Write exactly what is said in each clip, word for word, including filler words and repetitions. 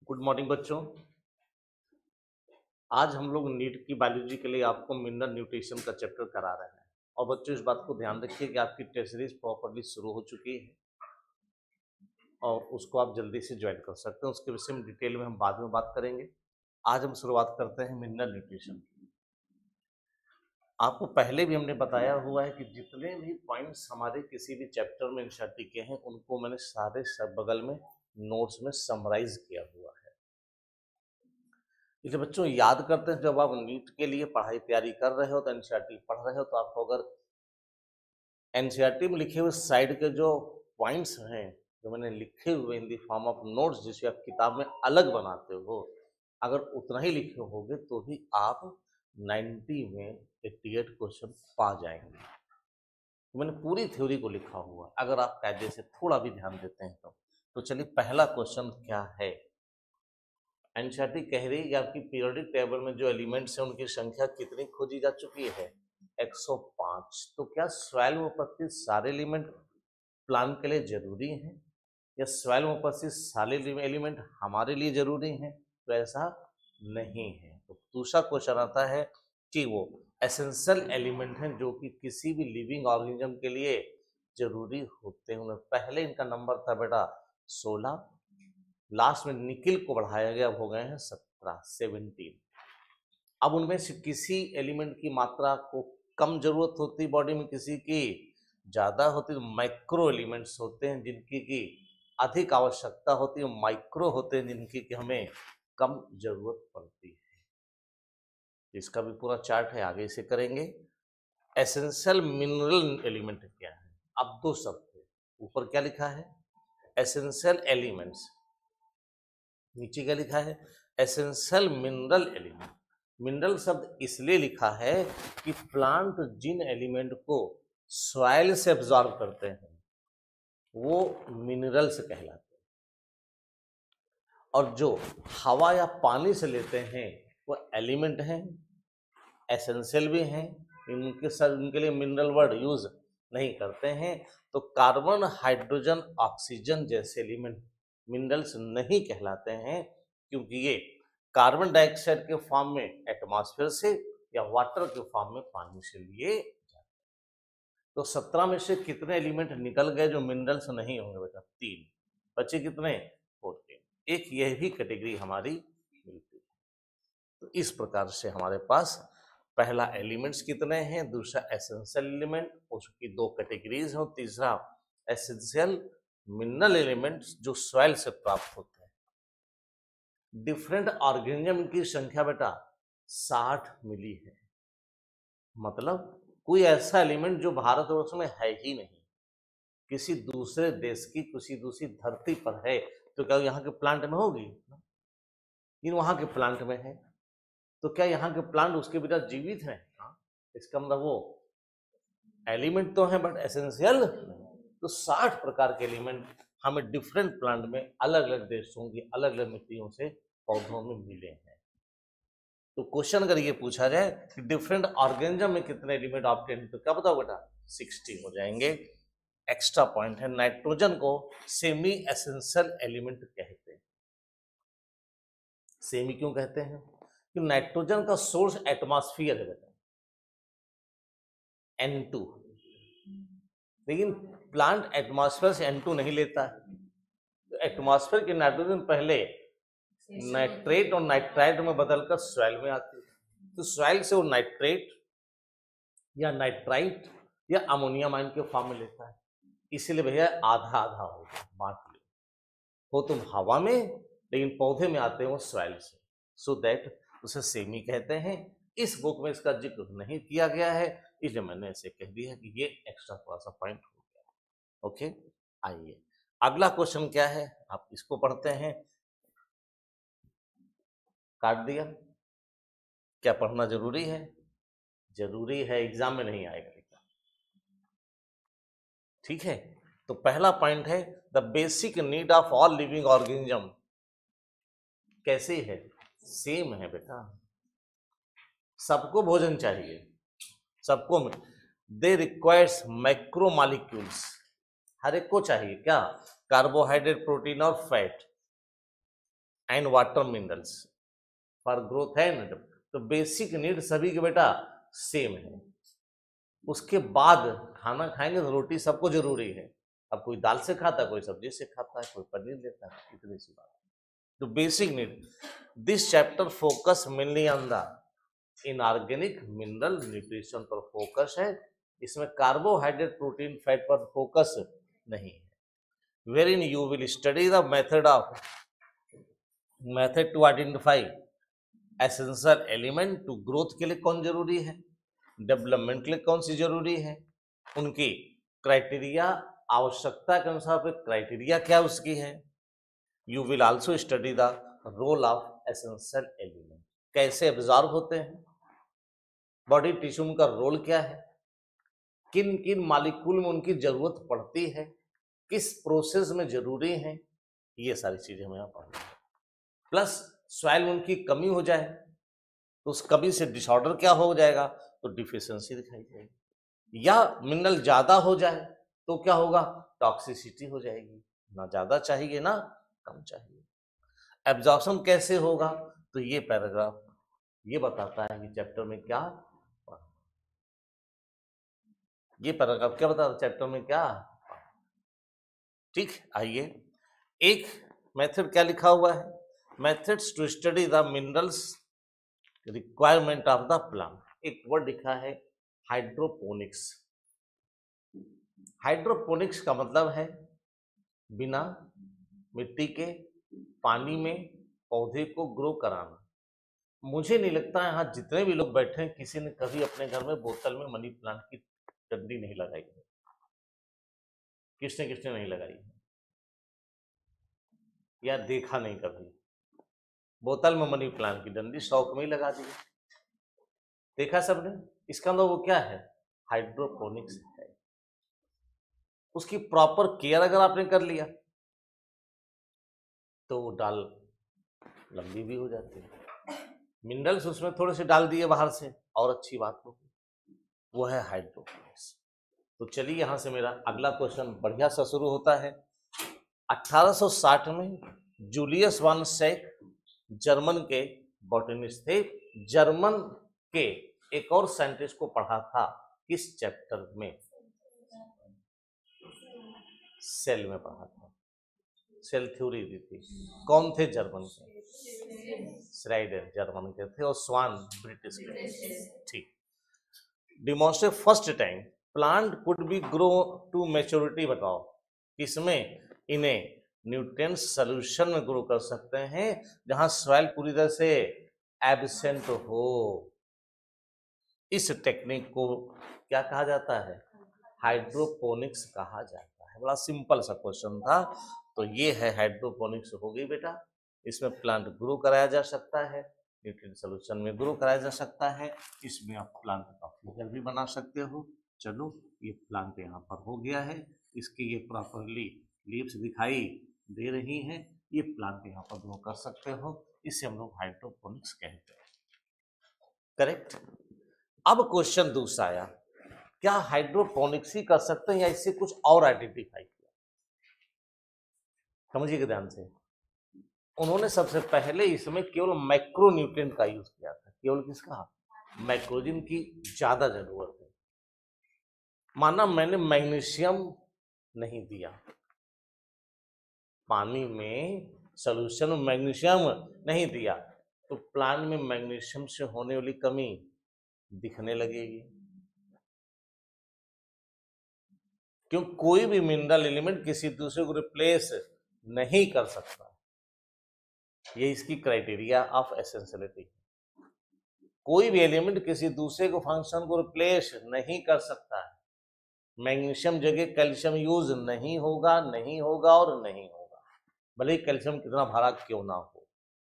Good morning बच्चों। आज हम लोग नीट की बायोलॉजी के लिए आपको मिनरल न्यूट्रिशन का चैप्टर करा रहे हैं। और बच्चों इस बात को ध्यान रखिए कि आपकी टेस्ट सीरीज प्रॉपरली शुरू हो चुकी है और उसको आप जल्दी से ज्वाइन कर सकते हैं। उसके विषय में डिटेल में हम बाद में बात करेंगे। आज हम शुरुआत करते हैं मिनरल न्यूट्रिशन की। आपको पहले भी हमने बताया हुआ है कि जितने भी पॉइंट्स हमारे किसी भी चैप्टर में एनसीईआरटी के हैं उनको मैंने सारे सब बगल में नोट्स में समराइज किया हुआ है। इसलिए बच्चों याद करते हैं, जब आप नीट के लिए पढ़ाई तैयारी कर रहे हो तो एनसीईआरटी पढ़ रहे हो तो आपको अगर एनसीईआरटी में लिखे हुए साइड के जो पॉइंट्स हैं जो मैंने लिखे हुए in the form of notes जिसे आप किताब में अलग बनाते हो, अगर उतना ही लिखे होगे तो ही आप नब्बे में अट्ठासी क्वेश्चन पा जाएंगे। तो मैंने पूरी थ्योरी को लिखा हुआ, अगर आप कायदे से थोड़ा भी ध्यान देते हैं तो तो चलिए पहला क्वेश्चन क्या है। एनसीईआरटी कह रही है कि आपकी पीरियोडिक टेबल में जो एलिमेंट्स हैं उनकी संख्या कितनी खोजी जा चुकी है, एक सौ पाँच। तो क्या सॉइल में उपस्थित सारे एलिमेंट प्लांट के लिए जरूरी हैं या सॉइल में उपस्थित सारे एलिमेंट हमारे लिए जरूरी हैं? तो ऐसा नहीं है। तो दूसरा क्वेश्चन आता है कि वो एसेंशियल एलिमेंट हैं जो कि किसी भी लिविंग ऑर्गेनिज्म के लिए जरूरी होते हैं। उन्हें पहले इनका नंबर था बेटा सोलह, लास्ट में निकिल को बढ़ाया गया, हो गए हैं सत्रह, सेवनटीन। अब उनमें से किसी एलिमेंट की मात्रा को कम जरूरत होती बॉडी में, किसी की ज्यादा होती। तो माइक्रो एलिमेंट्स होते हैं जिनकी की अधिक आवश्यकता होती है, माइक्रो होते हैं जिनकी की हमें कम जरूरत पड़ती है। इसका भी पूरा चार्ट है, आगे इसे करेंगे। एसेंशियल मिनरल एलिमेंट क्या है? अब दो शब्द है, ऊपर क्या लिखा है एसेंशियल एलिमेंट्स, नीचे क्या लिखा है एसेंशियल मिनरल एलिमेंट। मिनरल शब्द इसलिए लिखा है कि प्लांट जिन एलिमेंट को सॉइल से एब्जॉर्ब करते हैं वो मिनरल्स कहलाते हैं, और जो हवा या पानी से लेते हैं वो एलिमेंट हैं, एसेंशियल भी हैं। इनके साथ उनके लिए मिनरल वर्ड यूज नहीं करते हैं। तो कार्बन, हाइड्रोजन, ऑक्सीजन जैसे एलिमेंट मिनरल्स नहीं कहलाते हैं, क्योंकि ये कार्बन डाइऑक्साइड के फॉर्म में एटमॉस्फेयर से या वाटर के फॉर्म में पानी से लिए जाते हैं। तो सत्रह में से कितने एलिमेंट निकल गए जो मिनरल्स नहीं होंगे बेटा? तीन। बचे कितने? फोर्टीन। एक यह भी कैटेगरी हमारी मिलती है। तो इस प्रकार से हमारे पास पहला एलिमेंट्स कितने हैं, दूसरा एसेंशियल एलिमेंट, उसकी दो कैटेगरीज हैं, तीसरा एसेंशियल मिनरल एलिमेंट्स जो सॉइल से प्राप्त होते हैं। डिफरेंट ऑर्गेनिज्म की संख्या बेटा साठ मिली है। मतलब कोई ऐसा एलिमेंट जो भारतवर्ष में है ही नहीं, किसी दूसरे देश की किसी दूसरी धरती पर है, तो क्या यहाँ के प्लांट में होगी? इन वहां के प्लांट में है, तो क्या यहाँ के प्लांट उसके बिना जीवित हैं? हाँ, इसका मतलब वो एलिमेंट तो है बट एसेंशियल नहीं। तो साठ प्रकार के एलिमेंट हमें डिफरेंट प्लांट में अलग अलग देशों की अलग अलग मिट्टियों से पौधों में मिले हैं। तो क्वेश्चन अगर ये पूछा जाए कि डिफरेंट ऑर्गेनिज्म में कितने एलिमेंट ऑब्टेन, तो क्या बताओ बेटा? साठ हो जाएंगे। एक्स्ट्रा पॉइंट है, नाइट्रोजन को सेमी एसेंशियल एलिमेंट कहते हैं। सेमी क्यों कहते हैं? कि नाइट्रोजन का सोर्स एटमॉस्फेयर है बेटा, एन टू, लेकिन प्लांट एटमॉस्फेयर से एन टू नहीं लेता है। तो एटमॉस्फेयर की नाइट्रोजन पहले नाइट्रेट और नाइट्राइट में बदलकर सॉइल में आती है। तो सॉइल से वो नाइट्रेट या नाइट्राइट या अमोनियम आयन के फॉर्म में लेता है। इसीलिए भैया आधा आधा होगा, बांट लो। हो तुम हवा में, लेकिन पौधे में आते हैं वो सॉइल से, सो दैट उसे सेमी कहते हैं। इस बुक में इसका जिक्र नहीं किया गया है, इसलिए मैंने इसे कह दिया कि ये एक्स्ट्रा थोड़ा सा पॉइंट हो गया। ओके, आइए अगला क्वेश्चन क्या है, आप इसको पढ़ते हैं। काट दिया? क्या पढ़ना जरूरी है? जरूरी है, एग्जाम में नहीं आएगा। ठीक है, तो पहला पॉइंट है the basic need of all living organism कैसे है? सेम है बेटा, सबको भोजन चाहिए, सबको। दे रिक्वायर्स माइक्रो मॉलिक्यूल्स, हर एक को चाहिए क्या? कार्बोहाइड्रेट, प्रोटीन और fat, and water minerals for growth and, तो बेसिक नीड सभी के बेटा सेम है। उसके बाद खाना खाएंगे तो रोटी सबको जरूरी है। अब कोई दाल से खाता है, कोई सब्जी से खाता है, कोई पनीर लेता है, इतनी सी बात। तो basic need, this chapter focus mainly on the inorganic mineral nutrition पर फोकस है। इसमें कार्बोहाइड्रेट प्रोटीन फैट पर फोकस नहीं है। Where in you will study the method of method to identify essential element to growth के लिए कौन जरूरी है, डेवलपमेंट के लिए कौन सी जरूरी है, उनकी क्राइटेरिया, आवश्यकता के अनुसार फिर क्राइटेरिया क्या उसकी है। You will also study the role of essential element, कैसे एब्जॉर्ब होते हैं बॉडी टिश्यू, उनका रोल क्या है, किन किन मालिक्यूल में उनकी जरूरत पड़ती है, किस प्रोसेस में जरूरी है, ये सारी चीजें हमें यहाँ पढ़नी है। प्लस सॉइल में उनकी कमी हो जाए तो उस कमी से डिसऑर्डर क्या हो जाएगा, तो डिफिशियंसी दिखाई जाएगी, या मिनरल ज्यादा हो जाए तो क्या होगा, टॉक्सिसिटी हो जाएगी, ना ज्यादा चाहिए ना कम चाहिए। एब्जॉर्प्शन कैसे होगा, तो ये पैराग्राफ ये बताता है कि चैप्टर में क्या, ये पैराग्राफ क्या बताता है चैप्टर में क्या। ठीक, आइए एक मेथड क्या लिखा हुआ है, methods to study the minerals requirement of the plant. एक वर्ड लिखा है हाइड्रोपोनिक्स। हाइड्रोपोनिक्स का मतलब है बिना मिट्टी के पानी में पौधे को ग्रो कराना। मुझे नहीं लगता यहाँ जितने भी लोग बैठे हैं किसी ने कभी अपने घर में बोतल में मनी प्लांट की डंडी नहीं लगाई है। किसने किसने नहीं लगाई है, या देखा नहीं कभी बोतल में मनी प्लांट की डंडी, शौक में ही लगा दी, देखा सबने। इसका मतलब वो क्या है, हाइड्रोपोनिक्स है। उसकी प्रॉपर केयर अगर आपने कर लिया तो वो डाल लंबी भी हो जाती है। मिनरल्स उसमें थोड़े से डाल दिए बाहर से और अच्छी बात होगी, वो है हाइड्रोपोनिक्स। तो चलिए यहां से मेरा अगला क्वेश्चन बढ़िया सा शुरू होता है। अठारह सौ साठ में जूलियस वान सैक जर्मन के बॉटनिस्ट थे। जर्मन के एक और साइंटिस्ट को पढ़ा था किस चैप्टर में, सेल में पढ़ा था, सेल थ्योरी दी थी। कौन थे जर्मन के, श्राइडर जर्मन के थे और स्वान ब्रिटिश के। ठीक, demonstrate first time plant could be grow to maturity, बताओ किसमें इन्हें न्यूट्रिएंट सॉल्यूशन में ग्रो कर सकते हैं जहां सॉइल पूरी तरह से एब्सेंट हो। इस टेक्निक को क्या कहा जाता है, हाइड्रोपोनिक्स कहा जाता है। बड़ा सिंपल सा क्वेश्चन था। तो ये है हाइड्रोपोनिक्स हो गई बेटा। इसमें प्लांट ग्रो कराया जा सकता है, न्यूट्रिएंट सॉल्यूशन में ग्रो कराया जा सकता है। इसमें आप प्लांट का फिगर भी बना सकते हो। चलो ये प्लांट यहाँ पर हो गया है, इसकी ये प्रॉपरली लीव्स दिखाई दे रही हैं, ये प्लांट यहाँ पर ग्रो कर सकते हो। इसे हम लोग हाइड्रोपोनिक्स कहते हैं। करेक्ट। अब क्वेश्चन दूसरा आया, क्या हाइड्रोपोनिक्स ही कर सकते हैं या इससे कुछ और आइडेंटिफाई किया। समझिएगा ध्यान से। उन्होंने सबसे पहले इसमें केवल मैक्रोन्यूट्रिएंट का यूज किया था। केवल किसका, मैक्रोजिन की ज्यादा जरूरत है। माना मैंने मैग्नीशियम नहीं दिया, पानी में सॉल्यूशन में मैग्नीशियम नहीं दिया तो प्लांट में मैग्नीशियम से होने वाली कमी दिखने लगेगी। क्यों, कोई भी मिनरल एलिमेंट किसी दूसरे को रिप्लेस नहीं कर सकता। ये इसकी क्राइटेरिया ऑफ एसेंशियलिटी। कोई भी एलिमेंट किसी दूसरे को फंक्शन को रिप्लेस नहीं कर सकता है। मैग्नीशियम जगह कैल्शियम यूज नहीं होगा, नहीं होगा और नहीं होगा, भले ही कैल्शियम कितना भारा क्यों ना हो।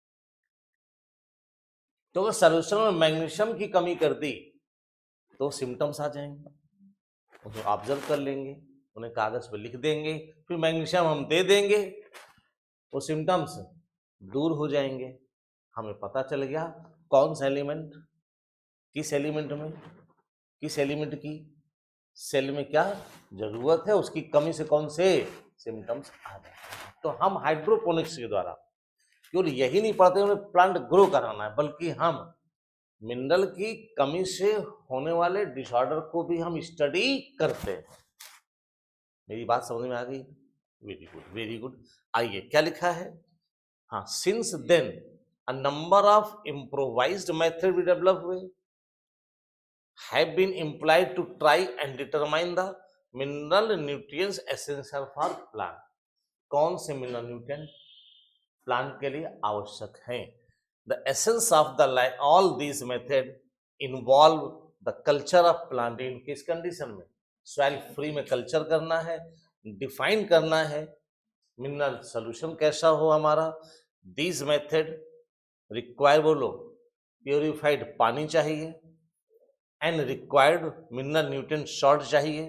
तो अगर सॉल्यूशन में मैग्नीशियम की कमी कर दी तो सिम्टम्स आ जाएंगे, उन्हें ऑब्जर्व कर लेंगे, उन्हें कागज पे लिख देंगे, फिर मैग्नीशियम हम दे देंगे, वो सिम्टम्स दूर हो जाएंगे। हमें पता चल गया कौन सा एलिमेंट किस एलिमेंट में, किस एलिमेंट की सेल में क्या जरूरत है, उसकी कमी से कौन से सिम्टम्स आ जाते हैं। तो हम हाइड्रोपोनिक्स के द्वारा केवल यही नहीं पढ़ते हमें प्लांट ग्रो कराना है, बल्कि हम मिनरल की कमी से होने वाले डिसऑर्डर को भी हम स्टडी करते हैं। मेरी बात समझ में आ गई? Very good, very good. आइए क्या लिखा है? हाँ, since then a number of improvised method भी डेवलप हुए, have been employed to try and determine the mineral nutrients essential for plant। कौन से मिनरल न्यूट्रिएंट प्लांट के लिए आवश्यक हैं? The essence of the life, all these method involve the culture of plant in किस condition में? Soil free में culture करना है, डिफाइन करना है मिनरल सोल्यूशन कैसा हो हमारा। दीज मेथड रिक्वायर, बोलो, प्योरिफाइड पानी चाहिए and required mineral nutrient short चाहिए।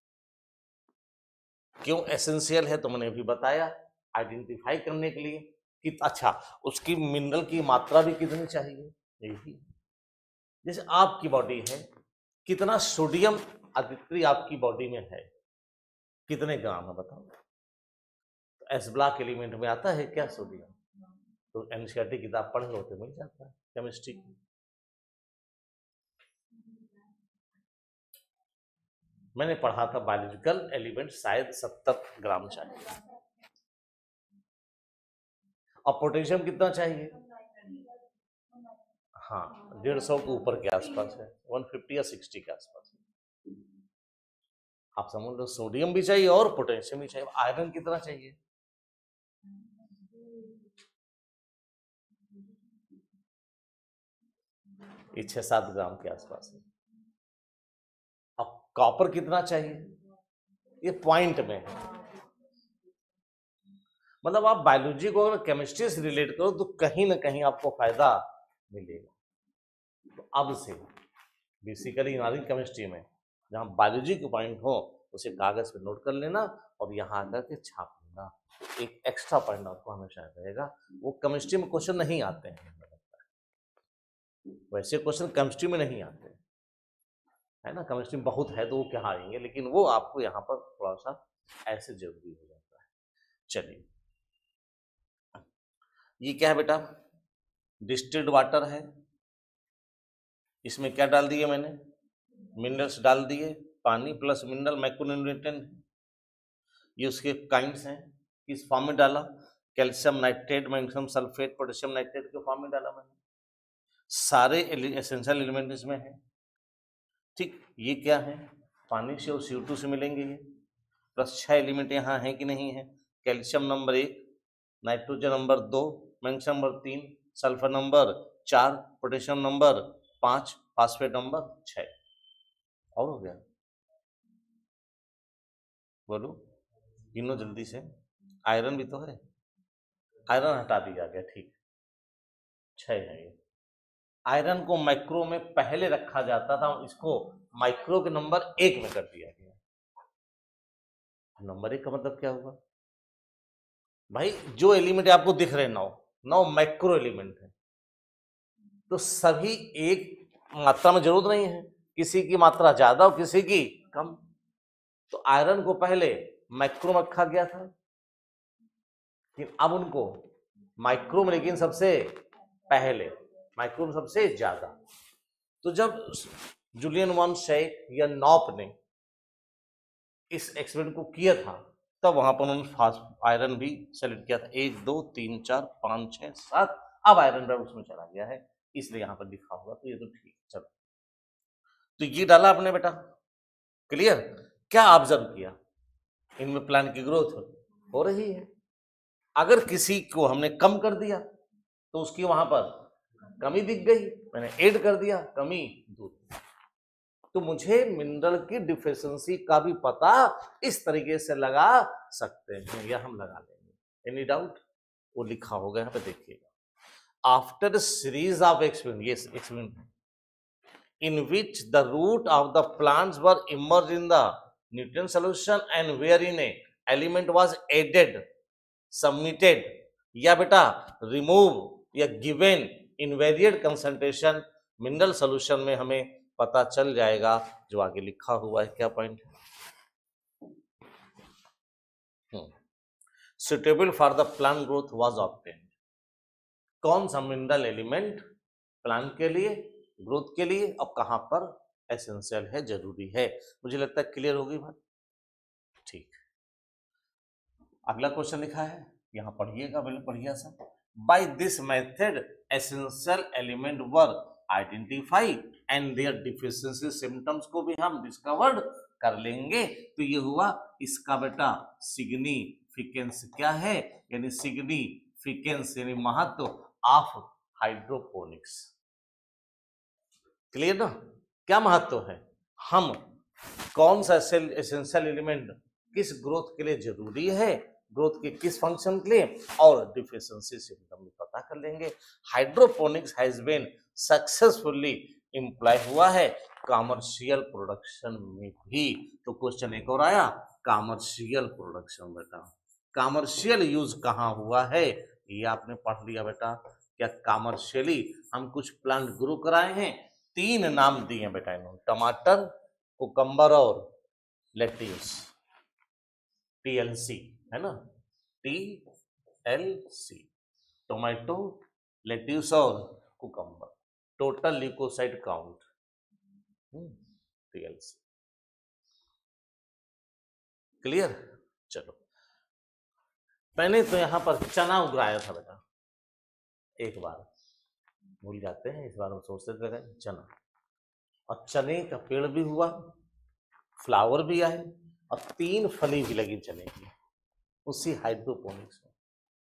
क्यों एसेंशियल है तो मैंने भी बताया, आइडेंटिफाई करने के लिए कि अच्छा उसकी मिनरल की मात्रा भी कितनी चाहिए। यही जैसे आपकी बॉडी है, कितना सोडियम अधिकतरी आपकी बॉडी में है, कितने ग्राम है बताओ? तो एस ब्लॉक एलिमेंट में आता है क्या सोडियम? तो एनसीईआरटी किताब पढ़ लो तो मिल जाता है केमिस्ट्री की। मैंने पढ़ा था बायोलॉजिकल एलिमेंट शायद सत्तर ग्राम चाहिए। और पोटेशियम कितना चाहिए? हाँ, डेढ़ सौ के ऊपर के आसपास है, वन फिफ्टी या सिक्सटी के आसपास है। आप समझ लो, सोडियम भी चाहिए और पोटेशियम भी चाहिए। आयरन कितना चाहिए? ये छह सात ग्राम के आसपास है। अब कॉपर कितना चाहिए? ये पॉइंट में है। मतलब आप बायोलॉजी को अगर केमिस्ट्री से रिलेट करो तो कहीं ना कहीं आपको फायदा मिलेगा। तो अब से बेसिकली इनऑर्गेनिक केमिस्ट्री में जहाँ बायोलॉजी के पॉइंट हो उसे कागज पे नोट कर लेना और यहाँ आकर के छाप लेना। एक एक्स्ट्रा पॉइंट आपको हमेशा रहेगा, वो केमिस्ट्री में क्वेश्चन नहीं आते हैं, वैसे क्वेश्चन केमिस्ट्री में नहीं आते है ना, केमिस्ट्री में बहुत है तो वो क्या आएंगे, लेकिन वो आपको यहाँ पर थोड़ा सा ऐसे जरूरी हो जाता है। चलिए, ये क्या है बेटा? डिस्टिल्ड वाटर है, इसमें क्या डाल दिए मैंने? मिनरल्स डाल दिए, पानी प्लस मिनरल मैक्रोन्यूट्रिएंट। ये उसके काइंड्स हैं, किस फॉर्म में डाला? Calcium nitrate, magnesium sulphate, potassium nitrate के फॉर्म में डाला मैंने। सारे एसेंशियल एलिमेंट इसमें है। ठीक, ये क्या है? पानी से और सी ओ टू से मिलेंगे ये, प्लस छह एलिमेंट यहाँ है कि नहीं है? कैल्शियम नंबर एक, नाइट्रोजन नंबर दो, मैग्नीशियम नंबर तीन, सल्फर नंबर चार, पोटेशियम नंबर पांच, फास्फेट नंबर छह। और हो गया? बोलो गिनो जल्दी से। आयरन भी तो है, आयरन हटा दिया गया, ठीक, छह है ये। आयरन को माइक्रो में पहले रखा जाता था, इसको माइक्रो के नंबर एक में कर दिया गया। नंबर एक का मतलब क्या हुआ भाई? जो एलिमेंट आपको दिख रहे नौ नौ माइक्रो एलिमेंट है, तो सभी एक मात्रा में जरूरत नहीं है, किसी की मात्रा ज्यादा और किसी की कम। तो आयरन को पहले माइक्रो में रखा गया था, लेकिन अब उनको माइक्रो में, लेकिन सबसे पहले माइक्रो में सबसे ज्यादा। तो जब जूलियन वन शेक या नॉप ने इस एक्सपेरिमेंट को किया था, तब वहां पर उन्होंने आयरन भी सेलेक्ट किया था। एक दो तीन चार पांच छह सात, अब आयरन भी उसमें चला गया है, इसलिए यहाँ पर लिखा होगा, तो ये तो ठीक। चलो, तो ये डाला आपने बेटा, क्लियर? क्या ऑब्जर्व किया? इनमें प्लांट की ग्रोथ हो रही है। अगर किसी को हमने कम कर दिया तो उसकी वहां पर कमी दिख गई, मैंने ऐड कर दिया, कमी दूर। तो मुझे मिनरल की डिफिशियंसी का भी पता इस तरीके से लगा सकते हैं, या हम लगा लेंगे। Any doubt? वो लिखा होगा यहाँ पे, देखिएगा। आफ्टर सीरीज ऑफ एक्सपेरिमेंट, ये experiment in which the root of the plants were immersed in the nutrient solution and wherein a element was added, submitted या बेटा remove या given in varied concentration mineral solution में हमें पता चल जाएगा जो आगे लिखा हुआ है। क्या point? suitable for the plant growth was obtained। कौन सा मिनरल एलिमेंट प्लांट के लिए, ग्रोथ के लिए और कहां पर एसेंशियल है, जरूरी है। मुझे लगता है क्लियर होगी बात। ठीक, अगला क्वेश्चन लिखा है, यहां पढ़िएगा, बिल्कुल पढ़िए सा। By this method essential element were identify and their deficiency symptoms को भी हम डिस्कवर्ड कर लेंगे। तो ये हुआ इसका बेटा सिग्निफिकेंस क्या है, यानी सिग्निफिकेंस यानी महत्व ऑफ हाइड्रोपोनिक्स। क्लियर ना, क्या महत्व है, हम कौन सा एसेंशियल एलिमेंट किस ग्रोथ के लिए जरूरी है, ग्रोथ के किस फंक्शन के लिए, और डिफिशिएंसी सिम्टम भी पता कर लेंगे। Hydroponics has been successfully employ हुआ है कॉमर्शियल प्रोडक्शन में भी। तो क्वेश्चन एक और आया, कॉमर्शियल प्रोडक्शन बेटा, कॉमर्शियल यूज कहाँ हुआ है, ये आपने पढ़ लिया बेटा। क्या कॉमर्शियली हम कुछ प्लांट ग्रो कराए हैं, तीन नाम दिए बेटा इन्होंने, टमाटर, कुकम्बर और लेट्यूस, टीएलसी है ना, T L C, tomato, lettuce और cucumber, total leucocyte count TLC. Clear, चलो। मैंने तो यहां पर चना उगाया था बेटा, एक बार भूल जाते हैं, इस बार हम सोचते थे चना, और चने का पेड़ भी हुआ, फ्लावर भी आए और तीन फली भी लगी चने की, उसी हाइड्रोपोनिक्स में।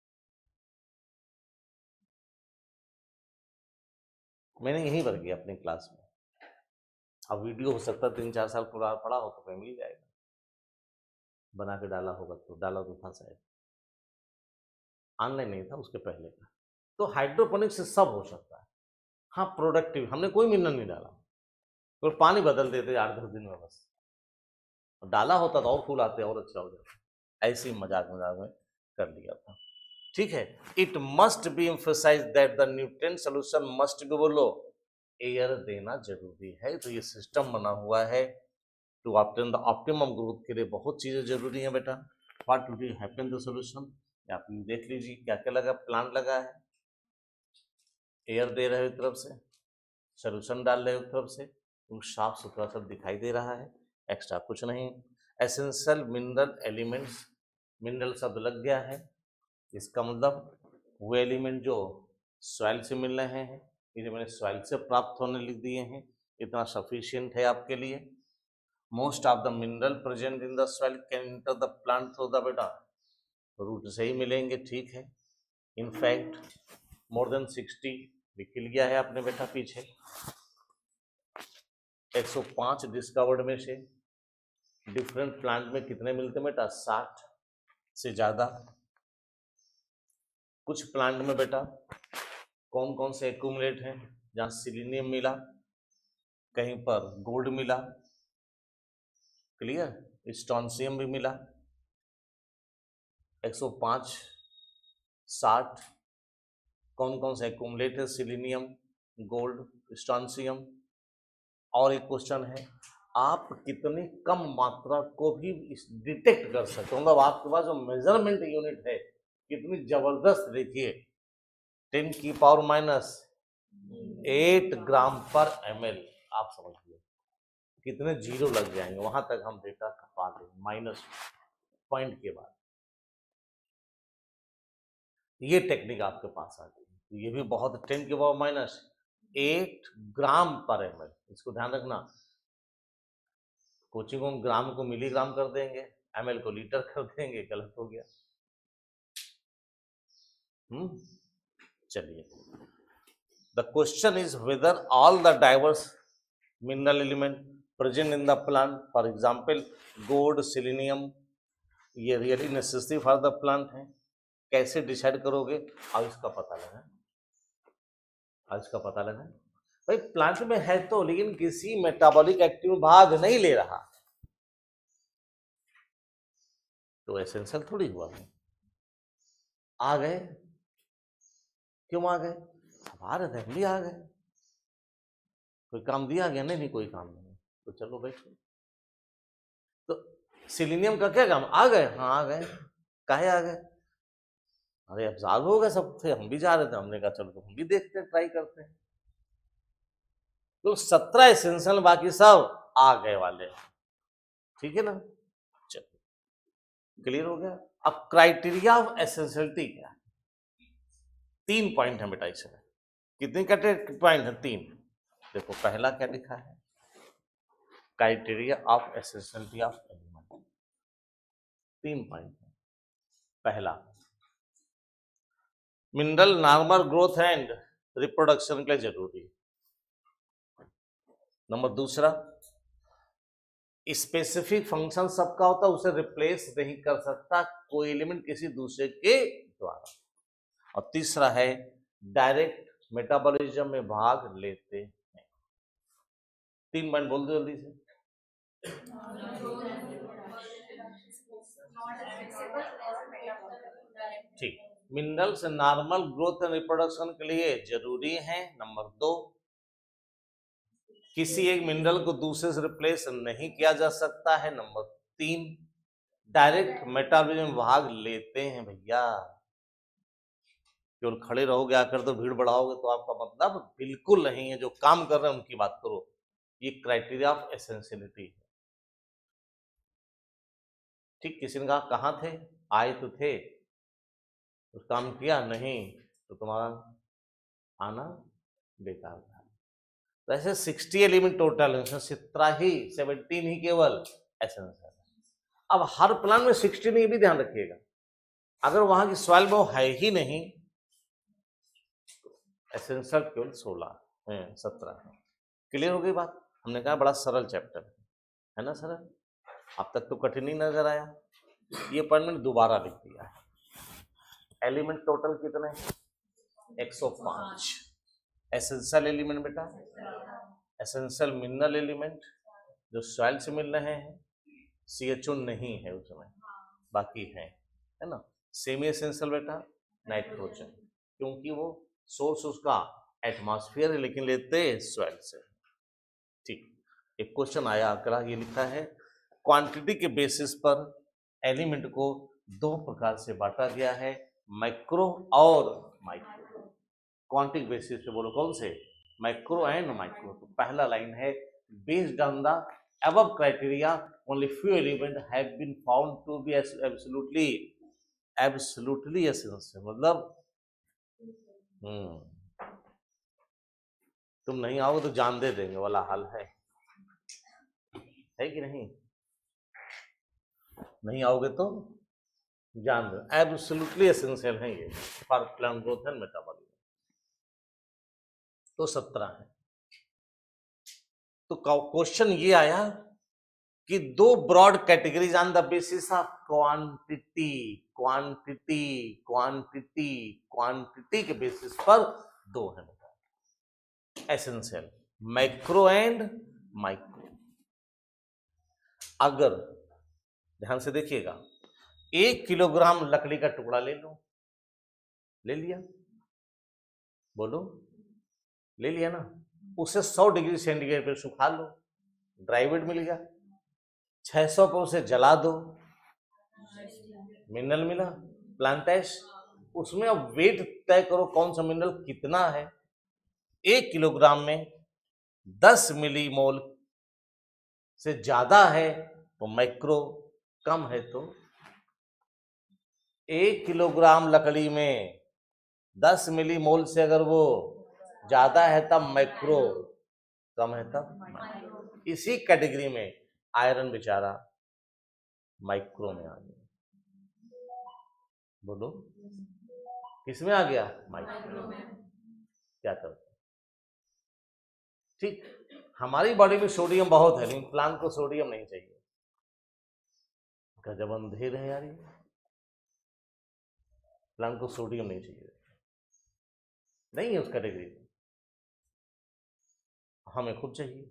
मैंने यहीं पर किया अपनी क्लास में। अब वीडियो हो सकता है तीन चार साल पुराना पड़ा हो तो कहीं मिल जाएगा, बना के डाला होगा तो, डाला तो था शायद, ऑनलाइन नहीं था उसके पहले का। तो हाइड्रोपोनिक्स से सब हो सकता है। हाँ, प्रोडक्टिव, हमने कोई मिनरल नहीं डाला, तो पानी बदल देते आठ दस दिन में बस, डाला होता तो और फूल आते और अच्छा हो जाता, ऐसे ही मजाक मजाक में कर लिया था। ठीक है, it must be emphasise that the nutrient solution must be, बोलो, एयर देना जरूरी है। तो ये सिस्टम बना हुआ है to obtain the optimum growth के लिए बहुत चीजें जरूरी हैं बेटा। What will happen the solution, आप देख लीजिए क्या क्या लगा, प्लांट लगा है, एयर दे रहे हो एक तरफ से, सॉल्यूशन डाल रहे हो एक तरफ से, तो साफ सुथरा सब दिखाई दे रहा है, एक्स्ट्रा कुछ नहीं। एसेंशियल मिनरल एलिमेंट्स, मिनरल शब्द लग गया है, इसका मतलब वो एलिमेंट जो सॉइल से मिल रहे हैं, इन्हें मैंने सॉइल से प्राप्त होने लिख दिए हैं, इतना सफिशिएंट है आपके लिए। Most of the mineral present in the soil can enter the plant through the बेटा, रूट से ही मिलेंगे, ठीक है। इनफैक्ट मोर देन सिक्सटी लिख लिया है आपने बेटा पीछे, एक सौ पाँच डिस्कवर्ड में से डिफरेंट प्लांट में कितने मिलते हैं बेटा, साठ से ज्यादा। कुछ प्लांट में बेटा कौन कौन से एक्यूमुलेट हैं, जहां सिलीनियम मिला, कहीं पर गोल्ड मिला, क्लियर, स्टोनसियम भी मिला। एक सौ पाँच, साठ, कौन कौन से एक्यूमुलेट है, सिलीनियम, गोल्ड, स्टोनसियम। और एक क्वेश्चन है, आप कितनी कम मात्रा को भी डिटेक्ट कर सकते हो, मतलब आपके पास जो मेजरमेंट यूनिट है कितनी जबरदस्त, देखिए टेन की पावर माइनस एट ग्राम पर एम एल, आप समझिए कितने जीरो लग जाएंगे, वहां तक हम डेटा खपा देंगे माइनस पॉइंट के बाद। ये टेक्निक आपके पास आ गई, तो ये भी बहुत, टेन की पावर माइनस एट ग्राम पर एम एल, इसको ध्यान रखना। कोचिंग को ग्राम को मिलीग्राम कर देंगे, एम एल को लीटर कर देंगे, गलत हो गया। हम्म, चलिए, the question is whether all the diverse mineral element present in the plant, for example gold, selenium, ये really necessary for the plant है। कैसे डिसाइड करोगे, अब इसका पता लगा, अब इसका पता लगा भाई प्लांट में है तो, लेकिन किसी मेटाबॉलिक एक्टिव में भाग नहीं ले रहा, तो एसेंशियल थोड़ी हुआ। आ गए, क्यों आ गए, आ रहे थे, आ गए, कोई काम दिया गया, नहीं नहीं कोई काम नहीं, तो चलो बैठो। तो सिलीनियम का क्या काम, आ गए, हाँ आ गए, काहे आ गए, अरे एब्जॉर्ब हो गया सब थे, हम भी जा रहे थे, हमने कहा चलो तो हम भी देखते हैं, ट्राई करते हैं। तो सत्रह एसेंशियल, बाकी सब आ गए वाले, ठीक है ना। चलो क्लियर हो गया। अब क्राइटेरिया ऑफ एसेंशियलिटी क्या है? तीन पॉइंट है बेटा इसमें। कितने कटे पॉइंट है? तीन। देखो पहला क्या लिखा है, criteria of essentiality of element. तीन पॉइंट है। पहला, mineral normal growth and reproduction के लिए जरूरी है। नंबर दूसरा, स्पेसिफिक फंक्शन सबका होता है, उसे रिप्लेस नहीं कर सकता कोई एलिमेंट किसी दूसरे के द्वारा। और तीसरा है, डायरेक्ट मेटाबॉलिज्म में भाग लेते हैं। तीन पॉइंट बोल दो जल्दी से। ठीक, minerals normal growth and reproduction के लिए जरूरी है। नंबर दो, किसी एक मिनरल को दूसरे से रिप्लेस नहीं किया जा सकता है। नंबर तीन, डायरेक्ट मेटाबॉलिज्म में भाग लेते हैं। भैया केवल खड़े रहोगे आकर तो भीड़ बढ़ाओगे तो आपका मतलब बिल्कुल नहीं है। जो काम कर रहे हैं उनकी बात करो। ये क्राइटेरिया ऑफ एसेंशियलिटी है। ठीक, किसी ने कहा कहाँ थे, आए तो थे, कुछ काम किया नहीं, तो तुम्हारा आना बेकार था। वैसे सिक्सटी एलिमेंट टोटल, सत्रह ही, सेवनटीन ही केवल एसेंशियल। अब हर प्लान में सिक्सटीन, ये भी ध्यान रखिएगा, अगर वहां की सॉइल में वो है ही नहीं, एसेंशियल केवल सोलह है, सत्रह है। क्लियर हो गई बात? हमने कहा बड़ा सरल चैप्टर है ना, सरल। अब तक तो कठिन ही नजर आया। ये पॉइंट मैंने दोबारा लिख दिया है। एलिमेंट टोटल कितने? एक सौ पाँच। एसेंशियल एलिमेंट बेटा, एसेंशियल मिनरल एलिमेंट जो सॉइल से मिल रहे हैं, सी एच ओ नहीं है उसमें, बाकी है, है ना। सेमी एसेंशियल बेटा नाइट्रोजन, क्योंकि वो सोर्स उसका एटमॉस्फेयर है, लेकिन लेते सॉइल से। ठीक, एक क्वेश्चन आया आंकड़ा, ये लिखा है, क्वांटिटी के बेसिस पर एलिमेंट को दो प्रकार से बांटा गया है, माइक्रो और माइक्रो। क्वांटिटी बेसिस पे बोलो कौन से? Micro and micro. तो पहला लाइन है, based on the above criteria only few elements have been found to be absolutely absolutely essential। मतलब हम्म तुम नहीं आओगे तो जान दे देंगे वाला हाल है है कि नहीं? नहीं आओगे तो जान दो, एब्सोल्युटली एसेंशियल है ये for plant growth and metabolism. तो सत्रह है। तो क्वेश्चन ये आया कि दो broad categories on the basis of quantity quantity quantity quantity के बेसिस पर दो है एसेंशियल, माइक्रो एंड माइक्रो। अगर ध्यान से देखिएगा, एक किलोग्राम लकड़ी का टुकड़ा ले लो, ले लिया, बोलो ले लिया ना, उसे सौ डिग्री सेंटीग्रेड पे सुखा लो, ड्राई वेट मिल गया। छह सौ पर उसे जला दो, मिनरल मिला, प्लांट एश। उसमें अब वेट तय करो कौन सा मिनरल कितना है। एक किलोग्राम में दस मिलीमोल से ज्यादा है तो माइक्रो, कम है तो। एक किलोग्राम लकड़ी में दस मिलीमोल से अगर वो ज्यादा है तब माइक्रो, कम है तब माइक्रो। इसी कैटेगरी में आयरन बेचारा माइक्रो में आ गया। बोलो किसमें आ गया? माइक्रो में। क्या करते? ठीक, हमारी बॉडी में सोडियम बहुत है, लेकिन प्लांट को सोडियम नहीं चाहिए। गजब अंधेर है यार, ये प्लांट को सोडियम नहीं चाहिए, नहीं है उस कैटेगरी में, हमें खुद चाहिए।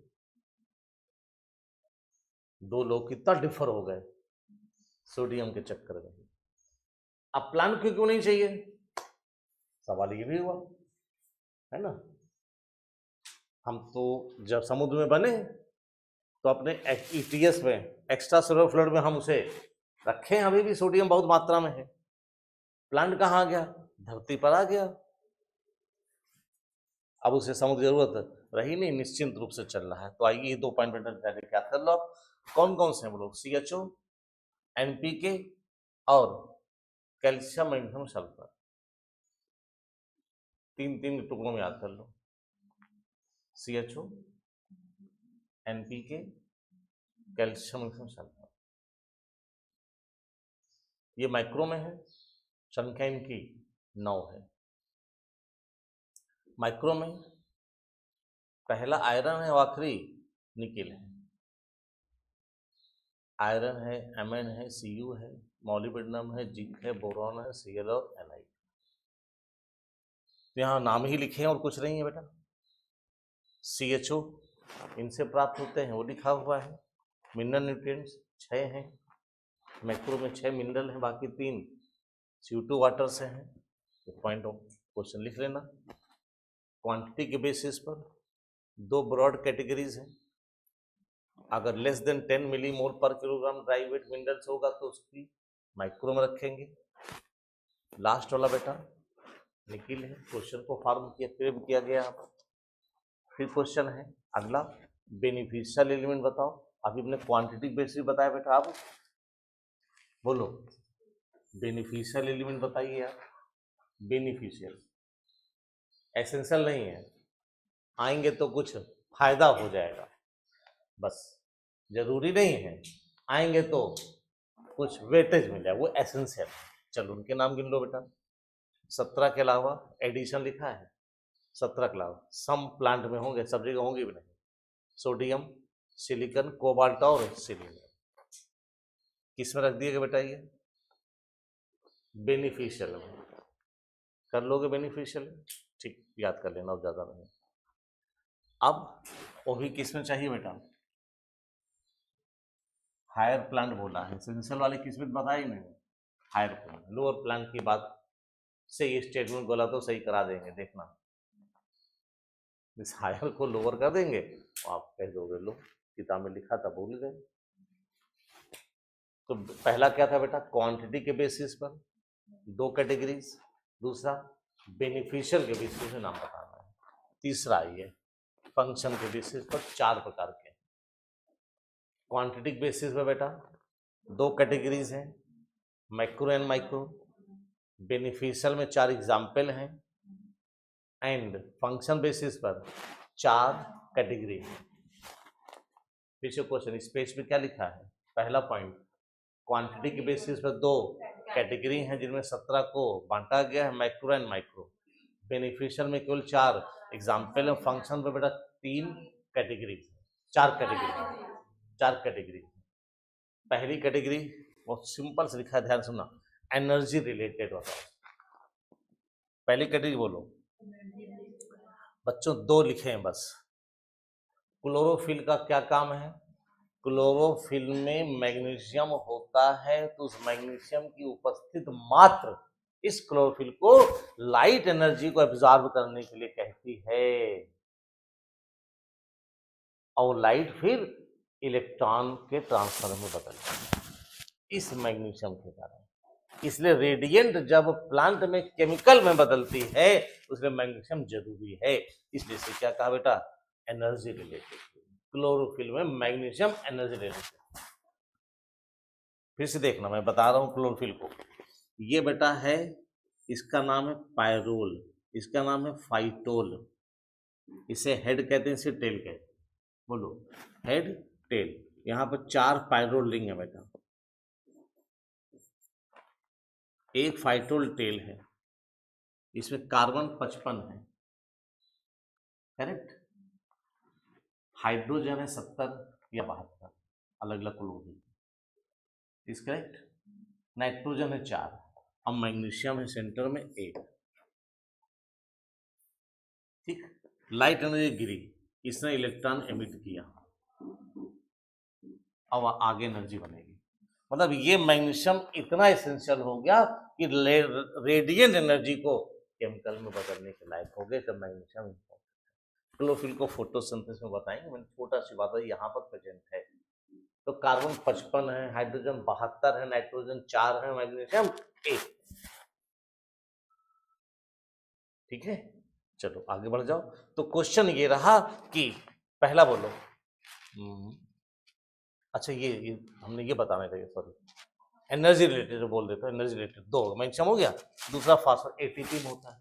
दो लोग कितना डिफर हो गए सोडियम के चक्कर में। अब प्लांट क्यों क्यों नहीं चाहिए? सवाल ये भी हुआ है ना। हम तो जब समुद्र में बने तो अपने ई टी एस में, एक्स्ट्रा सोलर फ्लूइड में हम उसे रखें, अभी भी सोडियम बहुत मात्रा में है। प्लांट कहाँ आ गया? धरती पर आ गया। अब उसे समझ जरूरत रही नहीं, निश्चिंत रूप से चल रहा है। तो आइए ये दो पॉइंट बेटा पहले क्या कर लो आप, कौन कौन से हम लोग, सी एच ओ, एनपीके और कैल्शियम मैग्नीशियम सल्फर, तीन तीन टुकड़ों में याद कर लो, C H O, NPK, calcium magnesium sulphur. ये माइक्रो में है, संख्या इनकी नौ है। माइक्रो में पहला आयरन है और आखिरी निकेल है। आयरन है, एमएन है, सीयू है, मॉलिब्डेनम है, जिंक है, बोरॉन है, सीएल और एनआई। तो यहाँ नाम ही लिखे हैं और कुछ नहीं है बेटा। सी एच ओ इनसे प्राप्त होते हैं, वो लिखा हुआ है। मिनरल न्यूट्रिएंट्स छः हैं, मैक्रो में छः मिनरल हैं, बाकी तीन सी ओ टू वाटर से हैं। तो पॉइंट ऑफ क्वेश्चन लिख लेना। क्वांटिटी के बेसिस पर दो ब्रॉड कैटेगरीज हैं। अगर less than ten millimole पर किलोग्राम ड्राई वेट मिनरल्स होगा तो उसकी माइक्रो में रखेंगे। लास्ट वाला बेटा निकिल है। क्वेश्चन को फॉर्म किया, फ्रेम किया गया। फिर क्वेश्चन है अगला, बेनिफिशियल एलिमेंट बताओ। अभी हमने क्वांटिटी बेसिस बताया बेटा, आप बोलो बेनिफिशियल एलिमेंट बताइए आप। बेनिफिशियल एसेंशियल नहीं है, आएंगे तो कुछ फायदा हो जाएगा, बस जरूरी नहीं है आएंगे तो कुछ वेटेज मिल जाए, वो एसेंशियल। चलो उनके नाम गिन लो बेटा। सत्रह के अलावा एडिशन लिखा है, सत्रह के अलावा सम प्लांट में होंगे, सब जगह होंगे भी नहीं। सोडियम, सिलिकॉन, कोबाल्ट और सिलिकॉन किस में रख दिएगा बेटा? ये बेनिफिशियल में कर लोगे, बेनिफिशियल ठीक याद कर लेना, और ज्यादा नहीं। अब वो भी किस में चाहिए बेटा? हायर प्लांट बोला है, एसेंशियल वाले किस में बताया ही नहीं। हायर प्लांट, लोअर प्लांट की बात से ये स्टेटमेंट बोला तो सही करा देंगे, देखना। इस हायर को लोअर कर देंगे तो आप कह दोगे लो किताब में लिखा था भूल गए। तो पहला क्या था बेटा? क्वांटिटी के बेसिस पर दो कैटेगरीज, दूसरा बेनिफिशियल के बेसिस पे नाम बताना है, तीसरा ये फंक्शन के बेसिस पर चार प्रकार के। क्वांटिटी के बेसिस पर बेटा दो कैटेगरीज हैं, मैक्रो एंड माइक्रो। बेनिफिशियल में चार एग्जाम्पल हैं, एंड फंक्शन बेसिस पर चार कैटेगरी है। फिर से क्वेश्चन इस पेज पे क्या लिखा है? पहला पॉइंट, क्वांटिटी के बेसिस पर दो कैटेगरी हैं जिनमें सत्रह को बांटा गया है, मैक्रो एंड माइक्रो। बेनिफिशियल में केवल चार एग्जाम्पल है। फंक्शन पे बेटा तीन कैटेगरी, चार कैटेगरी, चार कैटेगरी। पहली कैटेगरी बहुत सिंपल से लिखा है, ध्यान सुनना, एनर्जी रिलेटेड बताओ। पहली कैटेगरी बोलो बच्चों, दो लिखे हैं बस। क्लोरोफिल का क्या काम है? क्लोरोफिल में मैग्नीशियम होता है, तो उस मैग्नीशियम की उपस्थित मात्र इस क्लोरोफिल को लाइट एनर्जी को एब्जॉर्ब करने के लिए कहती है, और लाइट फिर इलेक्ट्रॉन के ट्रांसफर में बदलती है इस मैग्नीशियम के कारण। इसलिए रेडिएंट जब प्लांट में केमिकल में बदलती है उसमें मैग्नीशियम जरूरी है। इसलिए से क्या कहा बेटा? Energy related. क्लोरोफिल में मैग्नीशियम एनर्जी रिलेटेड। फिर से देखना, मैं बता रहा हूं क्लोरोफिल को। ये बेटा है, इसका नाम है पायरोल, इसका नाम है फाइटोल। इसे हेड कहते हैं, इसे टेल कहते हैं। बोलो हेड टेल। यहाँ पर चार पायरोल रिंग है बेटा, एक फाइटोल टेल है, इसमें कार्बन पचपन है, करेक्ट। हाइड्रोजन है सत्तर या बहत्तर, अलग अलग क्लोरीन, इस करेक्ट। नाइट्रोजन है चार, अब मैग्नीशियम है सेंटर में एक, ठीक। लाइट एनर्जी गिरी, इसने इलेक्ट्रॉन एमिट किया, अब आगे एनर्जी बनेगी। मतलब ये मैग्नीशियम इतना एसेंशियल हो गया कि रेडिएंट एनर्जी को केमिकल में बदलने के लायक हो गए। तो मैग्नीशियम क्लोरोफिल को फोटोसिंथेसिस में बताएंगे, मैंने छोटा सी बात है यहाँ पर प्रेजेंट है। तो कार्बन पचपन है, हाइड्रोजन बहत्तर है, नाइट्रोजन चार है, मैग्नीशियम एक। ठीक है, चलो आगे बढ़ जाओ। तो क्वेश्चन ये रहा कि पहला बोलो। अच्छा ये ये हमने ये बताना था, सॉरी, एनर्जी रिलेटेड बोल देते, एनर्जी रिलेटेड दो मैक्सिमम हो गया, दूसरा फास्फोर एटीपी में होता है।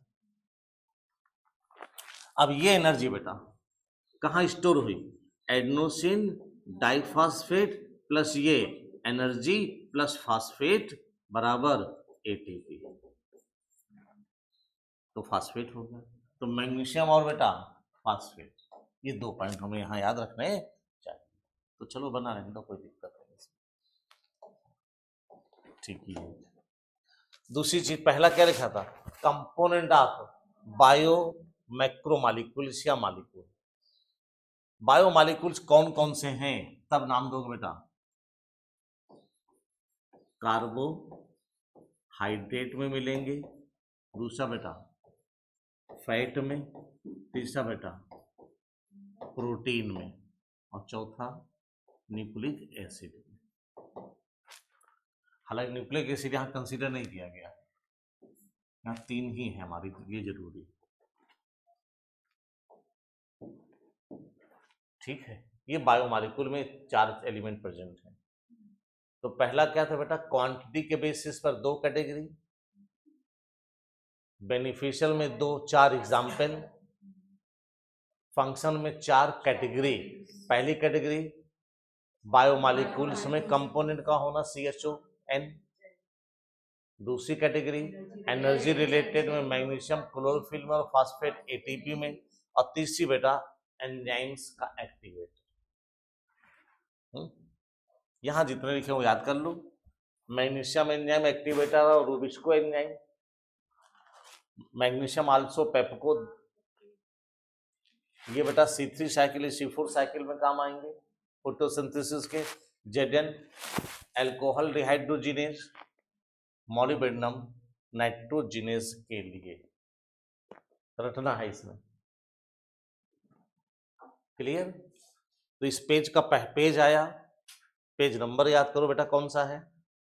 अब ये एनर्जी बेटा कहाँ स्टोर हुई, एडेनोसिन डाइफॉस्फेट प्लस ये एनर्जी प्लस फास्फेट बराबर एटीपी, तो फास्फेट हो गया। तो मैग्नीशियम और बेटा फास्फेट, ये दो पॉइंट हमें यहाँ याद रखने चाहिए। तो चलो बना रहने दो, कोई दिक्कत नहीं, ठीक ही है। दूसरी चीज पहला क्या लिखा था, component of bio macro molecules या मालिक्यूल। बायो मालिक्यूल्स कौन कौन से हैं, तब नाम दोगे बेटा, कार्बोहाइड्रेट में मिलेंगे, दूसरा बेटा फैट में, तीसरा बेटा प्रोटीन में, और चौथा न्यूक्लिक एसिड में। हालांकि न्यूक्लिक एसिड यहाँ कंसीडर नहीं किया गया, यहाँ तीन ही है हमारे लिए जरूरी, ठीक है। ये बायोमॉलिक्यूल में चार एलिमेंट प्रेजेंट हैं। तो पहला क्या था बेटा, क्वांटिटी के बेसिस पर दो कैटेगरी, बेनिफिशियल में दो, चार एग्जाम्पल, फंक्शन में चार कैटेगरी। पहली कैटेगरी बायोमॉलिक्यूल्स में कंपोनेंट का होना सी एच ओ एन, दूसरी कैटेगरी एनर्जी रिलेटेड में मैग्नीशियम क्लोरोफिल में और फास्फेट एटीपी में, और तीसरी बेटा एंजाइम्स का एक्टिवेटर। यहां जितने लिखे वो याद कर लो, मैग्नीशियम एंजाइम एक्टिवेटर और rubisco enzyme, magnesium also PEPCO, ये बेटा C three cycle C four cycle में काम आएंगे फोटोसिंथेसिस के। Z N alcohol dehydrogenase, molybdenum nitrogenase के लिए रटना है इसमें, क्लियर। तो इस पेज का पेज आया, पेज नंबर याद करो बेटा कौन सा है,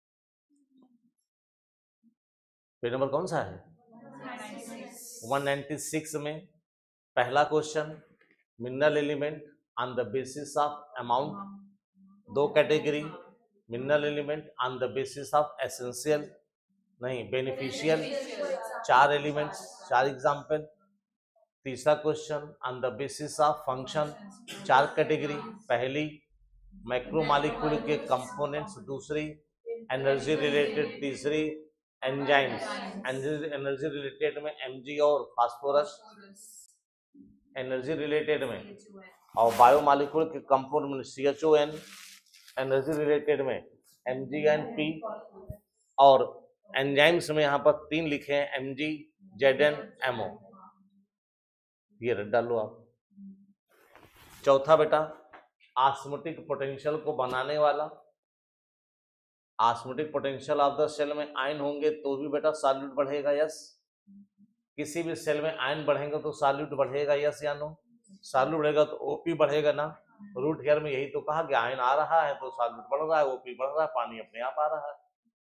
पेज नंबर कौन सा है, वन नाइंटी सिक्स में पहला question, mineral element on the basis of amount, दो category, mineral element on the basis of essential नहीं बेनिफिशियल, चार एलिमेंट्स, चार एग्जाम्पल। तीसरा question on the basis of function, चार कैटेगरी, पहली मैक्रो मॉलिक्यूल के कंपोनेंट्स, दूसरी एनर्जी रिलेटेड, तीसरी एंजाइम्स, एनर्जी रिलेटेड में एमजी और फास्फोरस, एनर्जी रिलेटेड में और बायोमॉलिक्यूल के कंपोनेंट में C H O N, energy related में एम जी एन पी, और एंजाइम्स में यहाँ पर तीन लिखे हैं M G Z N M O, ये रट डालो आप। चौथा बेटा ऑस्मोटिक पोटेंशियल को बनाने वाला, osmotic potential of the cell में आयन होंगे तो भी बेटा सॉल्यूट बढ़ेगा, यस। किसी भी सेल में आयन बढ़ेंगे तो सॉल्यूट बढ़ेगा, यस या नो। सॉल्यूट बढ़ेगा तो ओपी बढ़ेगा ना। रूट हेयर में यही तो कहा कि आयन आ रहा है तो सॉल्यूट बढ़ रहा है, ओपी बढ़ रहा है, पानी अपने आप आ रहा है।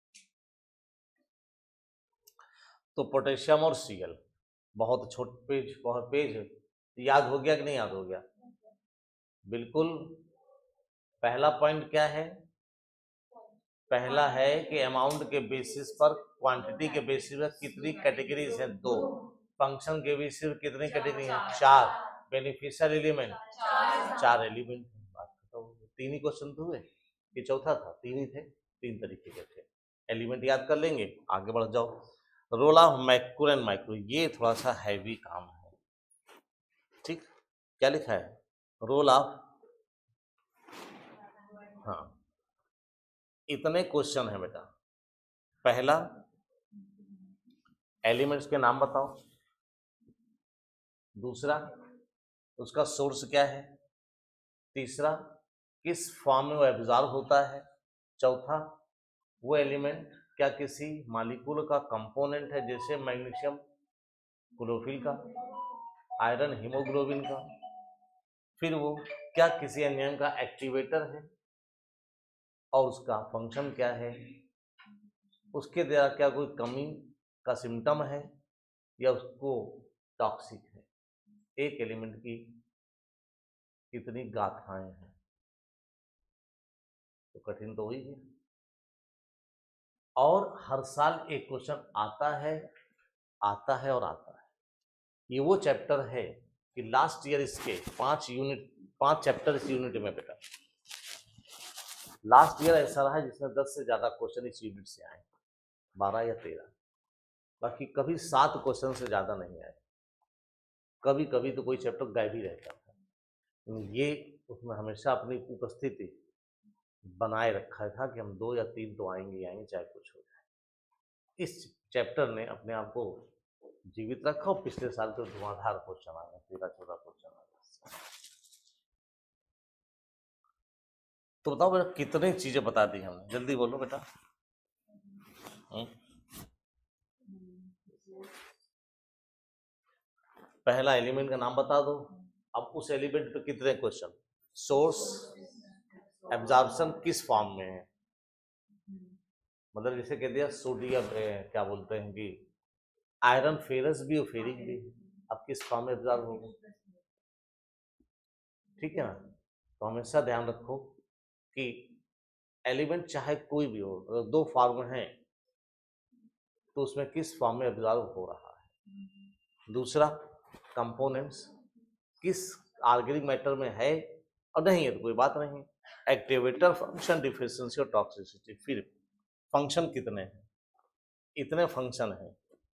तो पोटेशियम और सीएल, बहुत छोटे पेज, बहुत पेज याद हो गया कि नहीं याद हो गया, बिल्कुल। पहला पॉइंट क्या है, पहला है कि अमाउंट के बेसिस पर, क्वांटिटी के बेसिस पर कितनी कैटेगरीज हैं, दो। फंक्शन के बेसिस पर कितनी कैटेगरी हैं, चार। बेनिफिशियल एलिमेंट चार एलिमेंट, बात खत्म। तीन ही क्वेश्चन तो हुए, ये चौथा था, तीन ही थे, तीन तरीके के थे। एलिमेंट याद कर लेंगे, आगे बढ़ जाओ। Role of macro and micro, ये थोड़ा सा हैवी काम है, ठीक। क्या लिखा है, रोल ऑफ, हाँ इतने क्वेश्चन है बेटा। पहला एलिमेंट्स के नाम बताओ, दूसरा उसका सोर्स क्या है, तीसरा किस फॉर्म में वो एब्जॉर्ब होता है, चौथा वो एलिमेंट क्या किसी मॉलिक्यूल का कंपोनेंट है, जैसे मैग्नीशियम क्लोरोफिल का, आयरन हीमोग्लोबिन का, फिर वो क्या किसी एंजाइम का एक्टिवेटर है और उसका फंक्शन क्या है, उसके द्वारा क्या कोई कमी का सिम्टम है या उसको टॉक्सिक है। एक एलिमेंट की कितनी गाथाएं हैं, तो कठिन तो हुई है। और हर साल एक क्वेश्चन आता है आता है और आता है। ये वो चैप्टर है कि लास्ट ईयर इसके पांच यूनिट पांच चैप्टर इस यूनिट में बेटा, लास्ट ईयर ऐसा रहा है जिसमें दस से ज्यादा क्वेश्चन इस यूनिट से आए, बारह या तेरह। बाकी कभी सात क्वेश्चन से ज्यादा नहीं आए, कभी कभी तो कोई चैप्टर गायब ही रहता था। ये उसमें हमेशा अपनी उपस्थिति बनाए रखा था कि हम दो या तीन तो आएंगे आएंगे चाहे कुछ हो जाए। इस चैप्टर ने अपने आप को जीवित रखा और पिछले साल तो धुआंधार क्वेश्चन आ गया, तेरह चौदह क्वेश्चन आ गया। तो बताओ बेटा कितनी चीजें बता दी हमने, जल्दी बोलो बेटा। हुँ? पहला एलिमेंट का नाम बता दो। अब उस एलिमेंट पे कितने क्वेश्चन, सोर्स, एब्जॉर्प्शन किस फॉर्म में है, मतलब जैसे कह दिया सोडियम क्या बोलते हैं कि आयरन फेरस भी और फेरिक भी, अब किस फॉर्म में एब्जॉर्ब होगा, ठीक है ना। तो हमेशा ध्यान रखो कि एलिमेंट चाहे कोई भी हो, अगर दो फॉर्म हैं तो उसमें किस फॉर्म में एब्जॉर्ब हो रहा है। दूसरा कंपोनेंट्स किस ऑर्गेनिक मैटर में है, और नहीं है तो कोई बात नहीं। एक्टिवेटर, फंक्शन, डिफिशिएंसी और टॉक्सिसिटी। फिर फंक्शन कितने हैं, इतने फंक्शन हैं,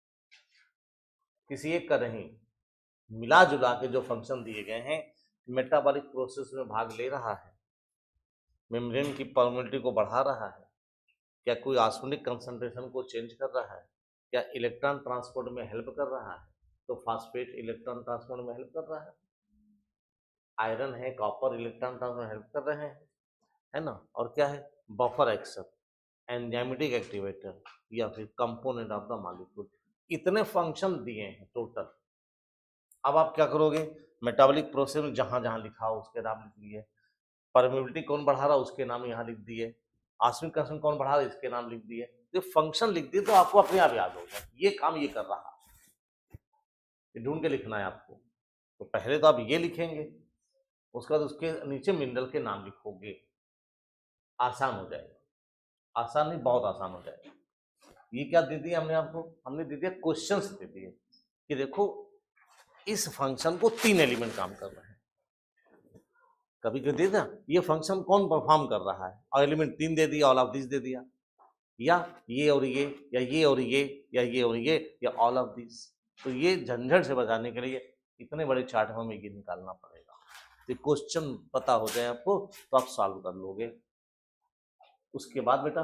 किसी एक का नहीं, मिला जुला के जो फंक्शन दिए गए हैं। मेटाबॉलिक प्रोसेस में भाग ले रहा है, मेम्ब्रेन की परमेबिलिटी को बढ़ा रहा है, क्या कोई ऑस्मोटिक कंसंट्रेशन को चेंज कर रहा है, क्या इलेक्ट्रॉन ट्रांसपोर्ट में हेल्प कर रहा है, तो फास्फेट इलेक्ट्रॉन ट्रांसपोर्ट में हेल्प कर रहा है, आयरन है, कॉपर इलेक्ट्रॉन ट्रांसपोर्ट में हेल्प कर रहे हैं, है ना। और क्या है, बफर एक्शन, एंजाइमेटिक एक्टिवेटर या फिर कंपोनेंट ऑफ द मॉलिक्यूल। इतने फंक्शन दिए हैं टोटल। अब आप क्या करोगे, मेटाबॉलिक प्रोसेस में जहां जहां लिखा हो उसके नाम लिख लिए, परमेबिलिटी कौन बढ़ा रहा उसके नाम यहाँ लिख दिए, ऑस्मोटिक कंसंट्रेशन कौन बढ़ा रहा इसके नाम लिख दिए, ये फंक्शन लिख दिए तो आपको अपने आप याद हो गया ये काम ये कर रहा है, ये ढूंढ के लिखना है आपको। तो पहले तो आप ये लिखेंगे, उसके बाद उसके नीचे मिनरल के नाम लिखोगे, आसान हो जाएगा। आसान नहीं, बहुत आसान हो जाएगा। ये क्या दे दिया हमने आपको, हमने दे दिया क्वेश्चंस दे दिए कि देखो इस फंक्शन को तीन एलिमेंट काम कर रहे हैं। कभी कभी दे दिया ये फंक्शन कौन परफॉर्म कर रहा है, और एलिमेंट तीन दे दिया, ऑल ऑफ दिस दे दिया, या ये और ये, या ये और ये, या ये और ये, या ऑल ऑफ दिस। तो ये झंझट से बचाने के लिए इतने बड़े चार्ट में हमें ये निकालना पड़ेगा। तो क्वेश्चन पता हो जाए आपको तो आप सॉल्व कर लोगे। उसके बाद बेटा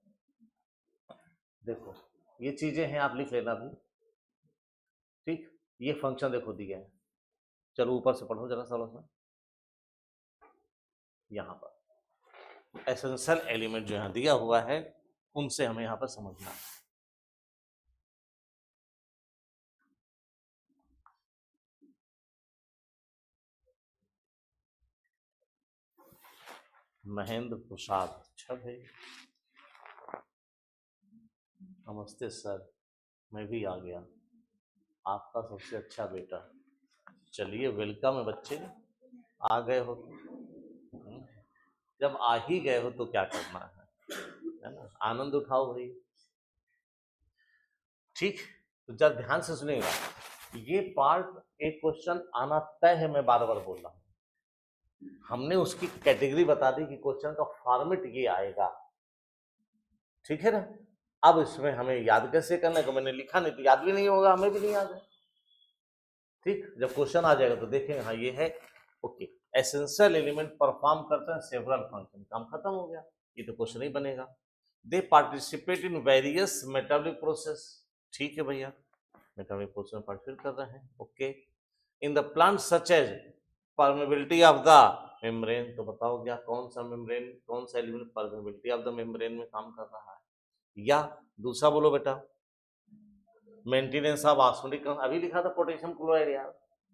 देखो ये चीजें हैं, आप लिख लेना भी, ठीक। ये फंक्शन देखो दिए हैं, चलो ऊपर से पढ़ो जरा सा सा। यहाँ पर एसेंशियल एलिमेंट जो यहाँ दिया हुआ है उनसे हमें यहाँ पर समझना है। महेंद्र प्रसाद, अच्छा भाई, नमस्ते सर, मैं भी आ गया, आपका सबसे अच्छा बेटा। चलिए वेलकम है बच्चे, आ गए हो, जब आ ही गए हो तो क्या करना है, है ना, आनंद उठाओ भाई, ठीक। तो जब ध्यान से सुनेगा, ये पार्ट एक क्वेश्चन आना तय है, मैं बार बार बोल रहा हूँ। हमने उसकी कैटेगरी बता दी कि क्वेश्चन का फॉर्मेट ये आएगा, ठीक है ना। अब इसमें हमें याद कैसे करना है, कि मैंने लिखा नहीं तो याद भी नहीं होगा, हमें भी नहीं याद है, ठीक। जब क्वेश्चन आ जाएगा तो देखेंगे हाँ ये है, ओके। एसेंशियल एलिमेंट परफॉर्म करते हैं सेवरल फंक्शन, काम खत्म हो गया, ये तो क्वेश्चन ही बनेगा। They participate in various metabolic process, ठीक है भैया, मेटाबॉलिक प्रोसेस में पार्टिसिपेट कर रहे हैं, okay. In the plant such as permeability of the membrane, तो बताओ क्या कौन सा मेम्ब्रेन, कौन सा element permeability of the membrane में काम कर रहा है, या दूसरा बोलो बेटा मेंटेनेंस ऑफ ऑस्मोटिक, अभी लिखा था पोटेशियम क्लोराइड यार,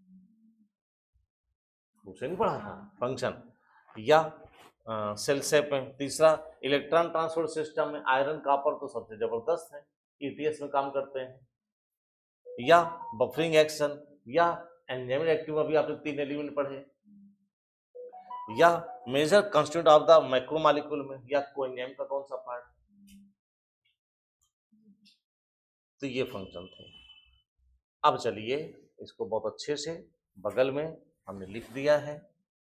उसे नहीं पढ़ा था फंक्शन, या सेल सेप में। तीसरा इलेक्ट्रॉन ट्रांसपोर्ट सिस्टम में आयरन कॉपर तो सबसे जबरदस्त है, ईटीएस में काम करते हैं, या बफरिंग एक्शन, या एंजाइमिक एक्टिव, अभी आपने तीन एलिमेंट पढ़े, या major constituent of the macromolecule में, या कोएंजाइम का कौन सा पार्ट। तो ये फंक्शन थे। अब चलिए इसको बहुत अच्छे से बगल में हमने लिख दिया है।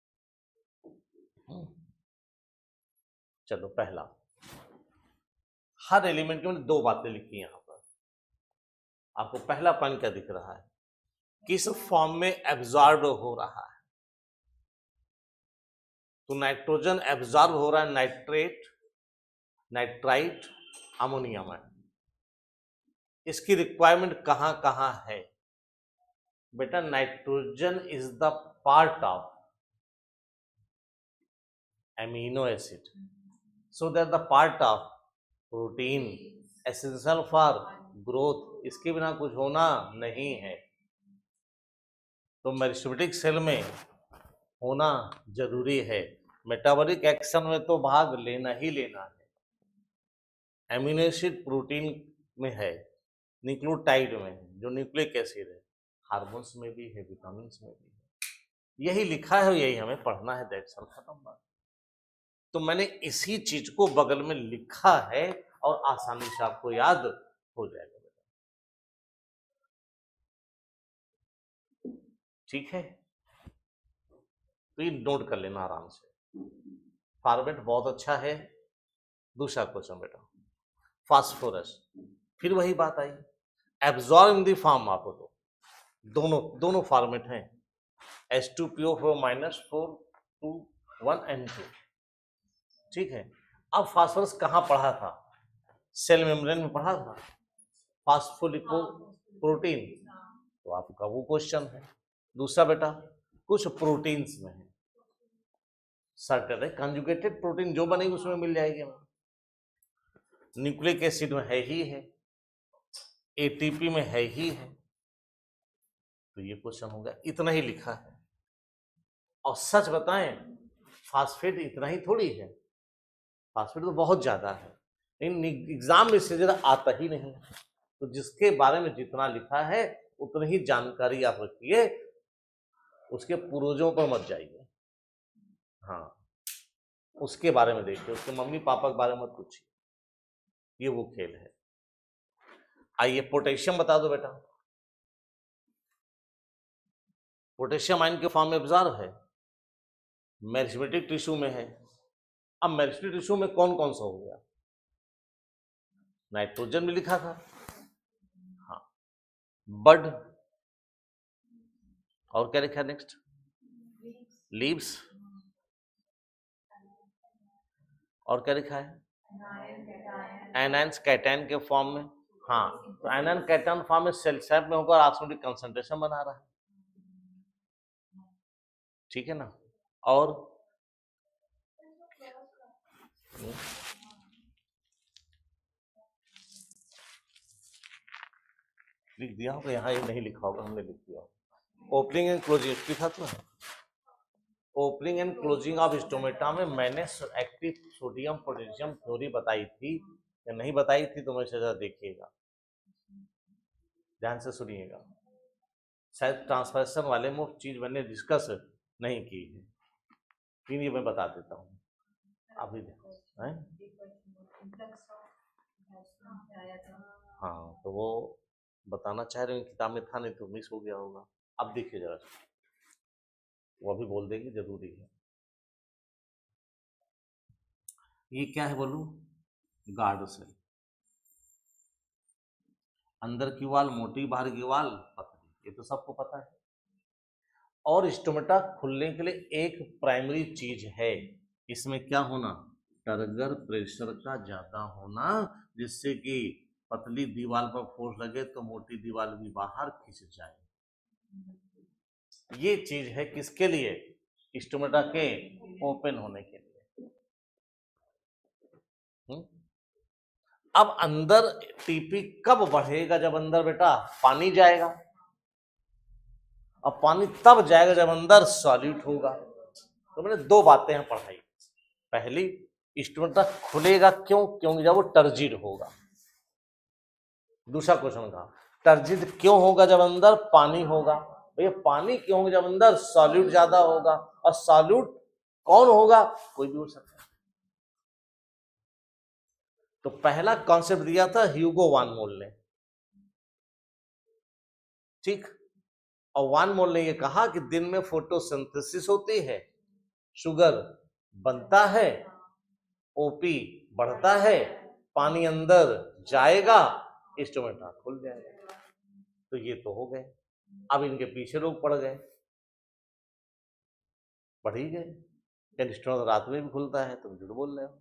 चलो पहला, हर एलिमेंट की मैंने दो बातें लिखी यहां पर। आपको पहला पॉइंट क्या दिख रहा है, किस फॉर्म में एब्जॉर्ब हो रहा है। तो नाइट्रोजन एब्जॉर्ब हो रहा है नाइट्रेट, नाइट्राइट, अमोनिया में। इसकी रिक्वायरमेंट कहां कहां है बेटा, nitrogen is the part of amino acid, so that the part of protein essential for growth, इसके बिना कुछ होना नहीं है। तो मेरिस्टेमेटिक सेल में होना जरूरी है, मेटाबॉलिक एक्शन में तो भाग लेना ही लेना है। एमिनो एसिड प्रोटीन में है, न्यूक्लियोटाइड में है, जो न्यूक्लिक एसिड है, हार्मोन्स में भी है, विटामिन में भी है। यही लिखा है, यही हमें पढ़ना है, दैट्स ऑल, खत्म बात। तो मैंने इसी चीज को बगल में लिखा है और आसानी से आपको याद हो जाएगा। ठीक है, तो ये नोट कर लेना आराम से। फॉर्मेट बहुत अच्छा है। दूसरा क्वेश्चन बेटा, फास्फोरस, फिर वही बात आई, एब्जॉर्ब इन द फॉर्म, आपको तो दोनों दोनों फॉर्मेट हैं, H two P O four minus four two one N two. ठीक है, अब फास्फोरस कहाँ पढ़ा था, सेल मेम्ब्रेन में पढ़ा था, फास्फोलिपो प्रोटीन, तो आपका वो क्वेश्चन है। दूसरा बेटा, कुछ प्रोटीन्स में है, सर्टेन है, कंजुगेटेड प्रोटीन जो बनेगी उसमें मिल जाएगी हमें। न्यूक्लिक एसिड में है ही है, एटीपी में है ही है। तो ये क्वेश्चन हो गया, इतना ही लिखा है। और सच बताएं, फास्फेट इतना ही थोड़ी है, फास्फेट तो बहुत ज्यादा है, लेकिन एग्जाम में से ज्यादा आता ही नहीं। तो जिसके बारे में जितना लिखा है उतनी ही जानकारी आप रखिए, उसके पूर्वजों पर मत जाइए। हाँ, उसके बारे में देखिए, उसके मम्मी पापा के बारे में मत पूछिए, ये वो खेल है। आइए पोटेशियम बता दो बेटा। पोटेशियम आयन के फॉर्म में एब्जॉर्ब है, मेरिस्टेमेटिक टिश्यू में है। अब मेरिस्टेमेटिक टिश्यू में कौन कौन सा हो गया, नाइट्रोजन भी लिखा था, हाँ, बड, और क्या लिखा है नेक्स्ट, लीव्स, और क्या लिखा है, एनायंस कैटायन के फॉर्म में। हाँ, तो एनायन कैटायन फॉर्म में सेल सैप में होकर ऑक्सीडेटिव कंसंट्रेशन बना रहा है। ठीक है ना, और लिख दिया होगा, यहाँ ये नहीं लिखा होगा, हमने लिख दिया। ओपनिंग एंड क्लोजिंग लिखा तो है, opening and closing of stomata में मैंने एक्टिव सोडियम पोटेशियम थ्योरी बताई थी या नहीं बताई थी, तो मैं जरा देखिएगा, ध्यान से सुनिएगा। शायद ट्रांसफरेशन वाले में चीज मैंने डिस्कस नहीं की है, लेकिन ये मैं बता देता हूँ अभी। हैं? हाँ, तो वो बताना चाह रहे हैं, किताब में था नहीं तो मिस हो गया होगा। अब देखिए जरा, वो अभी बोल देंगे, जरूरी है। ये क्या है बोलूं, गार्ड सेल, अंदर की वाल मोटी, बाहर की वाल पतली, ये तो सबको पता है। और स्टोमेटा खुलने के लिए एक प्राइमरी चीज है, इसमें क्या होना, टर्गर प्रेशर का ज्यादा होना, जिससे कि पतली दीवार पर फोर्स लगे तो मोटी दीवार भी बाहर खिंच जाए। ये चीज है किसके लिए, स्टोमेटा के ओपन होने के लिए। हुँ? अब अंदर टीपी कब बढ़ेगा, जब अंदर बेटा पानी जाएगा। अब पानी तब जाएगा जब अंदर सॉल्यूट होगा। तो मैंने दो बातें हैं पढ़ाई, पहली स्टोमेटा खुलेगा क्यों, क्योंकि जब वो टर्जिड होगा। दूसरा क्वेश्चन था, टर्जिड क्यों होगा, जब अंदर पानी होगा। भैया पानी क्यों होगा जब अंदर सॉल्यूट ज्यादा होगा, और सॉल्यूट कौन होगा, कोई भी हो सकता है। तो पहला कॉन्सेप्ट दिया था ह्यूगो वान मोल ने, ठीक। और वान मोल ने यह कहा कि दिन में फोटोसिंथेसिस होती है, शुगर बनता है, ओपी बढ़ता है, पानी अंदर जाएगा, स्टोमेटा खुल जाएगा। तो ये तो हो गए। अब इनके पीछे लोग पड़ गए, पढ़ ही गए। कैन रात में भी खुलता है, तुम झूठ बोल रहे हो।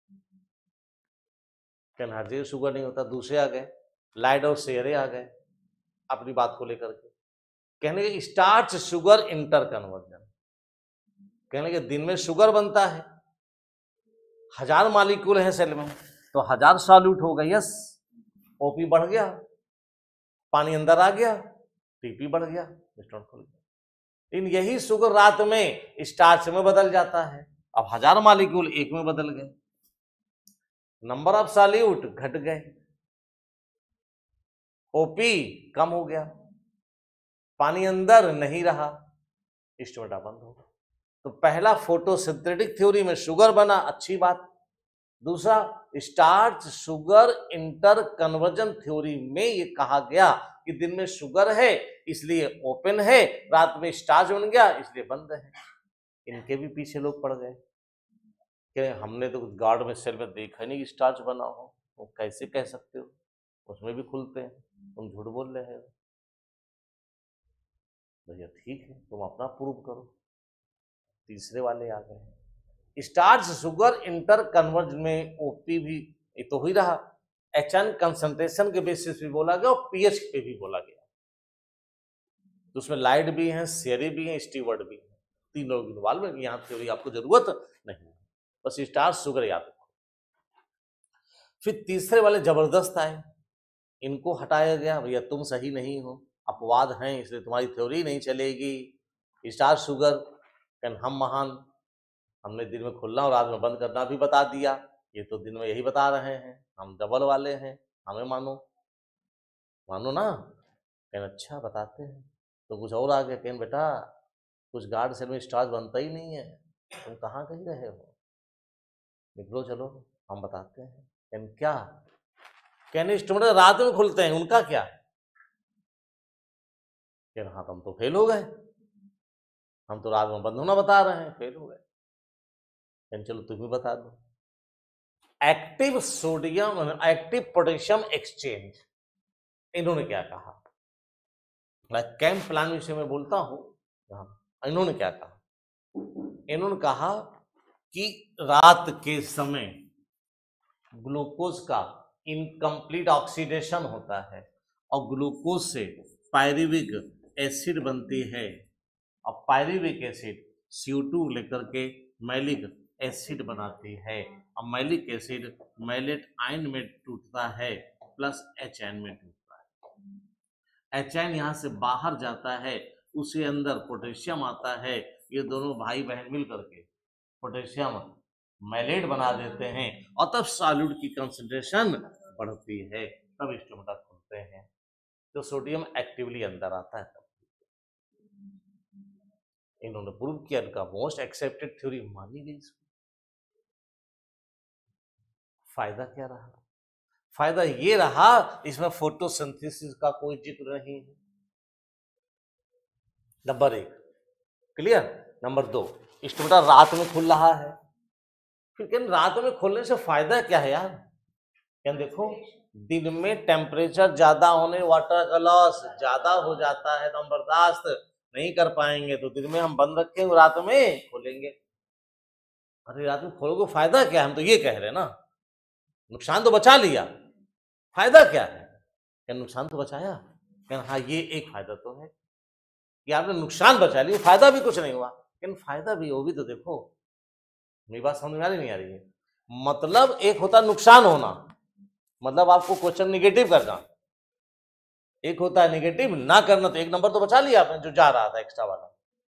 कैन हर जगह शुगर नहीं होता। दूसरे आ गए, लाइड और शेयरे आ गए अपनी बात को लेकर के, कहने के स्टार्च शुगर इंटर कन्वर्जन। कहने के दिन में शुगर बनता है, हजार मालिक्यूल है सेल में, तो हजार सॉल्यूट हो गया, यस, ओपी बढ़ गया, पानी अंदर आ गया, टीपी बढ़ गया, स्टोन खुल गया। इन यही शुगर रात में स्टार्च में बदल जाता है। अब हजार मालिक्यूल एक में बदल गए, नंबर ऑफ सॉल्यूट घट गए, ओपी कम हो गया, पानी अंदर नहीं रहा, स्टोमेटा बंद हो गया। तो पहला फोटोसिंथेटिक थ्योरी में शुगर बना, अच्छी बात। दूसरा starch sugar inter conversion theory में ये कहा गया कि दिन में शुगर है इसलिए ओपन है, रात में स्टार्च बन गया इसलिए बंद है। इनके भी पीछे लोग पड़ गए कि हमने तो गार्ड में सेल में देखा नहीं कि स्टार्च बना हो, वो कैसे कह सकते हो, उसमें भी खुलते हैं, तुम झूठ बोल रहे हो। भैया ठीक है, तुम अपना प्रूव करो। तीसरे वाले आ गए, स्टार्च शुगर इंटर कन्वर्ज में ओपी भी ये तो ही रहा, एच एन कंसंट्रेशन के बेसिस पे बोला गया और पीएच पे भी बोला गया। तो उसमें लाइड भी है, सेरी भी है, स्टीवर्ड भी है, तीन लोग इन्वॉल्व है। यहाँ थ्योरी आपको जरूरत नहीं, बस स्टार्च शुगर याद रखो। फिर तीसरे वाले जबरदस्त आए, इनको हटाया गया, भैया तुम सही नहीं हो, अपवाद हैं इसलिए तुम्हारी थ्योरी नहीं चलेगी। स्टार्च शुगर कैन हम महान, हमने दिन में खुलना और रात में बंद करना भी बता दिया, ये तो दिन में यही बता रहे हैं, हम डबल वाले हैं, हमें मानो मानो ना। कहन अच्छा बताते हैं, तो कुछ और आ गया, कहन बेटा कुछ गार्ड सेल में स्टार्च बनता ही नहीं है, तुम कहाँ कहीं रहे हो, निकलो चलो हम बताते हैं। कहन क्या, कहने स्टोमेटा रात में खुलते हैं, उनका क्या। कहन हाँ तुम तो फेल हो गए, हम तो रात में बंद होना बता रहे हैं, फेल हो गए। चलो तुम भी बता दो। Active sodium active potassium exchange, इन्होंने क्या कहा, कैंप प्लान विषय में बोलता हूं, इन्होंने क्या कहा, इन्होंने कहा कि रात के समय ग्लूकोज का इनकम्प्लीट ऑक्सीडेशन होता है और ग्लूकोज से पायरुविक एसिड बनती है, और pyruvic acid C O two लेकर के मैलिक एसिड बनाती है, और मैलिक एसिड मैलेट आयन में टूटता है प्लस एच आयन में टूटता है। एच आयन यहाँ से बाहर जाता है, उसे अंदर पोटेशियम आता है, ये दोनों भाई बहन मिल करके पोटेशियम मैलेट बना देते हैं, और तब सॉल्यूट की कंसंट्रेशन बढ़ती है, तब स्टोमेटा खुलते हैं, तो सोडियम एक्टिवली अंदर आता है। तब इन्होंने प्रूव किया, इनका मोस्ट एक्सेप्टेड थ्योरी मानी गई। फायदा क्या रहा, फायदा ये रहा इसमें फोटोसिंथेसिस का कोई जिक्र नहीं है, नंबर एक क्लियर। नंबर दो, स्टोमेटा रात में खुल रहा है, फिर क्या रात में खोलने से फायदा क्या है यार, क्या देखो दिन में टेम्परेचर ज्यादा होने, वाटर का लॉस ज्यादा हो जाता है, तो हम बर्दाश्त नहीं कर पाएंगे, तो दिन में हम बंद रखेंगे, रात में खोलेंगे। अरे रात में खोलोगे फायदा क्या है, हम तो ये कह रहे हैं ना, नुकसान तो बचा लिया, फायदा क्या है, क्या नुकसान तो बचाया, क्या हाँ ये एक फायदा तो है कि आपने नुकसान बचा लिया, फायदा भी कुछ नहीं हुआ, लेकिन फायदा भी, वो भी तो देखो। मेरी बात समझ में आ रही नहीं आ रही है, मतलब एक होता नुकसान होना, मतलब आपको क्वेश्चन निगेटिव करना, एक होता है निगेटिव ना करना, तो एक नंबर तो बचा लिया आपने जो जा रहा था एक्स्ट्रा वाला।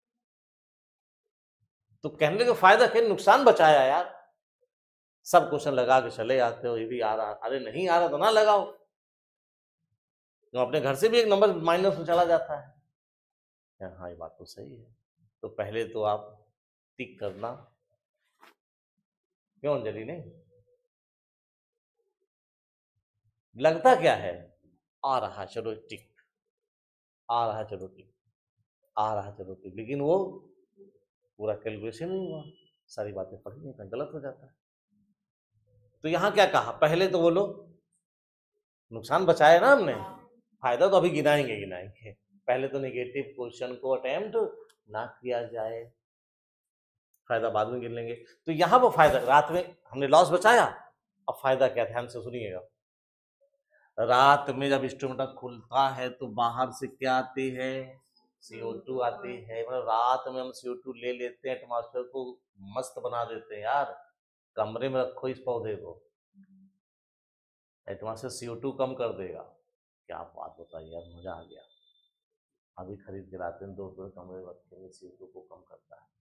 तो कहने का फायदा क्या, नुकसान बचाया यार। सब क्वेश्चन लगा के चले आते हो, ये भी आ रहा, अरे नहीं आ रहा तो ना लगाओ, तो अपने घर से भी एक नंबर माइनस में चला जाता है। हाँ, ये बात तो सही है। तो पहले तो आप टिक करना, क्यों अंजलि नहीं लगता क्या है, आ रहा चलो टिक, आ रहा चलो टिक, आ रहा चलो टिक, लेकिन वो पूरा कैलकुलेशन नहीं हुआ, सारी बातें पढ़ी नहीं, तो गलत हो जाता है। तो यहां क्या कहा, पहले तो बोलो नुकसान बचाया ना हमने, फायदा तो अभी गिनाएंगे गिनाएंगे पहले तो नेगेटिव क्वेश्चन को अटेम्प्ट ना किया जाए, फायदा बाद में गिन लेंगे। तो यहां वो फायदा, रात में हमने लॉस बचाया, अब फायदा क्या, ध्यान से सुनिएगा। रात में जब इंस्ट्रूमेंट खुलता है तो बाहर से क्या आती है, सी ओ टू आती है। मतलब रात में हम सी ओ टू ले लेते हैं, एटमॉस्फेयर को मस्त बना देते हैं यार, कमरे में रखो इस पौधे को, atmosphere C O to come कर देगा। क्या बात बताइए यार, मजा आ गया। अभी खरीद के लाते हैं, दो दो कमरे में रखेंगे, सी ओ टू को कम करता है।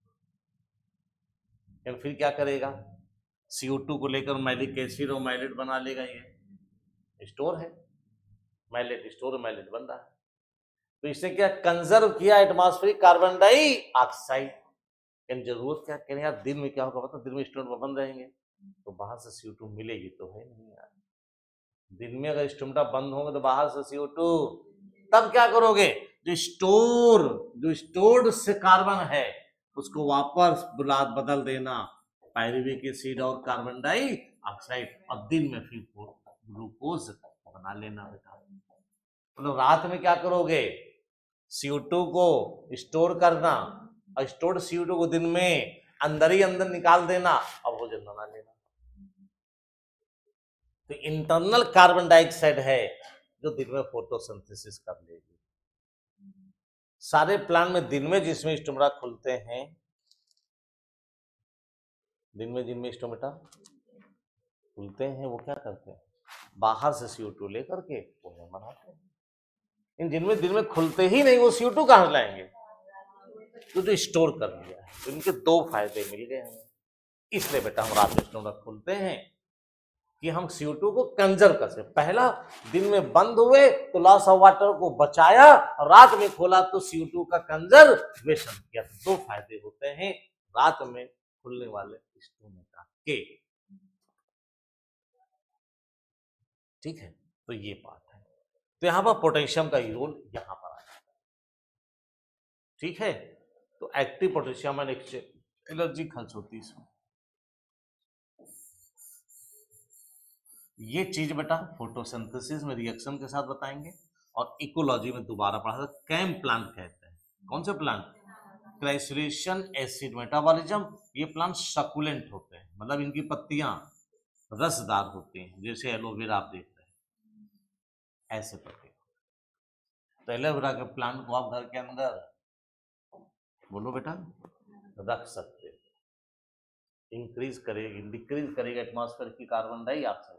फिर क्या करेगा, सी ओ टू को लेकर मैलिक एसिड और मैलेट बना लेगा, ये स्टोर है, मैलेट स्टोर, मैलेट बन रहा है। तो इसने क्या कंजर्व किया एटमॉस्फेरिक कार्बन डाइऑक्साइड। जरूरत क्या करें यार, दिन में क्या होगा पता, दिन में स्टोर बंद रहेंगे तो बाहर से सी ओ टू मिलेगी तो है नहीं यार। दिन में अगर स्टोमटा बंद होंगे तो बाहर से सी ओ टू, तब क्या करोगे, जो स्टोर जो स्टोर्ड से कार्बन है उसको वापस बुला बदल देना पायरुविक एसिड और कार्बन डाइऑक्साइड, और दिन में फिर ग्लूकोज बना लेना बेटा। मतलब रात में क्या करोगे, सी ओ टू को स्टोर करना, और स्टोर्ड सी ओ टू को दिन में अंदर ही अंदर निकाल देना, अब भोजन बना लेना। तो इंटरनल कार्बन डाइऑक्साइड है जो दिन में फोटोसिंथेसिस कर लेगी। सारे प्लांट में दिन में जिसमें स्टोमेटा खुलते हैं, दिन में जिनमें स्टोमेटा खुलते हैं वो क्या करते हैं, बाहर से सी ओ टू लेकर के भोजन बनाते हैं। इन जिनमें दिन में खुलते ही नहीं, वो सी ओ टू कहां लाएंगे, तो जो स्टोर कर लिया है। तो इनके दो फायदे मिल गए हमें, इसलिए बेटा हम रात में स्टोमेटा खुलते हैं कि हम सी ओ टू को कंजर्व कर सके। पहला, दिन में बंद हुए तो लॉस ऑफ वाटर को बचाया, और रात में खोला तो सी ओ टू का कंजर्वेशन किया। तो दो फायदे होते हैं रात में खुलने वाले स्टोमेटा के, ठीक है। तो ये बात है, तो यहां पर पोटेशियम का रोल यहां पर आ जाता है, ठीक है। तो एक्टिव पोटेशियम एंड एनर्जी खर्च होती है इसमें। ये चीज बेटा फोटोसिंथेसिस में रिएक्शन के साथ बताएंगे, और इकोलॉजी में दोबारा पढ़ा था, कैम प्लांट कहते हैं। कौन से प्लांट, क्राइसलेशन एसिड मेटाबॉलिज्म। ये प्लांट सकुलेंट होते हैं, मतलब इनकी पत्तियां रसदार होती हैं, जैसे एलोवेरा आप देखते हैं ऐसे पत्ते। तो एलोवेरा के प्लांट को आप घर के अंदर बोलो बेटा रख सकते, इंक्रीज करेगी, डिक्रीज करेगा एटमॉस्फेयर की कार्बन डाइऑक्साइड।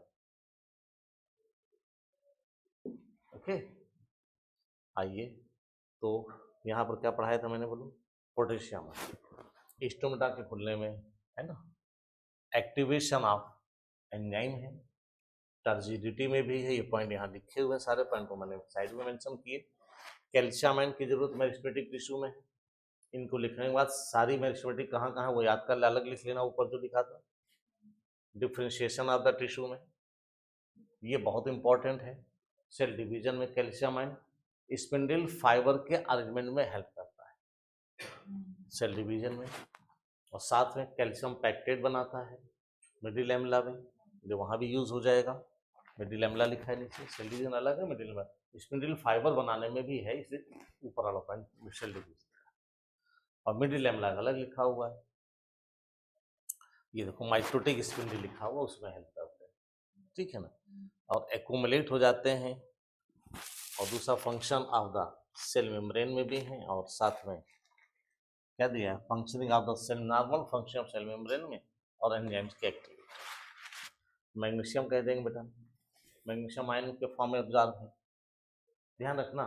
ओके, आइए, तो यहाँ पर क्या पढ़ाया था मैंने, बोलो पोटेशियम स्टोमेटा के खुलने में है ना, एक्टिवेशन ऑफ एंजाइम है, टर्जिडिटी में भी है, ये पॉइंट यहाँ लिखे हुए हैं, सारे पॉइंट को मैंने साइड में मेंशन किए। कैल्शियम आयन की जरूरत मेरिस्टेमेटिक टिश्यू में, इनको लिखने के बाद सारी मेरिस्टेमेटिक कहाँ कहाँ वो याद कर, अलग लिख लेना, ऊपर जो लिखा था डिफ्रेंशिएशन ऑफ द टिश्यू में, ये बहुत इंपॉर्टेंट है। सेल डिवीजन में कैल्शियम आयन स्पिंडल फाइबर के अरेंजमेंट में हेल्प करता है सेल डिवीजन में, और साथ में कैल्शियम पैक्टेट बनाता है मिडिल एमला में, जो वहाँ भी यूज हो जाएगा। मिडिल एमला लिखा है नीचे, सेल डिवीजन अलग है, मिडिल एमला स्पिंडल फाइबर बनाने में भी है, इसे ऊपर वाला पॉइंट सेल डिवीजन, और मिडिल एमला अलग लिखा हुआ है। ये देखो माइटोटिक स्पिंडल लिखा हुआ, उसमें हेल्प करते हैं, ठीक है ना। और एक्यूमुलेट हो जाते हैं, और दूसरा function of the cell membrane में भी है, और साथ में क्या दिया है, functioning of the cell, normal function of cell membrane में, और एंजाइम्स की एक्टिविटी। मैग्नीशियम कह देंगे बेटा, मैग्नीशियम आयन के फॉर्म में ऑब्जॉर्ब है, ध्यान रखना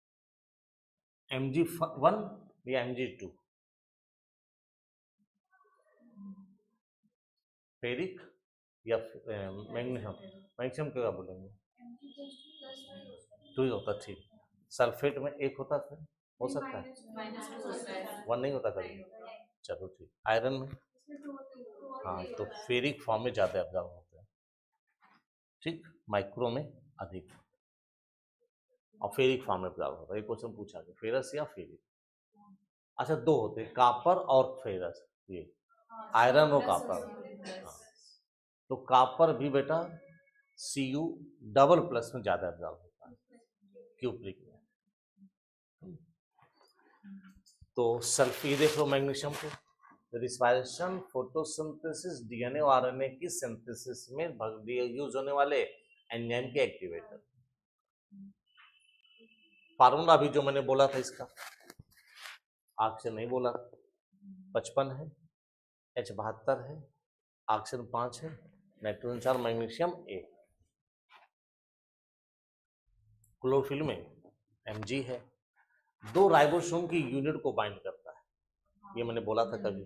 एम जी वन या एम जी टू, फेरिक या मैग्नीशियम, मैग्नीशियम क्या बोलेंगे, टू ही होता, ठीक। सल्फेट में एक होता था, हो सकता है, वन नहीं होता कभी। चलो ठीक, आयरन में हाँ तो फेरिक फॉर्म में ज्यादा एब्जॉर्ब होते हैं, ठीक, माइक्रो में अधिक, और फेरिक फॉर्म में एब्जॉर्ब होता है। ये क्वेश्चन पूछा गया, फेरस या फेरिक। अच्छा दो होते हैं, कापर और फेरस, ये आयरन और कापर। हाँ तो कापर भी बेटा सी यू डबल प्लस में ज्यादा एब्जॉर्ब होता है क्यूप्रिक में। तो सल्फर, ये देख लो मैग्नीशियम को, रिस्पायरेशन, फोटोसिंथेसिस, डीएनए और आरएनए की सिंथेसिस में यूज होने वाले एंजाइम के एक्टिवेटर। फार्मूला अभी जो मैंने बोला था इसका, ऑक्सीजन नहीं बोला, पचपन है, एच बहत्तर है, ऑक्सीजन पांच है, नाइट्रोजन चार, मैग्नीशियम एक। क्लोरोफिल में एमजी है, दो राइबोसोम की यूनिट को बाइंड करता है, ये मैंने बोला था कभी,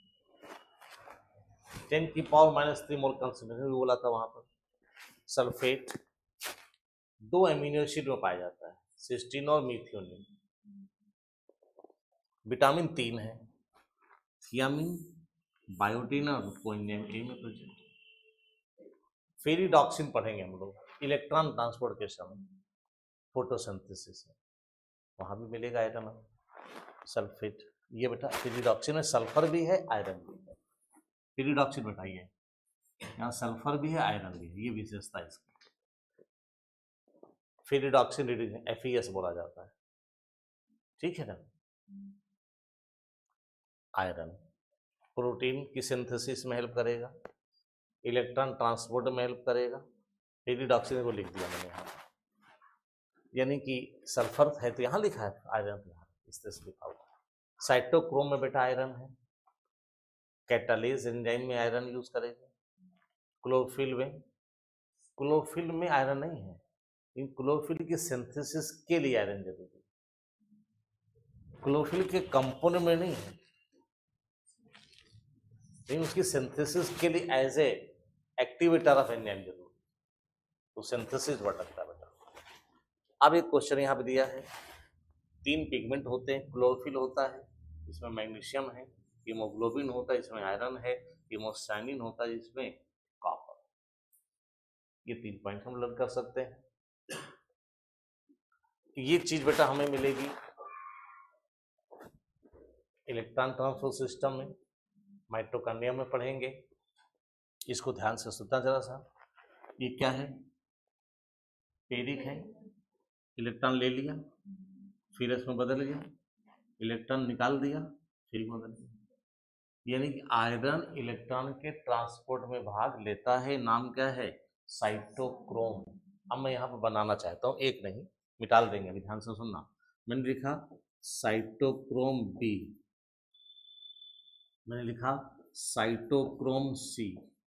टेन की power minus three mole concentration भी बोला था वहां पर। सल्फेट दो एमिनो एसिड में पाया जाता है, सिस्टीन और मीथियोनिन। विटामिन तीन है, थियामिन, बायोटिन और कोएंजाइम ए में प्रेजेंट। फेरिडॉक्सिन पढ़ेंगे हम लोग, इलेक्ट्रॉन ट्रांसपोर्ट के समय फोटोसिंथेसिस में, वहां भी मिलेगा आयरन। सल्फेट, ये बेटा फेरिडॉक्सिन में सल्फर भी है आयरन भी है। फेरिडॉक्सिन बेटा ये यहाँ सल्फर भी है आयरन भी है, ये विशेषता है इसकी। फेरिडॉक्सिन एफ ई एस बोला जाता है, ठीक है ना। आयरन प्रोटीन की सिंथेसिस में हेल्प करेगा, इलेक्ट्रॉन ट्रांसपोर्ट में हेल्प करेगा। फेरिडॉक्सिन को लिख दिया मैंने यहाँ, यानी कि सल्फर है तो यहाँ लिखा है, आयरन यहाँ इस तरह से लिखा हुआ है। साइटोक्रोम में बेटा आयरन है, कैटालेज एंजाइम में आयरन यूज करेगा। क्लोरोफिल में, क्लोरोफिल में आयरन नहीं है, इन क्लोरोफिल की सिंथेसिस के लिए आयरन जरूरी है, क्लोरोफिल के कंपोनेंट में नहीं है, लेकिन उसकी सिंथेसिस के लिए as a activator of enzyme जरूरी, तो सिंथेसिस भटकता है बेटा। अब एक क्वेश्चन यहाँ पे दिया है, तीन पिगमेंट होते हैं, क्लोरोफिल होता है, इसमें मैग्नीशियम है, हीमोग्लोबिन होता है, इसमें आयरन है, हीमोसाइनिन होता है, इसमें कॉपर। ये तीन पॉइंट हम लर्न कर सकते हैं। ये चीज बेटा हमें मिलेगी इलेक्ट्रॉन ट्रांसपोर्ट सिस्टम में, माइटोकॉन्ड्रिया में पढ़ेंगे। इसको ध्यान से सुनना जरा सा। ये क्या है, फेरिक है, इलेक्ट्रॉन ले लिया, फिर इसमें बदल गया, इलेक्ट्रॉन निकाल दिया, फिर बदल गया, यानी कि आयरन इलेक्ट्रॉन के ट्रांसपोर्ट में भाग लेता है। नाम क्या है, साइटोक्रोम। अब मैं यहाँ पर बनाना चाहता हूँ, एक नहीं मिटाल देंगे, अभी ध्यान से सुनना। मैंने लिखा साइटोक्रोम बी, मैंने लिखा साइटोक्रोम सी,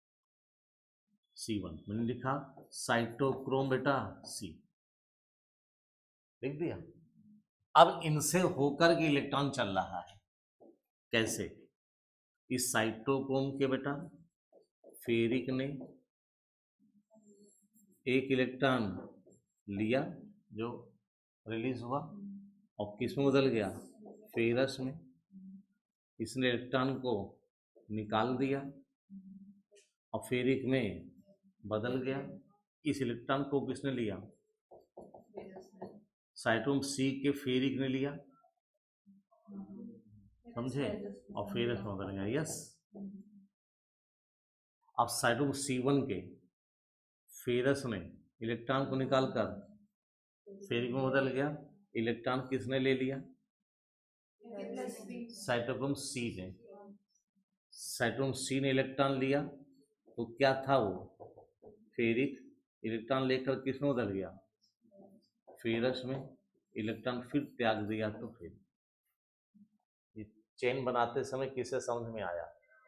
सी वन, मैंने लिखा साइटोक्रोम बेटा सी, लिख दिया। अब इनसे होकर के इलेक्ट्रॉन चल रहा है, कैसे, इस साइटोक्रोम के बेटा फेरिक ने एक इलेक्ट्रॉन लिया जो रिलीज हुआ, और किस में बदल गया, फेरस में। इसने इलेक्ट्रॉन को निकाल दिया और फेरिक में बदल गया। इस इलेक्ट्रॉन को किसने लिया, साइटोक्रोम सी के फेरिक ने लिया, समझे, और फेरस में बदल गया। यस, अब साइटोक्रोम सी वन के फेरस ने इलेक्ट्रॉन को निकालकर फेरिक में बदल गया, इलेक्ट्रॉन किसने ले लिया, साइटोक्रोम सी ने। साइटोक्रोम सी ने इलेक्ट्रॉन लिया तो क्या था वो, फेरिक, इलेक्ट्रॉन लेकर किसमें बदल गया, फेरस में, इलेक्ट्रॉन फिर त्याग दिया। तो फिर ये चेन बनाते समय किसे समझ में आया,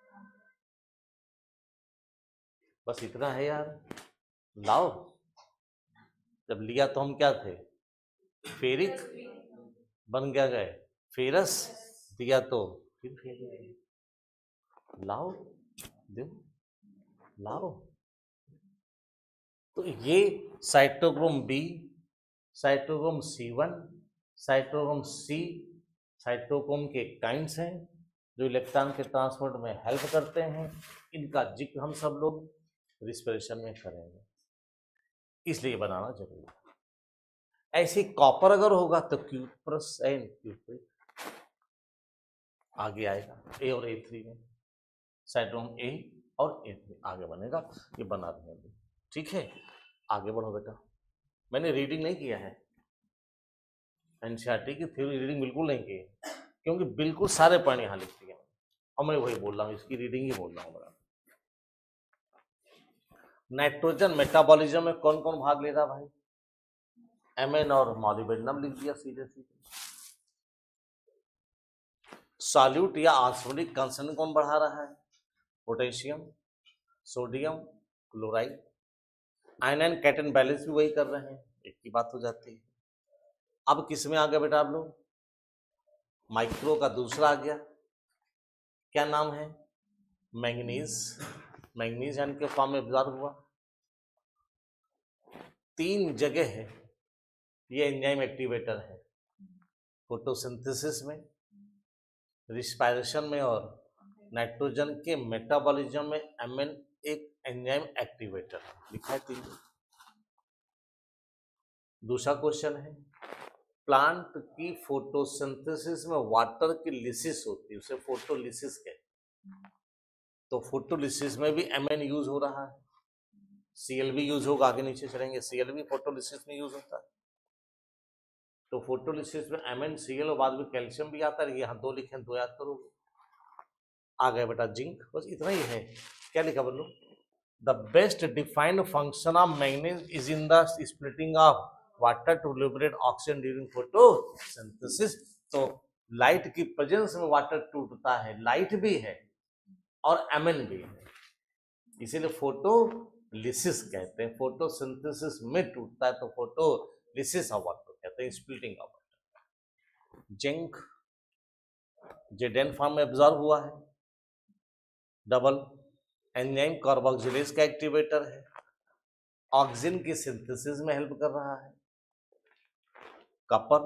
बस इतना है यार। लाओ, जब लिया तो हम क्या थे, फेरिक, बन गया गए फेरस, दिया तो फिर फेरिक, लाओ दो, लाओ। तो ये cytochrome B, cytochrome C one cytochrome C cytochrome के काइंड्स हैं जो इलेक्ट्रॉन के ट्रांसपोर्ट में हेल्प करते हैं। इनका जिक्र हम सब लोग रिस्पिरेशन में करेंगे, इसलिए बनाना जरूरी है। ऐसे कॉपर अगर होगा तो क्यूप्रस एंड क्यूप्रिक आगे आएगा, ए और ए थ्री में साइटोक्रोम ए और ए थ्री आगे बनेगा, ये बना देंगे। ठीक है, आगे बढ़ो बेटा। मैंने रीडिंग नहीं किया है, एनसीईआरटी की थ्योरी रीडिंग बिल्कुल नहीं की है, क्योंकि बिल्कुल सारे पॉइंट यहाँ लिख दिए और मैं वही बोल रहा हूँ, इसकी रीडिंग ही बोल रहा हूँ बड़ा। नाइट्रोजन मेटाबॉलिज्म में कौन कौन भाग ले रहा भाई? एमएन और मॉलिब्डेनम लिख दिया सीधे सीधे। सॉल्यूट या ऑस्मोटिक कंसंट्रेशन कौन बढ़ा रहा है? Potassium, sodium, chloride. Ion and cation balance भी वही कर रहे हैं, एक की बात हो जाती है। अब किस में आ गया बेटा आप लोग? माइक्रो का दूसरा आ गया, क्या नाम है? मैंगनीज। मैंगनीज यानी के फॉर्म में एब्जॉर्ब हुआ। तीन जगह है ये एंजाइम एक्टिवेटर है, फोटोसिंथेसिस में, रिस्पायरेशन में और नाइट्रोजन के मेटाबॉलिज्म में एमएन एक एंजाइम एक्टिवेटर लिखा है तीन। दूसरा क्वेश्चन है, प्लांट की फोटोसिंथेसिस में वाटर की लिसिस होती है, उसे फोटोलिसिस कहते हैं। तो फोटोलिसिस में भी एमएन यूज हो रहा है, सीएल भी यूज होगा, आगे नीचे चलेंगे, सीएल भी फोटोलिसिस में यूज होता है। तो फोटोलिसिस में एमएन, सीएल और बाद में कैल्शियम भी आता है, यहाँ दो लिखे, दो याद करोगे। आ गए बेटा जिंक, बस इतना ही है। क्या लिखा बोलो? The best defined function of manganese is in the splitting of water to liberate oxygen during photosynthesis. तो लाइट की प्रेजेंस में वाटर टूटता है, लाइट भी है और एमएन भी है, इसीलिए फोटोलिसिस कहते हैं। फोटोसिंथेसिस में टूटता है तो फोटोलिसिस ऑफ वाटर कहते हैं, splitting of water. Zinc Z N form में एब्जॉर्ब हुआ है, डबल एंजाइम कार्बोक्सिलेज का एक्टिवेटर है, ऑक्सीजन की सिंथेसिस में हेल्प कर रहा है। कॉपर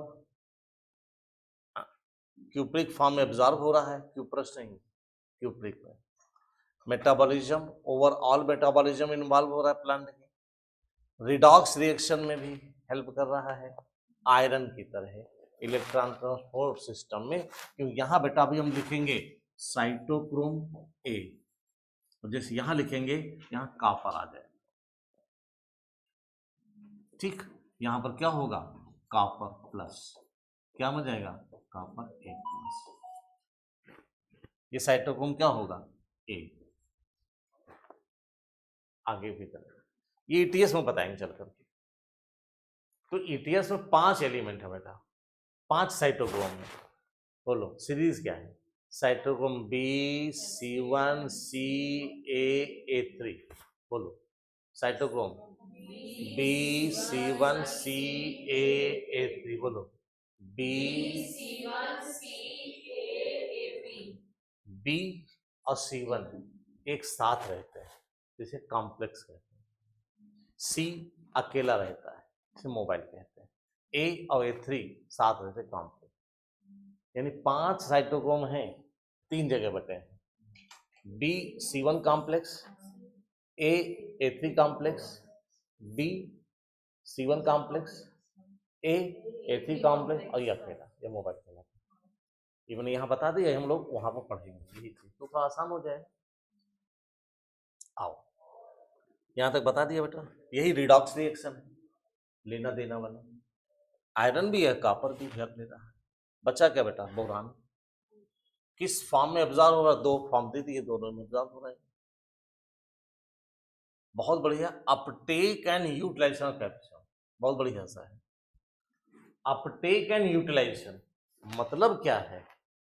क्यूप्रिक फॉर्म में एब्जॉर्ब हो रहा है, क्यूप्रस नहीं, क्यूप्रिक में। मेटाबॉलिज्म, ओवरऑल मेटाबॉलिज्म इन्वॉल्व हो रहा है प्लांट के। रिडॉक्स रिएक्शन में भी हेल्प कर रहा है, आयरन की तरह इलेक्ट्रॉन ट्रांसपोर्ट सिस्टम में। क्योंकि यहाँ बेटा अभी हम लिखेंगे साइटोक्रोम ए, जैसे यहाँ लिखेंगे यहाँ कॉपर आ जाएगा। ठीक, यहाँ पर क्या होगा? कॉपर प्लस, क्या हो जाएगा? Copper A plus. ये साइटोक्रोम क्या होगा? ए। आगे भी करेंगे, ये ईटीएस में बताएंगे चल करके। तो ईटीएस में पांच एलिमेंट है बेटा, पांच साइटोक्रोम में। बोलो सीरीज क्या है? Cytochrome B, C one, C, A, A three. बोलो cytochrome B, C one, C, A, A three. बोलो B, C one, C, A, A three. B और सी वन एक साथ रहते हैं, जिसे कॉम्प्लेक्स कहते हैं। सी अकेला रहता है, इसे मोबाइल कहते हैं। ए और ए थ्री साथ रहते हैं, कॉम्प्लेक्स। यानी पांच साइटोक्रोम हैं, तीन जगह बटे हैं। B C one complex, A A three complex, B C one complex, A A three complex और ये अकेला, ये मोबाइल कहलाता है। ये मैंने यहाँ बता दिया, हम लोग वहां पर पढ़ेंगे, तो थोड़ा आसान हो जाए। आओ यहाँ तक बता दिया बेटा, यही रिडॉक्स रिएक्शन है, लेना देना वाला। आयरन भी है, कॉपर भी है, ले रहा है। बचा क्या बेटा? बोरान। किस फॉर्म में एब्जॉर्ब हो रहा है? दो फॉर्म दे दिए, दोनों में एब्जॉर्ब हो रहा है। बहुत बढ़िया। अपटेक एंड यूटिलाइजेशन कैप्शन, बहुत बढ़िया सा है। अपटेक एंड यूटिलाइजेशन मतलब क्या है?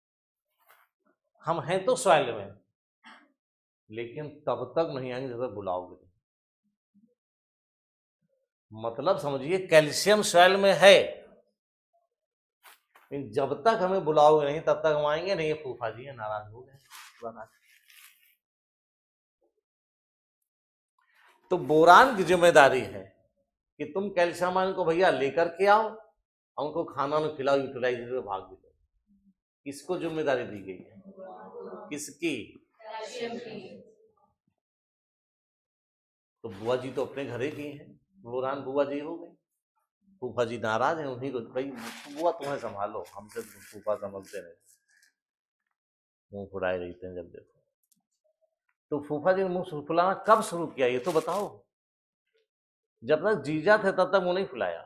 हम हैं तो सॉइल में, लेकिन तब तक नहीं आएंगे जब तक बुलाओगे। मतलब समझिए कैल्शियम सॉइल में है, जब तक हमें बुलाओगे नहीं तब तक हम आएंगे नहीं। ये फूफा जी है, नाराज हो गए। तो बोरान की जिम्मेदारी है कि तुम कैल्शियम आयन को भैया लेकर के आओ उनको खाना में खिलाओ, यूटिलाइज में भाग गए। किसको जिम्मेदारी दी गई है? किसकी? तो बुआ जी तो अपने घरे की हैं, बुरान बुआ जी हो गई। फूफा जी नाराज हैं, उन्हीं को भाई बुआ तुम्हें संभालो, हमसे तो फूफा संभलते रहे, मुंह फुलाए रहते हैं जब देखो। तो फूफा जी ने मुंह फुलाना कब शुरू किया ये तो बताओ। जब तक जीजा थे तब तक मुंह नहीं फुलाया,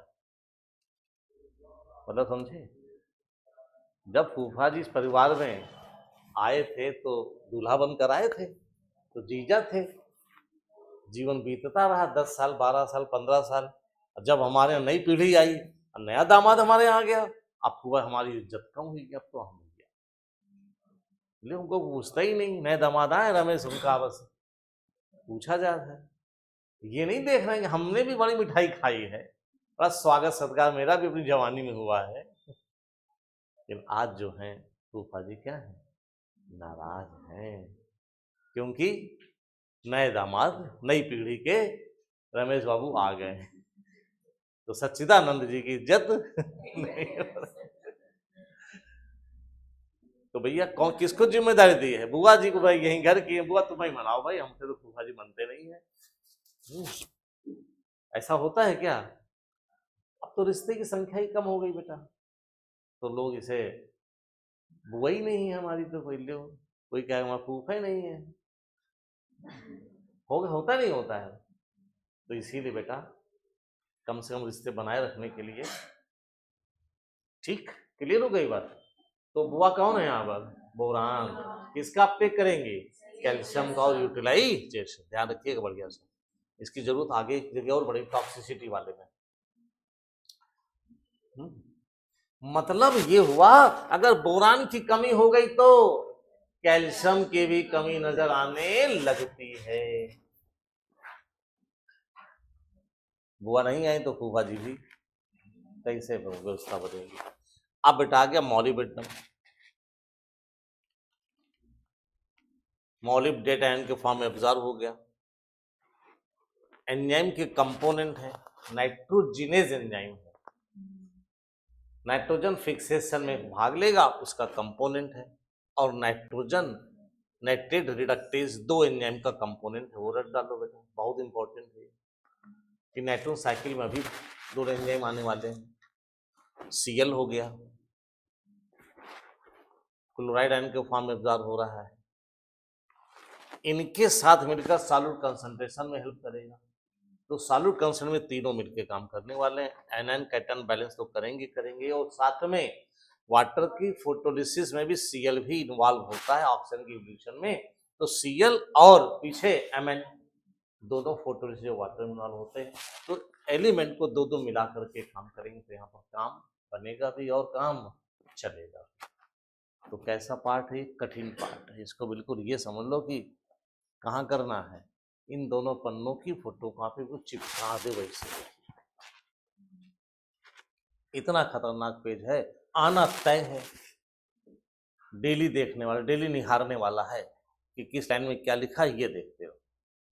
मतलब समझे। जब फूफा जी इस परिवार में आए थे तो दूल्हा बनकर आए थे, तो जीजा थे। जीवन बीतता रहा, दस साल, बारह साल, पंद्रह साल। जब हमारे यहाँ नई पीढ़ी आई, नया दामाद हमारे यहाँ आ गया, अब हुआ हमारी इज्जत कम हुई, अब तो हम गया, इसलिए उनको पूछता ही नहीं। नए दामाद आए रमेश, उनका बस पूछा जाता है। ये नहीं देख रहे हैं कि हमने भी बड़ी मिठाई खाई है, बड़ा स्वागत सत्कार मेरा भी अपनी जवानी में हुआ है, लेकिन आज जो है फूफा जी क्या है, नाराज हैं, क्योंकि नए दामाद नई पीढ़ी के रमेश बाबू आ गए हैं, तो सच्चिदानंद जी की इज्जत नहीं हो रही। तो भैया कौन किसको जिम्मेदारी दी है? बुआ जी को, भाई यही घर की है, बुआ तुम्हें मनाओ भाई, हमसे तो फूफा जी मनते नहीं है। ऐसा होता है क्या? अब तो रिश्ते की संख्या ही कम हो गई बेटा, तो लोग इसे बुआ ही नहीं है हमारी, तो कोई लो कोई क्या हमारा फूफा ही नहीं है, होगा होता नहीं होता है। तो इसीलिए बेटा कम से कम रिश्ते बनाए रखने के लिए, ठीक क्लियर हो गई बात। तो बुआ कौन है यहाँ पर? बोरान। किसका आप पेक करेंगे? कैल्शियम का और यूटिलाइजेशन, ध्यान रखिएगा बढ़िया से, इसकी जरूरत आगे एक जगह और बड़ी टॉक्सिसिटी वाले में। मतलब ये हुआ अगर बोरान की कमी हो गई तो कैल्शियम की भी कमी नजर आने लगती है। बुआ नहीं आई तो फूफा जी भी कैसे व्यवस्था बनेगी। अब बेटा आ गया मॉलिब्डेनम। मॉलिब्डेनम के फॉर्म में ऑब्जर्व हो गया। एंजाइम के कंपोनेंट है, नाइट्रोजिनेज एंजाइम है, नाइट्रोजन फिक्सेशन में भाग लेगा, उसका कंपोनेंट है। और नाइट्रोजन नाइट्रेट रिडक्टेज दो एंजाइम का कंपोनेंट है, वो रट डालो बेटा, बहुत इंपॉर्टेंट है कि नाइट्रोजन साइकिल में अभी दो एंजाइम आने वाले हैं। सीएल हो गया, क्लोराइड आयन के फॉर्म में ऑब्जर्व हो रहा है, इनके साथ मिलकर सॉल्यूट कंसंट्रेशन में हेल्प करेगा। तो सॉल्यूट कंसंट्रेशन में तीनों मिलकर काम करने वाले हैं, एनायन कैटन बैलेंस तो करेंगे करेंगे और साथ में वाटर की फोटोलिसिस में भी सीएल भी इन्वॉल्व होता है ऑक्सीजन की इवोल्यूशन में। तो सीएल और पीछे एमएन दोनों फोटोलिसिस वाटर में इन्वॉल्व होते हैं, तो एलिमेंट को दो दो मिला करके काम करेंगे तो यहाँ पर काम बनेगा भी और काम चलेगा। तो कैसा पार्ट है? कठिन पार्ट है, इसको बिल्कुल ये समझ लो कि कहाँ करना है, इन दोनों पन्नों की फोटोकॉपी को चिपका दे वैसे। इतना खतरनाक पेज है, आना तय है, डेली देखने वाला, डेली निहारने वाला है कि किस लाइन में क्या लिखा है, ये देखते हो।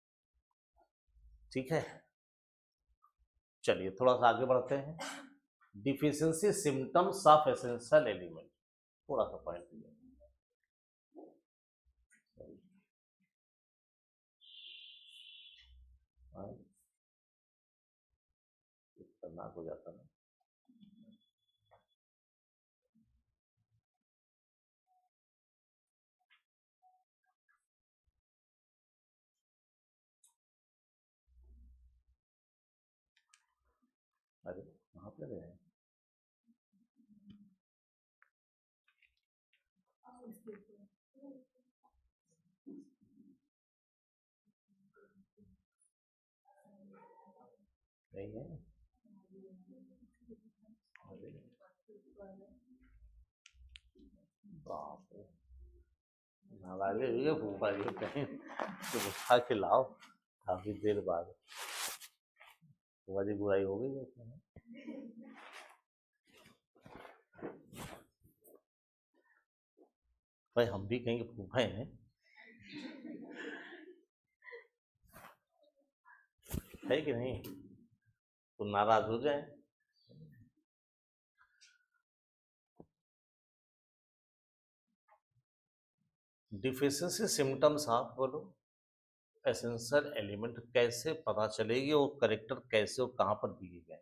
ठीक है, चलिए थोड़ा सा आगे बढ़ते हैं। Deficiency symptoms of essential element, थोड़ा सा पॉइंट लिया, खतरनाक हो जाता है। अरे कहाँ पे रहे? नहीं है, अरे बाप रे, नाराज हुए फूफा जी कहीं तो उठा के लाओ, काफी देर बाद फूफा जी बुराई हो गई है। भाई हम भी कहीं फूफा हैं, है कि नहीं, तो नाराज हो जाए। डिफिशियंसी सिम्टम्स आप बोलो, एसेंशियल एलिमेंट कैसे पता चलेगी, वो करेक्टर कैसे, वो कहाँ पर दिए गए,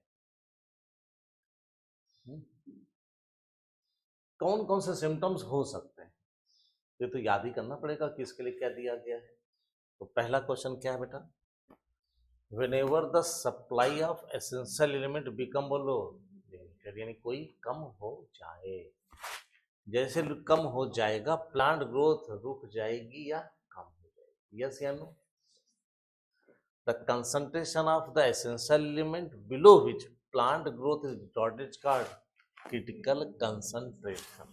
कौन कौन से सिम्टम्स हो सकते हैं, ये तो याद ही करना पड़ेगा कि इसके लिए क्या दिया गया है। तो पहला क्वेश्चन क्या है बेटा, whenever the supply of essential element become बोलो लिमिटेड, यानी कोई कम हो जाए, जैसे कम हो जाएगा प्लांट ग्रोथ रुक जाएगी या कम हो जाएगी, यस या no. The concentration of the essential element below which plant growth is retarded is called critical concentration.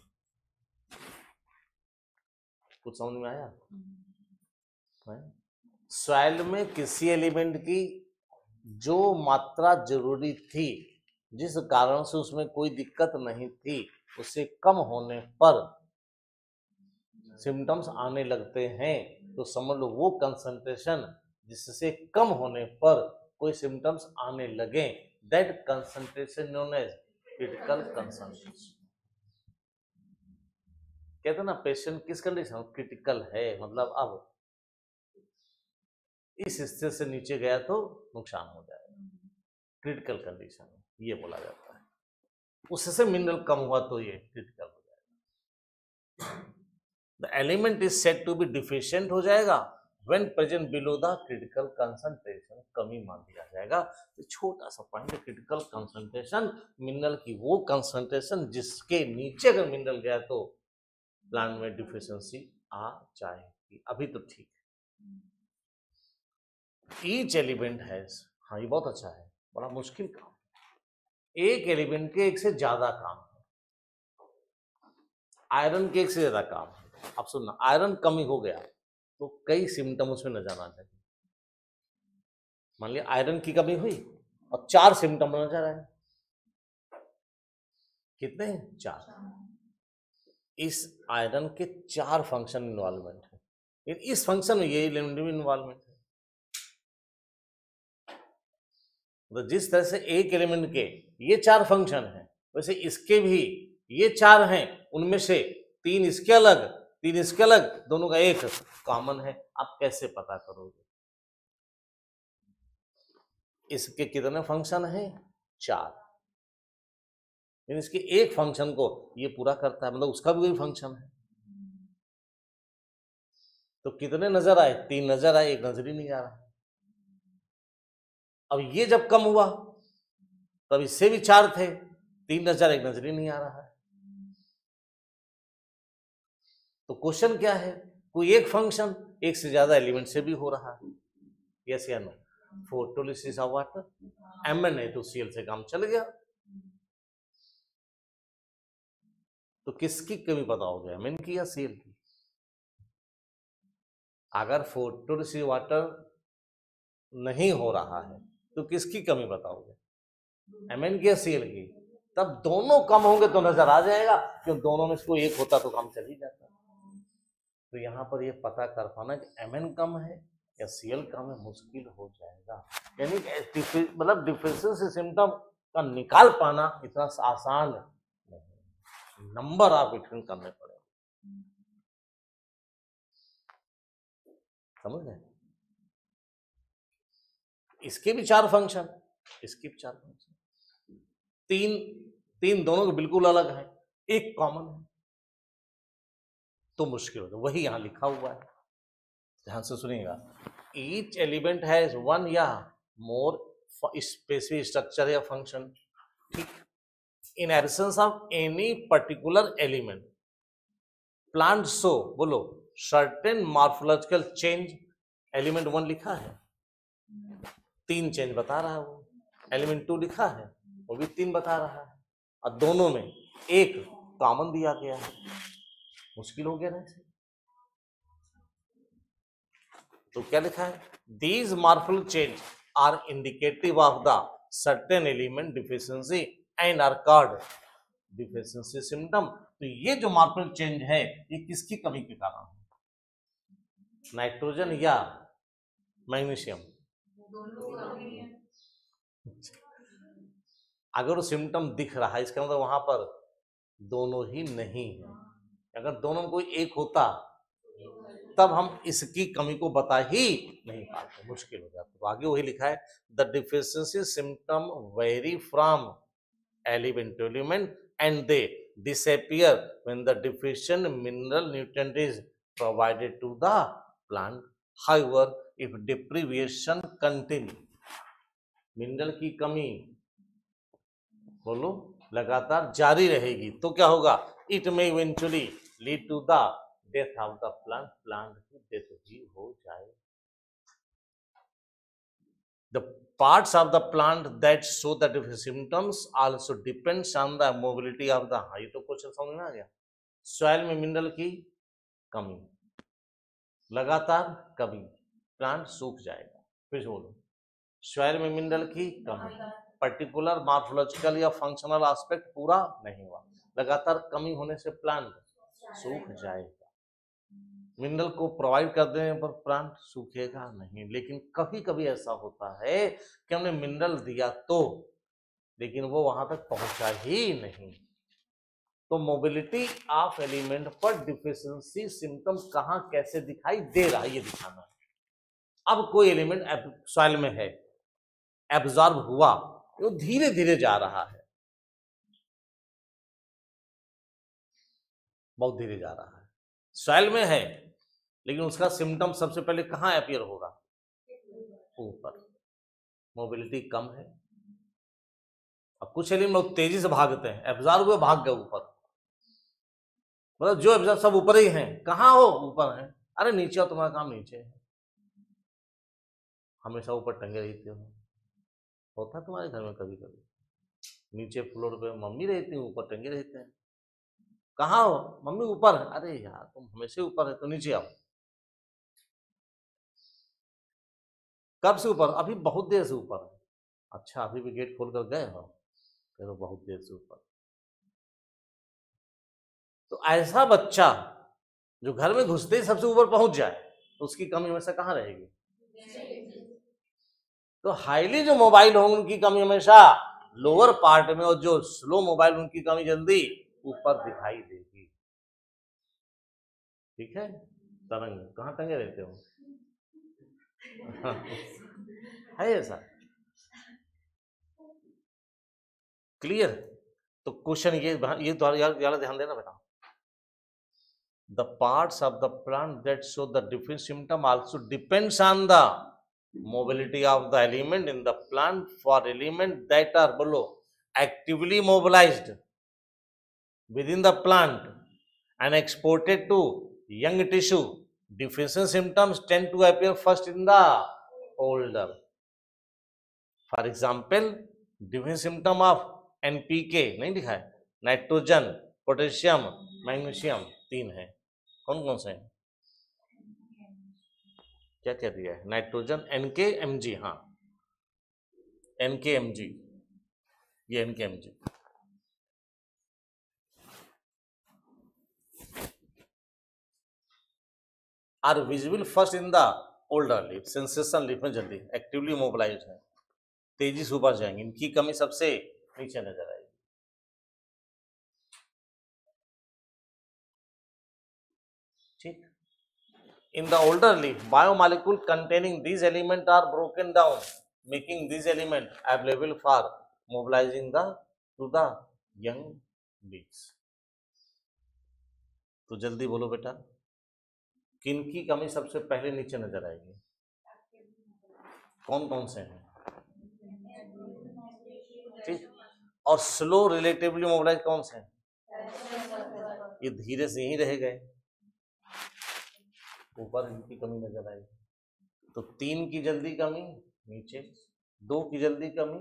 कुछ समझ में आया? सॉइल में किसी एलिमेंट की जो मात्रा जरूरी थी, जिस कारण से उसमें कोई दिक्कत नहीं थी, उससे कम होने पर सिम्टम्स आने लगते हैं, तो समझ लो वो कंसंट्रेशन जिससे कम होने पर कोई सिम्टम्स आने लगे, that concentration known as critical concentration. कहते ना पेशेंट किस कंडीशन क्रिटिकल है, मतलब अब इस हिस्से से नीचे गया तो नुकसान हो जाएगा, क्रिटिकल कंडीशन ये बोला जाता है। उससे मिनरल कम हुआ तो ये क्रिटिकल हो जाएगा। The element is said to be deficient हो जाएगा when present below the critical concentration, कमी मान लिया जाएगा। तो छोटा सा पॉइंट, क्रिटिकल कंसंट्रेशन मिनरल की वो कंसंट्रेशन जिसके नीचे अगर मिनरल गया तो प्लांट में डिफिशियंसी आ जाएगी। अभी तो ठीक है। ईच एलिमेंट हैज, हाँ ये बहुत अच्छा है, बड़ा मुश्किल काम, एक एलिमेंट के एक से ज्यादा काम है, आयरन के एक से ज्यादा काम है। अब सुनना, आयरन कमी हो गया तो कई सिम्टम उसमें नजर आ जाएंगे। मान लिया आयरन की कमी हुई और चार सिम्टम नजर आए, कितने? चार। इस आयरन के चार फंक्शन इन्वॉल्वमेंट है, इस फंक्शन में ये एलिमेंट भी इन्वॉल्वमेंट है। तो जिस तरह से एक एलिमेंट के ये चार फंक्शन हैं, वैसे इसके भी ये चार हैं, उनमें से तीन इसके अलग, तीन इसके अलग, दोनों का एक कॉमन है। आप कैसे पता करोगे? इसके कितने फंक्शन हैं? चार। इसके एक फंक्शन को ये पूरा करता है, मतलब उसका भी कोई फंक्शन है। तो कितने नजर आए? तीन नजर आए, एक नजर ही नहीं आ रहा। अब ये जब कम हुआ तब इससे भी चार थे, तीन नजर, एक नजर ही नहीं आ रहा है। तो क्वेश्चन क्या है? कोई एक फंक्शन एक से ज्यादा एलिमेंट से भी हो रहा है, यस या no. Photolysis of water, M N A तो सी एल से काम चल गया। तो किसकी कमी बताओगे, एम एन की या सी एल की? अगर फोटोलिसिस वाटर नहीं हो रहा है तो किसकी कमी बताओगे, एम एन की या सी एल की? तब दोनों कम होंगे तो नजर आ जाएगा, क्यों दोनों में से कोई एक होता तो काम चल ही जाता। तो यहाँ पर ये पता कर पाना कि एम एन कम है या सी एल कम है मुश्किल हो जाएगा। यानी मतलब डिफिशिएंसी सिम्टम का निकाल पाना इतना आसान नहीं, नंबर आप इटन करने पड़ेंगे, समझ गए? इसके भी चार फंक्शन, इसके भी चार फंक्शन, तीन तीन दोनों के बिल्कुल अलग है, एक कॉमन है, तो मुश्किल हो जाए। वही यहां लिखा हुआ है, ध्यान से सुनिएगा। ईच एलिमेंट हैज वन या मोर स्पेसिफिक स्ट्रक्चर या फंक्शन, ठीक। In absence of any particular element plant show बोलो certain morphological change. Element one लिखा है, तीन चेंज बता रहा है वो। एलिमेंट टू लिखा है, वो भी तीन बता रहा है, और दोनों में एक कॉमन दिया गया है। मुश्किल हो गया ना इसे? तो क्या लिखा है? These morphological change are indicative of the certain element deficiency and are called deficiency symptom. तो ये जो मॉर्फोलॉजिकल चेंज है ये किसकी कमी के कारण है? नाइट्रोजन या मैग्नीशियम? अगर वो सिम्टम दिख रहा है इसका मतलब वहां पर दोनों ही नहीं है। अगर दोनों में कोई एक होता तब हम इसकी कमी को बता ही नहीं पाते, मुश्किल हो जाता। तो आगे वही लिखा है, the deficiency symptom vary from element to element and they disappear when the deficient mineral nutrient is provided to the plant. However, if deprivation continue, mineral की कमी बोलो लगातार जारी रहेगी तो क्या होगा, it may eventually lead to the death of the plant, plant की डेथ भी हो जाए। The parts of the plant that show the different symptoms also depends on the mobility of the, ये तो क्वेश्चन समझ में आ गया। सॉइल में मिनरल की कमी, लगातार कमी, प्लांट सूख जाएगा। फिर बोलो, सॉइल में मिनरल की कमी, पर्टिकुलर मॉर्फोलॉजिकल या फंक्शनल एस्पेक्ट पूरा नहीं हुआ, लगातार कमी होने से प्लांट सूख जाएगा। मिनरल को प्रोवाइड कर देने पर प्लांट सूखेगा नहीं, लेकिन कभी कभी ऐसा होता है कि हमने मिनरल दिया तो, लेकिन वो वहां तक पहुंचा ही नहीं। तो मोबिलिटी ऑफ एलिमेंट पर डिफिशियंसी सिम्टम कहां कैसे दिखाई दे रहा है ये दिखाना है। अब कोई एलिमेंट सॉइल में है, एब्जॉर्ब हुआ, वो धीरे धीरे जा रहा है, बहुत धीरे जा रहा है, सॉइल में है, लेकिन उसका सिम्टम सबसे पहले कहां अपीयर होगा, ऊपर, मोबिलिटी कम है। अब कुछ एलिमेंट तेजी से भागते हैं, एब्जॉर्ब हुए भाग गए ऊपर, मतलब जो एब्जॉर्ब सब ऊपर ही हैं, कहां हो, ऊपर है, अरे नीचे हो, तुम्हारा काम नीचे है, हमेशा ऊपर टंगे रहते हो, होता तुम्हारे घर में कभी कभी, नीचे फ्लोर पे मम्मी रहती है, ऊपर टंगे रहते हैं, कहाँ हो, मम्मी ऊपर है, अरे यार तुम हमेशा ऊपर है तो नीचे आओ। कब से ऊपर, अभी बहुत देर से ऊपर है, अच्छा अभी भी गेट खोल कर गए हो, फिर बहुत देर से ऊपर। तो ऐसा बच्चा जो घर में घुसते ही सबसे ऊपर पहुंच जाए तो उसकी कमी हमेशा कहाँ रहेगी, तो हाईली जो मोबाइल होंगे उनकी कमी हमेशा लोअर पार्ट में, और जो स्लो मोबाइल उनकी कमी जल्दी ऊपर दिखाई देगी। ठीक है, तरंग कहाँ टंगे रहते हो है ऐसा, क्लियर। तो क्वेश्चन ये ये तो यार ध्यान देना बेटा, the parts of the plant that show the different symptom also depends on the mobility of the element in the plant. For element that are below actively mobilized within the plant and exported to young tissue, deficient symptoms tend to appear first in the older. For example, deficient symptom of N P K नहीं लिखा है, nitrogen, potassium, magnesium, तीन है, कौन कौन से हैं, क्या क्या दिया है, नाइट्रोजन, एनके, एमजी, हाँ एनके एमजी, ये NK MG, are visible first in the older leaf, senescence leaf में जल्दी एक्टिवली मोबिलाइज है, तेजी से ऊपर जाएंगे, इनकी कमी सबसे नीचे नजर आएगी। ठीक, in the older leaf, biomolecule containing these elements are broken down, making these elements available for mobilizing the to the young leaves. तो जल्दी बोलो बेटा, किन की कमी सबसे पहले नीचे नजर आएगी, कौन कौन से हैं, ठीक, और स्लो रिलेटिवली मोबिलाइज कौन से हैं, ये धीरे से ही रह गए, ऊपर इनकी कमी नजर आएगी। तो तीन की जल्दी कमी नीचे, दो की जल्दी कमी,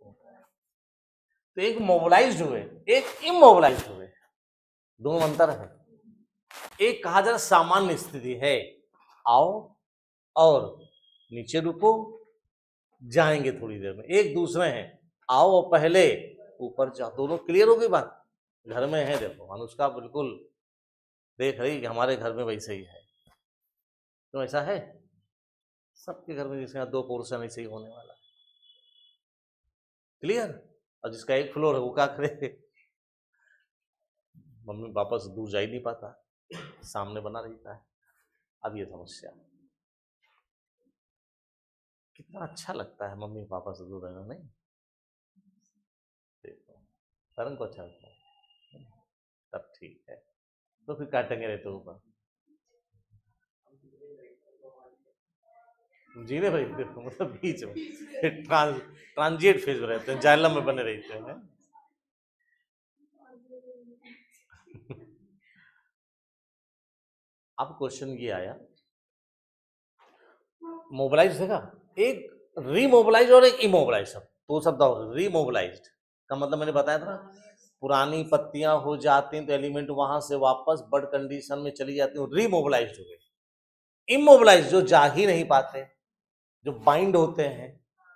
तो एक मोबिलाइज्ड हुए, एक इमोबिलाइज्ड हुए, दोनों अंतर है। एक कहा जा सामान्य स्थिति है, आओ और नीचे रुको, जाएंगे थोड़ी देर में, एक दूसरे हैं, आओ और पहले ऊपर जाओ, दोनों क्लियर हो गई बात। घर में है, देखो अनुष्का बिल्कुल देख रही कि हमारे घर में वैसे ही है, तो ऐसा है सबके घर में, जिसका दो पोर्शन ऐसे ही होने वाला है, क्लियर। और जिसका एक फ्लोर है वो क्या करे, मम्मी पापा से दूर जा ही नहीं पाता, सामने बना रहता है, अब ये समस्या, कितना अच्छा लगता है मम्मी पापा से दूर रहना, नहीं? देखो तरंग को अच्छा लगता है, तब ठीक है। तो फिर काटेंगे रहते ऊपर जीने भाई, देखो मतलब बीच में ट्रांस ट्रांजिएट फेज में रहते हैं, जाइलम में बने रहते हैं। अब क्वेश्चन ये आया, मोबिलाइज देखा, एक रीमोबिलाइज और एक इमोबिलाइज शब्द, दो शब्द और। रीमोबिलाइज्ड का मतलब मैंने बताया था ना, पुरानी पत्तियां हो जाती हैं तो एलिमेंट वहां से वापस बर्ड कंडीशन में चली जाती है, रीमोबिलाइज्ड हो गए। इमोबिलाइज जो जा ही नहीं पाते, जो बाइंड होते हैं,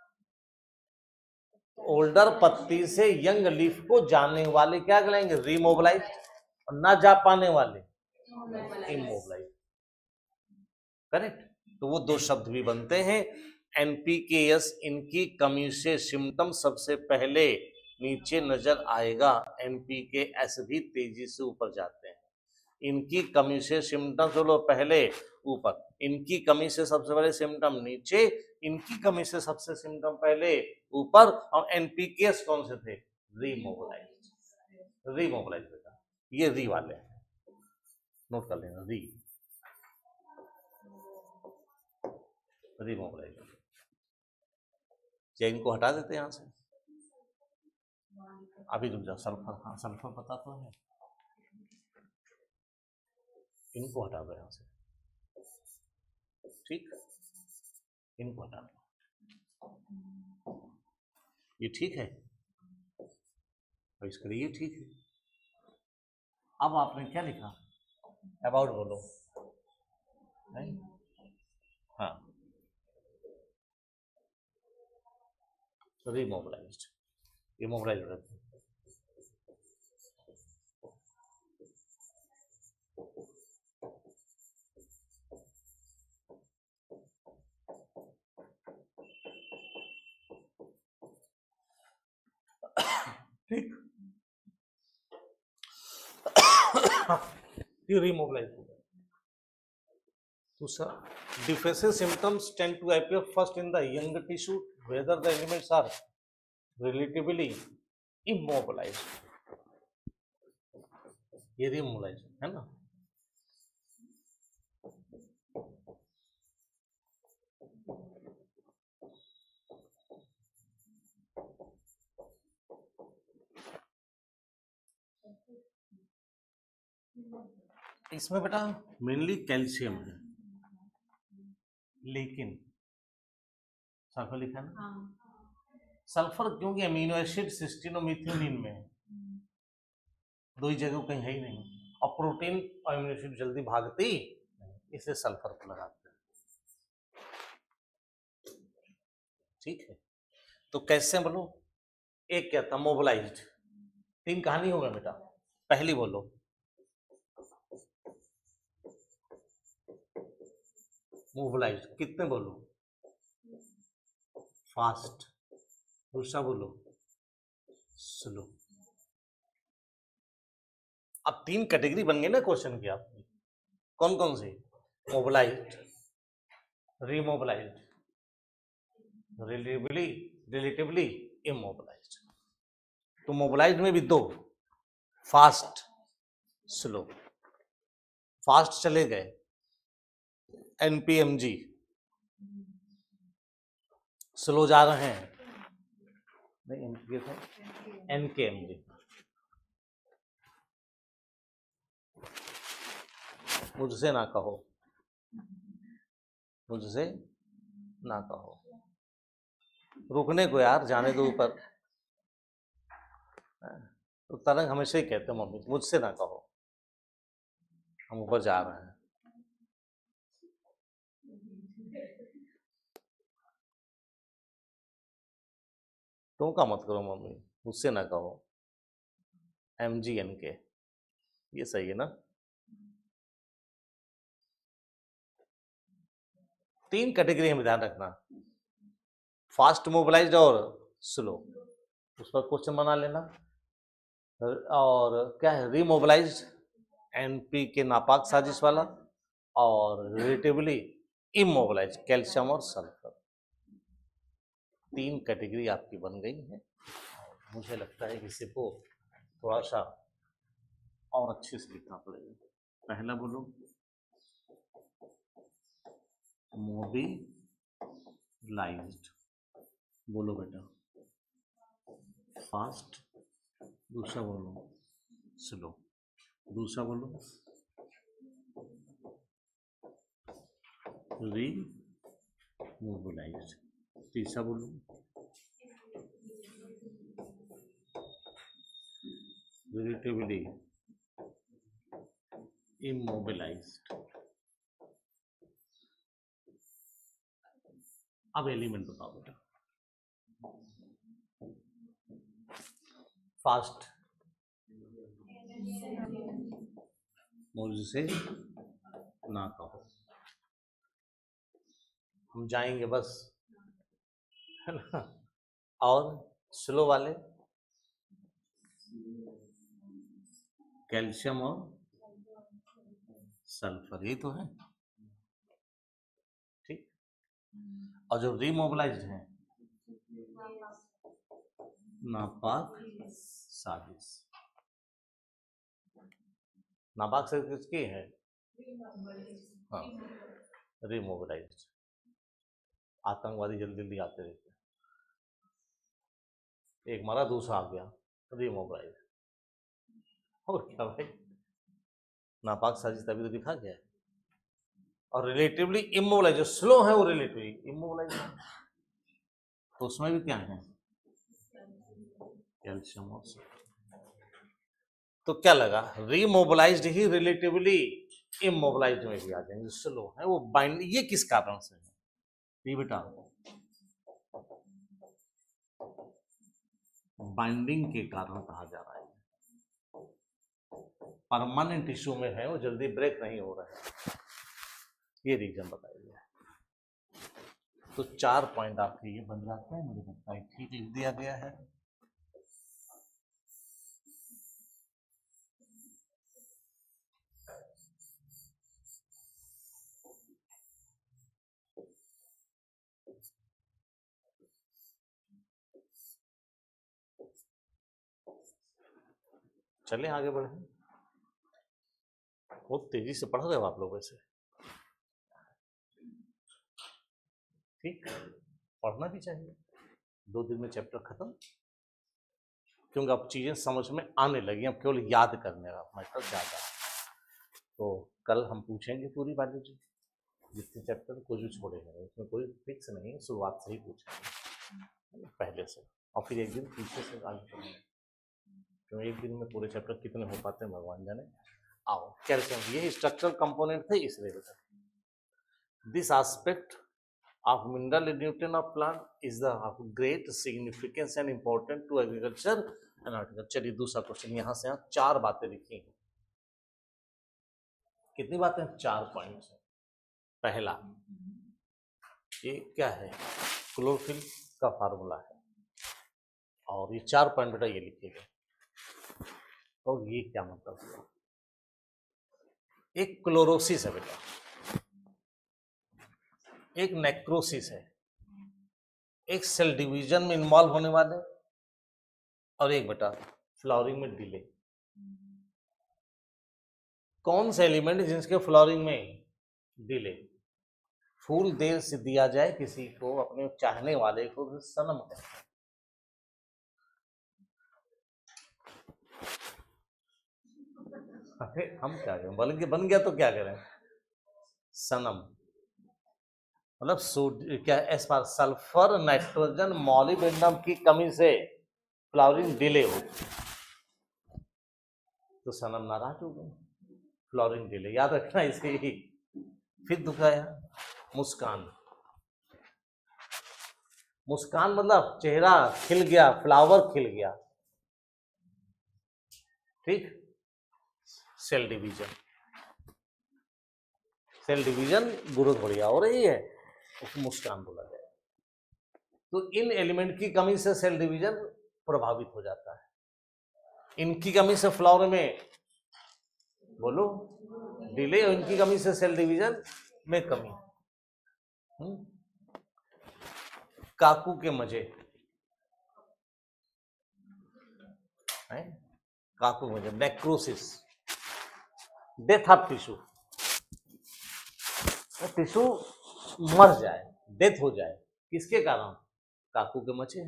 ओल्डर पत्ती से यंग लीफ को जाने वाले क्या कहलाएंगे? रीमोबिलाइज। और ना जा पाने वाले इमोबिलाइज। करेक्ट। तो वो दो शब्द भी बनते हैं। एनपीकेएस, इनकी कमी से सिम्टम सबसे पहले नीचे नजर आएगा, एनपीकेएस भी तेजी से ऊपर जाते हैं। इनकी कमी से सिम्टम चलो पहले ऊपर, इनकी कमी से सबसे पहले सिम्टम नीचे, इनकी कमी से सबसे सिम्टम पहले ऊपर। और एनपीकेएस कौन से थे? रीमोबिलाइज। रीमोबिलाइज बेटा, ये री वाले हैं, नोट कर लेना, री रीमोबिलाइज। क्या इनको हटा देते हैं यहां से? अभी रुक जाओ, सल्फर, हाँ सल्फर पता तो है, इनको हटा दो यहां से, ठीक, इनको हटा दो, ये ठीक है, और इसके लिए ये ठीक है। अब आपने क्या लिखा? अबाउट बोलो, नहीं? हाँ, रीमोबिलाइज्ड, इमोबिलाइज रहते हैं। ठीक, ये रीमोबिलाइज हो गया। दूसरा, deficiency symptoms tend to appear first in the young tissue whether the elements are relatively immobilised. ये रीमोबिलाइज है ना। इसमें बेटा मेनली कैल्शियम है, लेकिन सल्फर लिखा ना, सल्फर क्योंकि अमीनो एसिड सिस्टीन और मिथ्योनिन में है, दो ही जगह कहीं है ही नहीं, और प्रोटीन और अमीनो एसिड जल्दी भागती, इसे सल्फर को लगाते हैं। ठीक है, तो कैसे बोलो? एक क्या था? मोबिलाइज्ड। तीन कहानी होगा बेटा, पहली बोलो मोबिलाइज्ड, कितने बोलो? फास्ट। दूसरा बोलो स्लो। अब तीन कैटेगरी बन गई ना क्वेश्चन की आपकी, कौन कौन सी? Mobilised, remobilised, relatively relatively immobilised. तो मोबिलाइज्ड में भी दो, फास्ट स्लो। फास्ट चले गए एनपीएमजी, स्लो जा रहे हैं नहीं एनकेएमजी। मुझसे ना कहो, मुझसे ना कहो, रुकने को यार, जाने दो ऊपर। तो तरंग हमेशा ही कहते हैं मम्मी मुझसे ना कहो, हम ऊपर जा रहे हैं। तुम का मत करो मम्मी, मुझसे ना कहो, एम जी एन के, ये सही है ना। तीन कैटेगरी में ध्यान रखना, फास्ट मोबिलाइज्ड और स्लो, उस पर क्वेश्चन बना लेना। और क्या है? रीमोबिलाइज्ड, एनपी के नापाक साजिश वाला, और रिलेटिवली इमोबिलाइज कैल्शियम और सल्फर। तीन कैटेगरी आपकी बन गई है। मुझे लगता है कि इसे को थोड़ा सा और अच्छे से लिखना पड़ेगा। पहला बोलो मोबिलाइज्ड, बोलो बेटा फास्ट, दूसरा बोलो स्लो, दूसरा बोलो रीमोबिलाइज्ड, तीसरा बोलो रिलेटिवली इमोबिलाइज्ड। अब एलिमेंट बताओ बेटा। फास्ट मुझसे ना कहो, हम जाएंगे बस, है ना। और स्लो वाले कैल्शियम और सल्फर, ये तो है ठीक। और जो रीमोबिलाइज्ड है नापाक साजिश। नापाक से किसकी है? हाँ रीमोबिलाइज्ड। आतंकवादी जल्दी जल्दी आते रहते, एक मारा दूसरा आ गया, रीमोबिलाइज्ड। और क्या भाई, नापाक साजिश तभी तो दिखा गया है। और रिलेटिवली इमोबिलाइज, जो स्लो है वो रिलेटिवली इमोबिलाइज है, तो उसमें भी क्या है कैल्शियम और सल्फर। तो क्या लगा, रीमोबिलाइज्ड ही रिलेटिवली इमोबिलाइज्ड में भी आ जाएंगे। स्लो है वो बाइंड, ये किस कारण से है ये बेटा? बाइंडिंग के कारण कहा जा रहा है। परमानेंट टिश्यू में है वो जल्दी ब्रेक नहीं हो रहा है, ये रीजन बताइए। तो चार पॉइंट आपके ये बन जाते हैं, मुझे लगता है ठीक लिख दिया गया है। चले आगे बढ़े, बहुत तेजी से पढ़ रहे हो आप लोग वैसे, ठीक, पढ़ना भी चाहिए। दो दिन में चैप्टर खत्म, क्योंकि अब चीजें समझ में आने लगी, अब केवल याद करने का मतलब ज्यादा। तो कल हम पूछेंगे पूरी बायोलॉजी, जितने चैप्टर कुछ भी छोड़ेंगे, उसमें कोई फिक्स नहीं है, शुरुआत से ही पूछेंगे पहले से, और फिर एक दिन पीछे से आगे पढ़ेंगे, क्योंकि एक दिन में पूरे चैप्टर कितने हो पाते हैं भगवान जाने। आओ कैल्शियम, ये स्ट्रक्चरल कंपोनेंट थे इसलिए बेटा। This aspect of mineral nutrient of plant is the of great significance and important to agriculture and horticulture। चलिए दूसरा क्वेश्चन, यहां से आप चार बातें लिखी हैं। कितनी बातें? चार पॉइंट है। पहला, ये क्या है? क्लोरोफिल का फार्मूला है, और ये चार पॉइंट बेटा ये लिखिएगा। तो ये क्या मतलब हुआ? एक क्लोरोसिस है बेटा, एक नेक्रोसिस है, एक सेल डिवीजन में इन्वॉल्व होने वाले, और एक बेटा फ्लावरिंग में डिले। कौन से एलिमेंट जिनके फ्लावरिंग में डिले? फूल देर से दिया जाए किसी को, अपने चाहने वाले को, सनम कहते हैं। अरे हम क्या करें, बन गया बन गया तो क्या करें, सनम मतलब क्या, as per sulphur nitrogen molybdenum की कमी से फ्लावरिंग डिले होती, तो सनम नाराज हो गए, फ्लावरिंग डिले, याद रखना इसे ही। फिर दुखाया मुस्कान, मुस्कान मतलब चेहरा खिल गया, फ्लावर खिल गया, ठीक। Cell division, cell division growth बढ़िया हो रही है, उसको मुस्कान बोला जाए। तो इन एलिमेंट की कमी से सेल डिवीजन प्रभावित हो जाता है, इनकी कमी से फ्लावर में बोलो, डिले, इनकी कमी से सेल डिवीजन में कमी। हुँ? काकू के मजे है, काकू मजे, necrosis, death of tissue, tissue मर जाए, डेथ हो जाए, किसके कारण? काकू के मजे।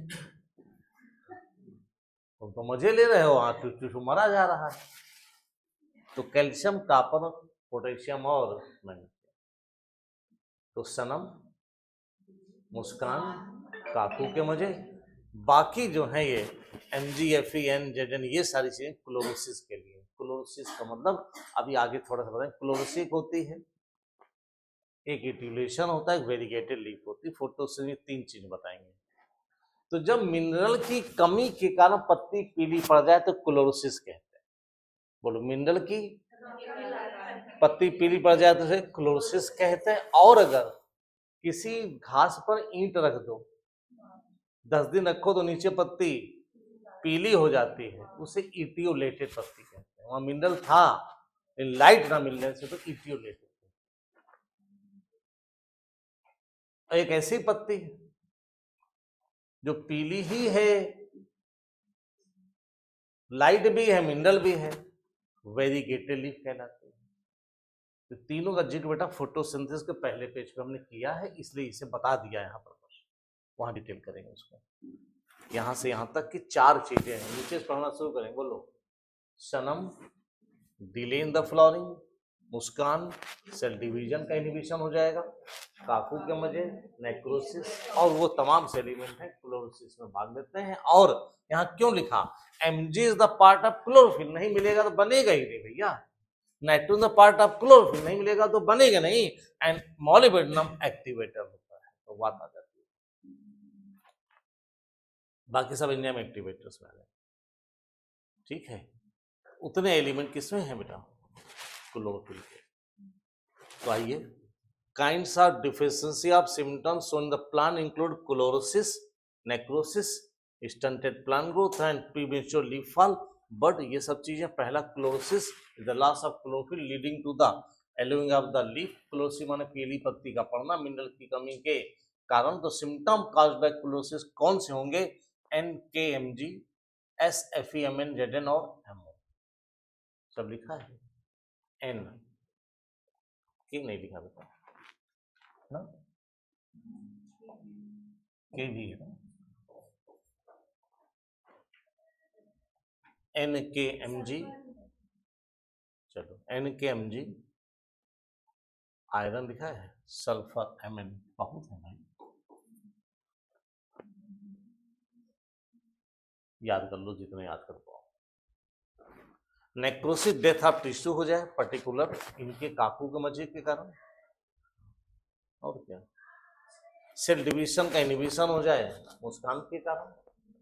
तुम तो मजे ले रहे हो, वहां टिश्यू मरा जा रहा है। तो कैल्शियम, कॉपर, पोटेशियम और मैग्नीशियम। तो सनम, मुस्कान, काकू के मजे। बाकी जो है ये M G, F E, N, Z N, ये सारी चीजें क्लोरोसिस के लिए। क्लोरोसिस का मतलब अभी आगे थोड़ा सा बताएं। क्लोरोसिस होती है, एक इट्यूलेशन होता है, एक वेरिगेटेड लीफ होती है, फोटोसिंथेसिस, तीन चीज बताएंगे। तो जब मिनरल की कमी के कारण पत्ती पीली पड़ जाए तो क्लोरोसिस कहते हैं। बोलो, मिनरल की पत्ती पीली पड़ जाए तो उसे क्लोरोसिस कहते हैं। और अगर किसी घास पर ईंट रख दो, दस दिन रखो तो नीचे पत्ती पीली हो जाती है, उसे इटियोलेटेड पत्ती कहते हैं। वहां मिनरल था, लाइट ना मिलने से तो इटियोलेटेड। एक ऐसी पत्ती जो पीली ही है, लाइट भी है, मिनरल भी है, वेरिगेटेड लीफ कहलाती है। तो तीनों का जिक्र बेटा फोटोसिंथेसिस के पहले पेज पे हमने किया है, इसलिए इसे बता दिया यहाँ पर, वहां डिटेल करेंगे उसको। यहां से यहां तक की चार चीजें हैं, नीचे से पढ़ना शुरू करेंगे। बोलो, Sanam, delay in the flowering, Muskan, cell division का इनहिबिशन हो जाएगा, काकू के मजे, नेक्रोसिस, और वो तमाम से एलिमेंट है क्लोरोसिस में भाग लेते हैं। और यहाँ क्यों लिखा MG is the part of chlorophyll? नहीं मिलेगा तो बनेगा ही नहीं भैया। Nitrogen the part of chlorophyll, नहीं मिलेगा तो बनेगा नहीं। एंड मॉलिब्डेनम एक्टिवेटर होता है, तो बात आ जाती है। बाकी सब एंजाइम एक्टिवेटर्स में है, ठीक है। उतने एलिमेंट किसमें है बेटा? क्लोरोफिल के। तो आइए, kinds of deficiency of symptoms shown the plant include chlorosis, necrosis, stunted plant growth and premature leaf fall. But ये सब चीजें, पहला chlorosis, the loss of chlorophyll leading to the yellowing of the leaf. Chlorosis माने पीली पत्ती का पड़ना mineral की कमी के कारण। तो सिम्टम कॉज्ड बाय क्लोरोसिस कौन से होंगे? N K M G, S F E M N, Z N और एमओ, सब लिखा है। एन के नहीं लिखा बेटा ना, के भी है ना। एन के एम जी, चलो एन के एम जी, आयरन लिखा है, सल्फर एम एन, बहुत है भाई, याद कर लो जितने याद कर पाओ। नेक्रोसिस, डेथ ऑफ टिश्यू हो जाए पर्टिकुलर इनके काकू के मजे के कारण। और क्या? सेल डिवीजन का इनहिबिशन हो जाए मुस्कान के कारण।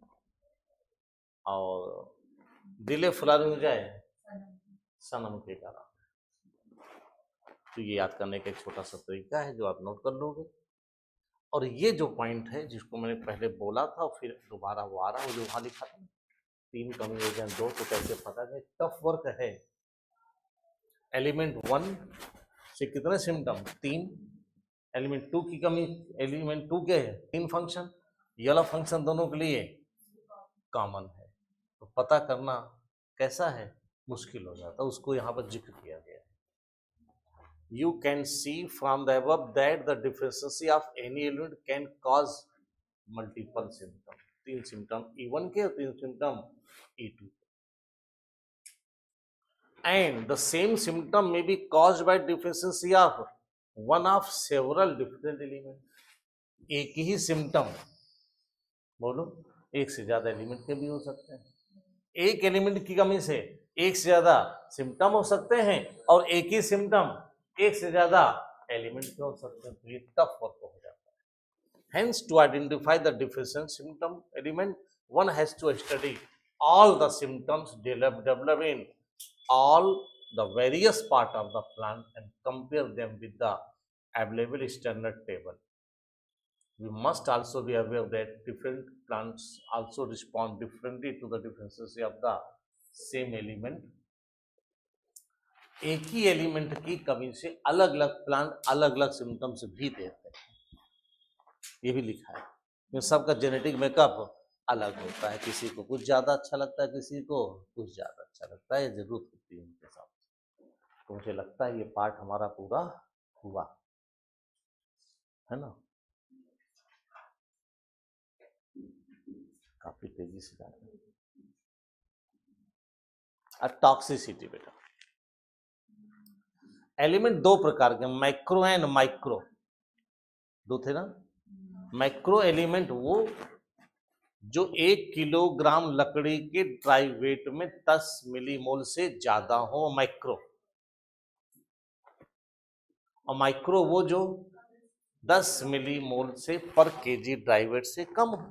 और डिले फ्लावरिंग हो जाए सनम के कारण। तो ये याद करने का एक छोटा सा तरीका है जो आप नोट कर लोगे। और ये जो पॉइंट है जिसको मैंने पहले बोला था और फिर दोबारा वो आ रहा है, वो जो वहां लिखा था तीन कमी हो जाए दो, तो कैसे पता है? टफ वर्क है। एलिमेंट वन से कितने सिम्टम? तीन। एलिमेंट टू की कमी, एलिमेंट टू के है तीन फंक्शन, ये वाला फंक्शन दोनों के लिए कॉमन है। तो पता करना कैसा है? मुश्किल हो जाता है, उसको यहाँ पर जिक्र किया गया है। You can see from the above that the deficiency of any element can cause multiple symptoms. तीन सिम्टम ई वन के और तीन symptom E two, and the same symptom may be caused by deficiency of one of several different elements. एक ही symptom, बोलो, एक से ज्यादा element के भी हो सकते हैं। एक एलिमेंट की कमी से एक से ज्यादा सिम्टम हो सकते हैं, और एक ही सिम्टम एक से ज्यादा एलिमेंट के हो सकते हैं। तो ये टफ वर्क हो जाता है। Hence, to identify the deficient symptom element, one has to study all the symptoms developed develop in all the various part of the plant and compare them with the available standard table. We must also be aware that different plants also respond differently to the deficiency of the same element. एक ही element की कमी से अलग अलग plant अलग अलग symptoms भी देते हैं, ये भी लिखा है। क्योंकि सबका जेनेटिक मेकअप अलग होता है, किसी को कुछ ज्यादा अच्छा लगता है, किसी को कुछ ज्यादा अच्छा लगता है, ये जरूरत होती है उनके साथ। तो मुझे लगता है ये पार्ट हमारा पूरा हुआ है ना। काफी तेजी से जा रहे हैं। टॉक्सिसिटी बेटा, एलिमेंट दो प्रकार के, माइक्रो एंड माइक्रो, दो थे ना। माइक्रो एलिमेंट वो जो एक किलोग्राम लकड़ी के ड्राई वेट में दस मिलीमोल से ज्यादा हो, माइक्रो। और माइक्रो वो जो दस मिलीमोल से पर केजी ड्राई वेट से कम हो।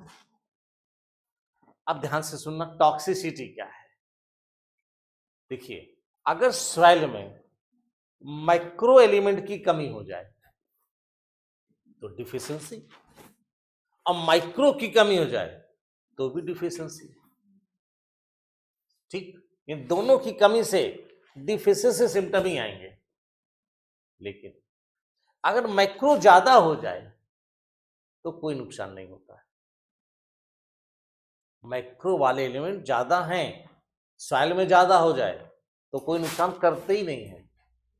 अब ध्यान से सुनना, टॉक्सिसिटी क्या है। देखिए, अगर सॉइल में माइक्रो एलिमेंट की कमी हो जाए तो डिफिशियंसी, और माइक्रो की कमी हो जाए तो भी डिफिशियंसी। ठीक, इन दोनों की कमी से डिफिशियंसी सिम्टम ही आएंगे। लेकिन अगर माइक्रो ज्यादा हो जाए तो कोई नुकसान नहीं होता है। माइक्रो वाले एलिमेंट ज्यादा हैं, सॉइल में ज्यादा हो जाए तो कोई नुकसान करते ही नहीं है।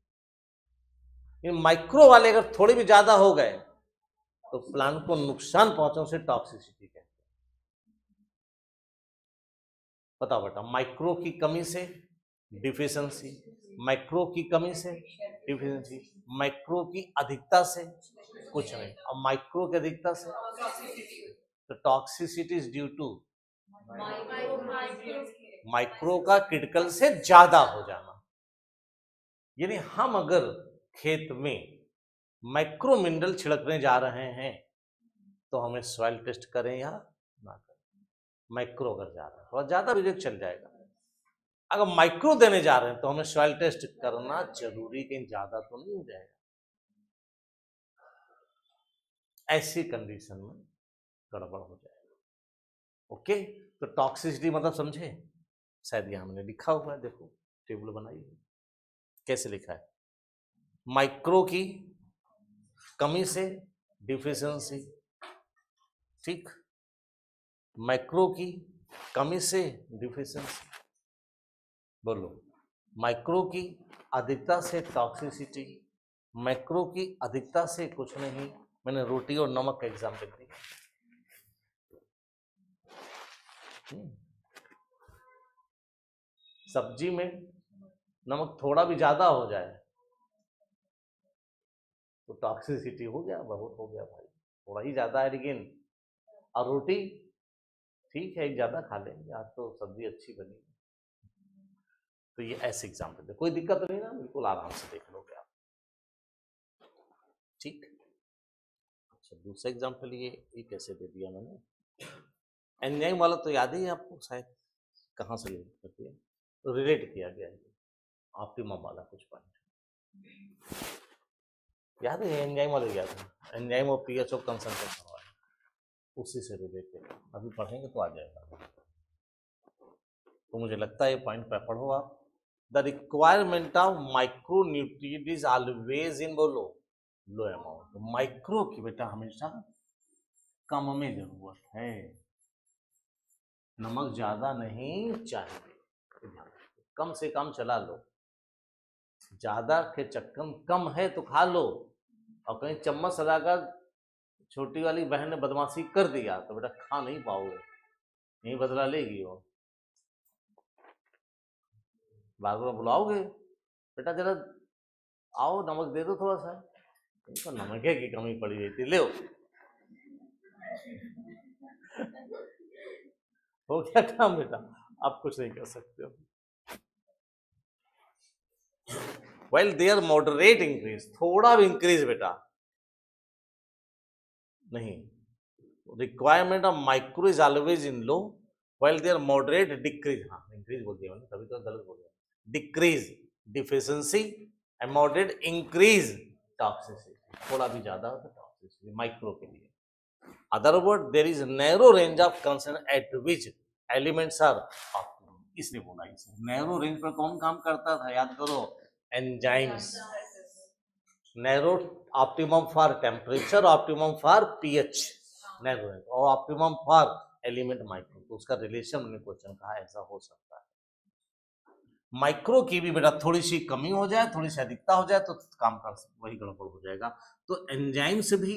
माइक्रो वाले अगर थोड़े भी ज्यादा हो गए तो प्लांट को नुकसान पहुंचे, उसे टॉक्सिसिटी कहते हैं। बताओ बेटा, माइक्रो की कमी से डिफिशियंसी, माइक्रो की कमी से डिफिशियंसी, माइक्रो की अधिकता से कुछ नहीं, और माइक्रो की अधिकता से तो toxicity is due to micro का क्रिटिकल से ज्यादा हो जाना। यानी हम अगर खेत में माइक्रो मिनरल छिड़कने जा रहे हैं तो हमें सॉइल टेस्ट करें या ना करें। माइक्रो अगर जा रहा है थोड़ा ज्यादा रिजेक्ट चल जाएगा, अगर माइक्रो देने जा रहे हैं तो हमें सॉइल टेस्ट करना जरूरी, कहीं ज्यादा तो नहीं हो जाएगा। ऐसी कंडीशन में गड़बड़ हो जाएगा। ओके, तो टॉक्सिसिटी मतलब समझे, शायद यहां हमने लिखा हुआ है, देखो टेबल बनाई है, कैसे लिखा है। माइक्रो की कमी से डिफिशियंसी, ठीक, माइक्रो की कमी से डिफिशियंसी, बोलो, माइक्रो की अधिकता से टॉक्सिसिटी, माइक्रो की अधिकता से कुछ नहीं। मैंने रोटी और नमक का एग्जाम्पल दिया। सब्जी में नमक थोड़ा भी ज्यादा हो जाए तो टॉक्सिसिटी हो गया, बहुत हो गया भाई, थोड़ा ही ज्यादा है। लेकिन और रोटी ठीक है, एक ज्यादा खा लेंगे, आज तो सब्जी अच्छी बनी। तो ये ऐसे एग्जाम्पल है, कोई दिक्कत नहीं ना, बिल्कुल आराम से देख लोगे आप। ठीक, अच्छा दूसरा एग्जाम्पल ये ये कैसे दे दिया मैंने, एंजाइम वाला तो याद ही है आपको शायद, कहाँ से रिलेट कर दिया, तो रिलेट किया गया है ऑप्टिमम वाला कुछ पॉइंट याद है, एंजाइम वाला याद है, एंजाइम और पीएच ऑफ कंसंट्रेशन वाला, उसी से रिलेटेड अभी पढ़ेंगे तो आ जाएगा। तो मुझे लगता है ये पॉइंट पर पढ़ो आप। The requirement of micro nutrient is always in बोलो लो अमाउंट। माइक्रो की बेटा हमेशा कम में जरूरत है, नमक ज्यादा नहीं चाहिए, कम से कम चला लो। ज्यादा के चक्कर में कम है तो खा लो, और कहीं चम्मच सजाकर छोटी वाली बहन ने बदमाशी कर दिया तो बेटा खा नहीं पाओगे, नहीं बदला लेगी वो, बार बार बुलाओगे, बेटा जरा आओ नमक दे दो थोड़ा सा, तो नमक की कमी पड़ी रही थी, ले हो गया काम बेटा, आप कुछ नहीं कर सकते हो। वेल देयर मॉडरेट इंक्रीज, थोड़ा भी इंक्रीज बेटा नहीं, requirement of micro is always in low, well there moderate decrease, हाँ इंक्रीज बोल दिया मैंने, तभी तो गलत बोल दिया, decrease deficiency and moderate increase toxicity, थोड़ा भी ज्यादा हो तो टॉक्सिसिटी माइक्रो के लिए। Other word there is narrow range of concern at which elements are optimum, इसलिए बोला इसे नैरो रेंज पर कौन काम करता था, याद करो, enzymes, narrow optimum for temperature, optimum for pH narrow और ऑप्टिमम फॉर एलिमेंट माइक्रो। तो उसका रिलेशन मैंने क्वेश्चन कहा ऐसा हो सकता है। माइक्रो की भी बेटा थोड़ी सी कमी हो जाए, थोड़ी सी अधिकता हो जाए तो काम का वही गड़बड़ हो जाएगा। तो एंजाइम्स भी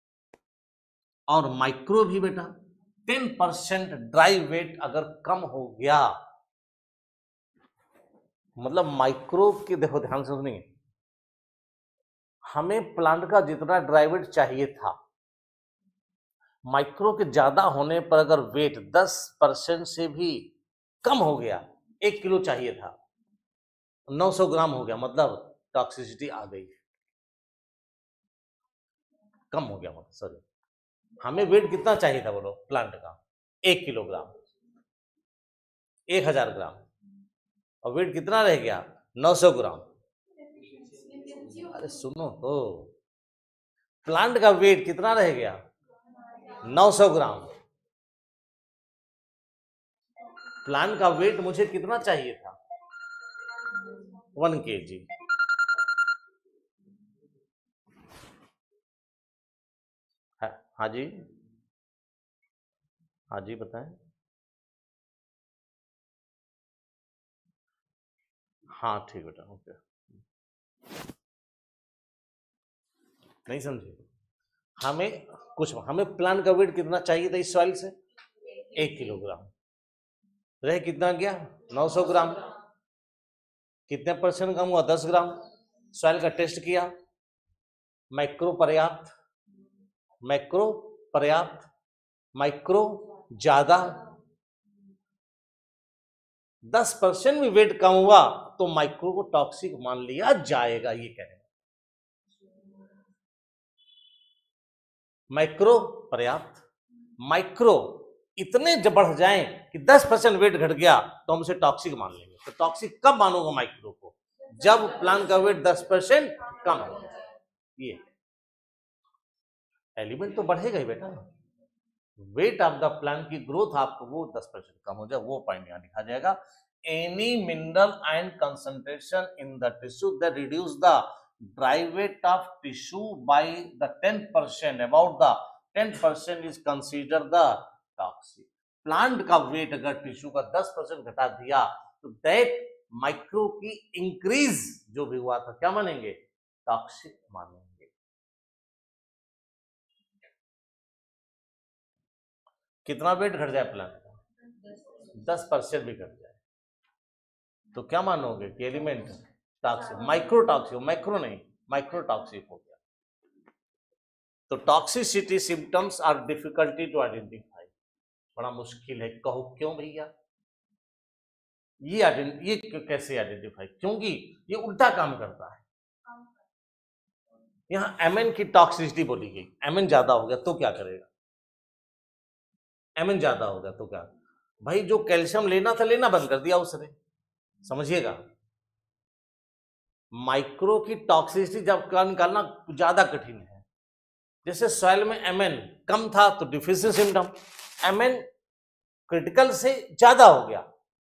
और माइक्रो भी बेटा टेन परसेंट ड्राई वेट अगर कम हो गया, मतलब माइक्रो की देखो ध्यान से सुनिए, हमें प्लांट का जितना ड्राई वेट चाहिए था, माइक्रो के ज्यादा होने पर अगर वेट दस परसेंट से भी कम हो गया, एक किलो चाहिए था नौ सौ ग्राम हो गया, मतलब टॉक्सिसिटी आ गई, कम हो गया, मतलब सॉरी हमें वेट कितना चाहिए था बोलो प्लांट का, एक किलोग्राम, एक हजार ग्राम, और वेट कितना रह गया नौ सौ ग्राम। अरे सुनो तो, प्लांट का वेट कितना रह गया नौ सौ ग्राम, प्लांट का वेट मुझे कितना चाहिए था वन के जी। हाँ जी, हाँ जी बताएं। हाँ ठीक बेटा, ओके, नहीं समझे, हमें कुछ हमें प्लांट का वेट कितना चाहिए था इस सॉइल से, एक किलोग्राम, रह कितना गया नौ सौ ग्राम, कितने परसेंट कम हुआ दस ग्राम। सॉइल का टेस्ट किया, माइक्रो पर्याप्त, मैक्रो पर्याप्त, माइक्रो ज्यादा, दस परसेंट भी वेट कम हुआ तो माइक्रो को टॉक्सिक मान लिया जाएगा, ये कह रहे हैं। माइक्रो पर्याप्त, माइक्रो इतने जब बढ़ जाएं कि दस परसेंट वेट घट गया तो हम उसे टॉक्सिक मान लेंगे। तो टॉक्सिक कब मानोगे माइक्रो को, जब प्लांट का वेट दस परसेंट कम हो। ये एलिमेंट तो बढ़ेगा ही बेटा, वेट ऑफ द प्लांट की ग्रोथ आपको वो दस परसेंट कम हो जाए, वो पॉइंट यहां लिखा जाएगा। Any mineral and concentration in the tissue that reduce the dry weight of tissue by the ten percent, about the ten percent is consider the toxic. Plant का वेट अगर टिश्यू का दस परसेंट घटा दिया तो दैट माइक्रो की increase जो भी हुआ था क्या मानेंगे, टॉक्सिक मानेंगे। कितना वेट घट जाए प्लांट का, दस परसेंट भी घट जाए तो क्या मानोगे कि element toxic, micro toxic, micro नहीं माइक्रो टॉक्सिक हो गया। तो toxicity symptoms are difficulty to identify, बड़ा मुश्किल है, कहो क्यों भैया, ये ये कैसे आइडेंटिफाई, क्योंकि ये उल्टा काम करता है। यहाँ एमएन की टॉक्सिसिटी बोली गई, एमएन ज्यादा हो गया तो क्या करेगा, एमएन ज्यादा हो गया तो क्या, भाई जो कैल्शियम लेना था लेना बंद कर दिया उसने, समझिएगा। माइक्रो की टॉक्सिसिटी जब का निकालना ज्यादा कठिन है, जैसे सॉइल में एमएन कम था तो डिफिशिएंसी सिम्टम, एमएन क्रिटिकल से ज्यादा हो गया,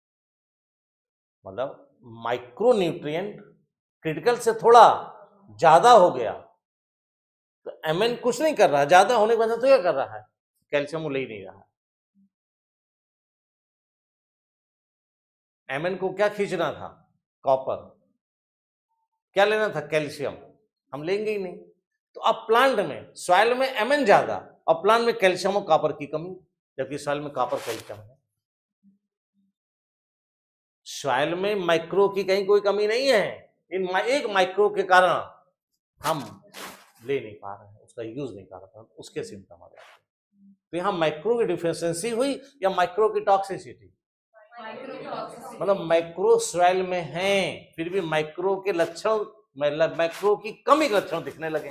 मतलब माइक्रो न्यूट्रिएंट क्रिटिकल से थोड़ा ज्यादा हो गया तो एमएन कुछ नहीं कर रहा, ज्यादा होने की वजह तो क्या कर रहा है, कैल्शियम ले ही नहीं रहा है। एमएन को क्या खींचना था, कॉपर, क्या लेना था कैल्शियम, हम लेंगे ही नहीं। तो अब प्लांट में सॉइल में एमएन ज्यादा और प्लांट में कैल्शियम और कॉपर की कमी, जबकि सॉइल में कॉपर कैल्शियम है। सॉइल में माइक्रो की कहीं कोई कमी नहीं है, इन एक माइक्रो के कारण हम ले नहीं पा रहे हैं, उसका यूज नहीं कर रहे हैं, उसके सिम्टम आ जाते हैं। तो यहाँ माइक्रो की डिफिशियंसी हुई या माइक्रो की टॉक्सिसिटी, मतलब माइक्रो सॉइल में है फिर भी माइक्रो के लक्षण, मतलब माइक्रो की कमी के लक्षण दिखने लगे।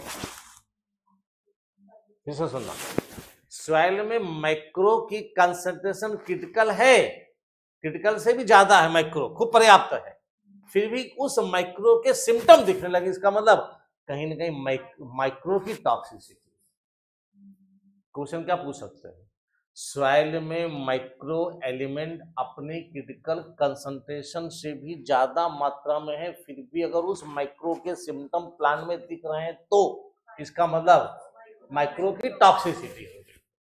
फिर से सुनना, सॉइल में माइक्रो की कंसंट्रेशन क्रिटिकल है, क्रिटिकल से भी ज्यादा है, माइक्रो खूब पर्याप्त है, फिर भी उस माइक्रो के सिम्टम दिखने लगे, इसका मतलब कहीं ना कहीं माइक्रो की टॉक्सिसिटी। क्वेश्चन क्या पूछ सकते हैं, सॉइल में माइक्रो एलिमेंट अपनी क्रिटिकल कंसंट्रेशन से भी ज्यादा मात्रा में है, फिर भी अगर उस माइक्रो के सिम्टम प्लांट में दिख रहे हैं तो इसका मतलब माइक्रो की टॉक्सिसिटी होगी।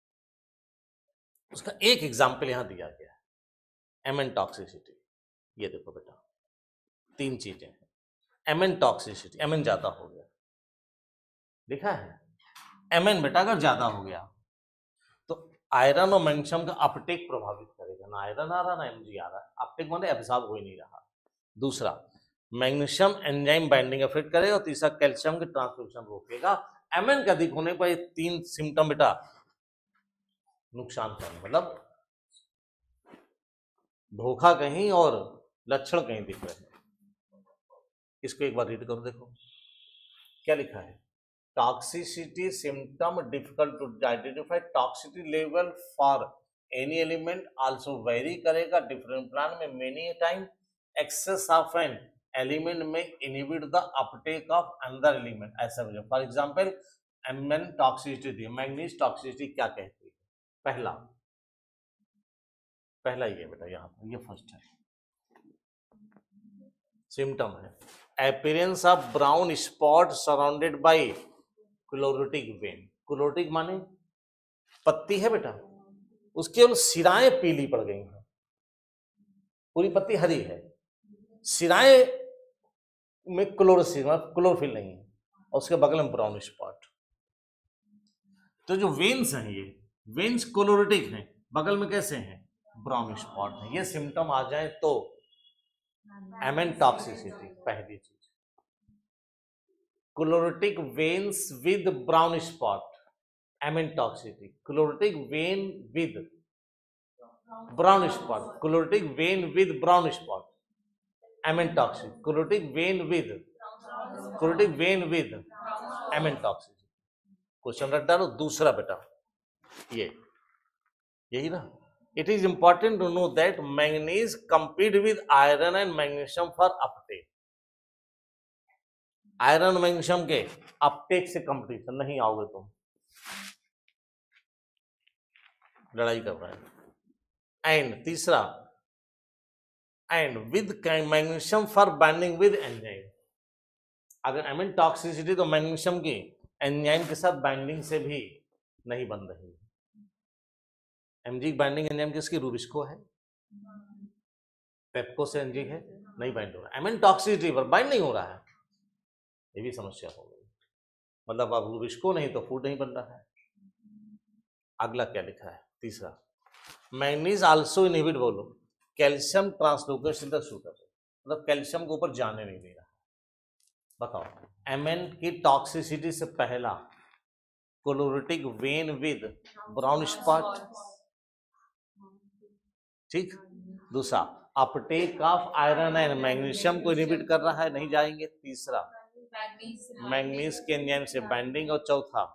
उसका एक एग्जाम्पल यहां दिया गया है, एमएन टॉक्सिसिटी। ये देखो बेटा, तीन चीजें हैं। एमएन टॉक्सिसिटी, एमएन ज्यादा हो गया, लिखा है एमएन बेटा अगर ज्यादा हो गया तो आयरन और मैग्नीशियम का अपटेक प्रभावित करेगा। ना आयरन आ रहा ना एमजी आ रहा है, अपटेक माने एब्जॉर्ब हो ही नहीं रहा। दूसरा, मैग्नीशियम एंजाइम बाइंडिंग इफेक्ट करेगा। और तीसरा, कैल्शियम के ट्रांसक्रिप्शन रोकेगा। एमएन का अधिक होने पर ये तीन सिम्टम बेटा नुकसान करेंगे, मतलब धोखा कहीं और लक्षण कहीं दिख रहे हैं। इसको एक बार रीड करो, देखो क्या लिखा है। Toxicity symptom difficult to identify, toxicity level for any element also vary करेगा डिफरेंट प्लांट में। Many time excess of an element में inhibit the uptake of another element, ऐसा वजह। फॉर एग्जांपल एमएन टॉक्सिसिटी दी, मैग्नीज टॉक्सिसिटी क्या कहती है? पहला पहला ये बेटा, यहाँ पर ये फर्स्ट है सिम्टम है, appearance of brown spot surrounded by chlorotic vein. Chlorotic माने पत्ती है बेटा, उसकी केवल सिराएं पीली पड़ गई हैं, पूरी पत्ती हरी है, सिराएं में क्लोरोसिल क्लोरोफिल नहीं है, और उसके बगल में ब्राउन स्पॉट। तो जो वेन्स हैं, ये वेन्स क्लोरोटिक हैं, बगल में कैसे हैं? ब्राउन स्पॉट है। ये सिम्टम आ जाए तो एमएन टॉक्सिसिटी। पहली चीज, chlorotic veins with brown spot, MN toxicity. Chlorotic vein with brown spot, chlorotic vein with brown spot, MN toxicity. Chlorotic vein with chlorotic vein with MN toxicity. Question रट डालो। दूसरा बेटा ये यही ना, it is important to know that manganese compete with iron and magnesium for uptake. Iron magnesium के uptake से competition, नहीं आओगे तुम, लड़ाई कर रहे हैं। एंड तीसरा, and with magnesium for binding with enzyme. अगर एमएन टॉक्सिसिटी तो मैग्नीशियम की एंजाइम के साथ बाइंडिंग से भी नहीं बन रही है। एमजी बाइंडिंग एंजाइम किसकी? रूबिस्को है, पेप्को से एमजी है, नहीं बाइंड हो रहा है। एमएन टॉक्सिसिटी पर बाइंड नहीं हो रहा है, ये भी समस्या हो गई। मतलब अब रूबिस्को नहीं तो फूड नहीं बन रहा है। अगला क्या लिखा है? तीसरा, मैग्नीज आल्सो इनहिबिट, बोलो, कैल्शियम ट्रांसलोकेशन द शूटर, मतलब कैल्शियम को ऊपर जाने नहीं दे रहा। बताओ, एमएन की टॉक्सिसिटी से पहला chlorotic vein with brown spot, ठीक। दूसरा, uptake of iron and magnesium को इनहिबिट कर रहा है, नहीं जाएंगे। तीसरा, मैग्नीज के एंजाइम से बाइंडिंग। और चौथा,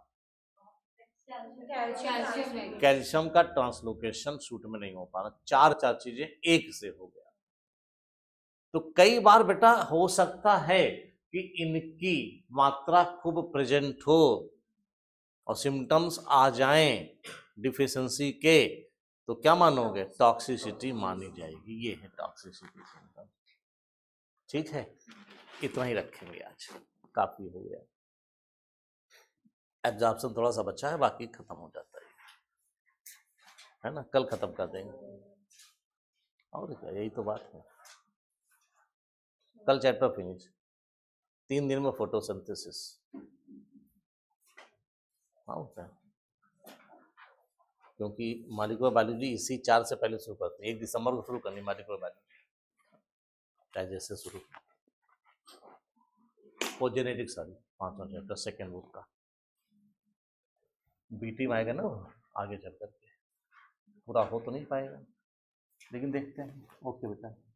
कैल्शियम का ट्रांसलोकेशन शूट में नहीं हो पा रहा। चार चार चीजें एक से हो गया। तो कई बार बेटा हो सकता है कि इनकी मात्रा खूब प्रेजेंट हो और सिम्टम्स आ जाएं डिफिशियंसी के, तो क्या मानोगे? टॉक्सिसिटी मानी जाएगी। ये है टॉक्सिसिटी सिम्टम। ठीक है, इतना ही रखेंगे आज, काफी हो गया। एब्जॉर्प्शन थोड़ा सा बचा है, बाकी खत्म हो जाता है है ना, कल खत्म कर देंगे। और क्या, यही तो बात है। कल चैप्टर फिनिश, तीन दिन में फोटोसिंथेसिस। हाँ क्या, क्योंकि मॉलिक्यूलर बायोलॉजी इसी चार से पहले शुरू करते हैं। एक दिसंबर को शुरू करनी मॉलिक्यूलर बायोलॉजी, चाहे जैसे शुरू। वो जेनेटिक्स सारी पांचवा चैप्टर सेकेंड बुक का बीटी में आएगा ना, आगे चल करके पूरा हो तो नहीं पाएगा, लेकिन देखते हैं। ओके बेटा।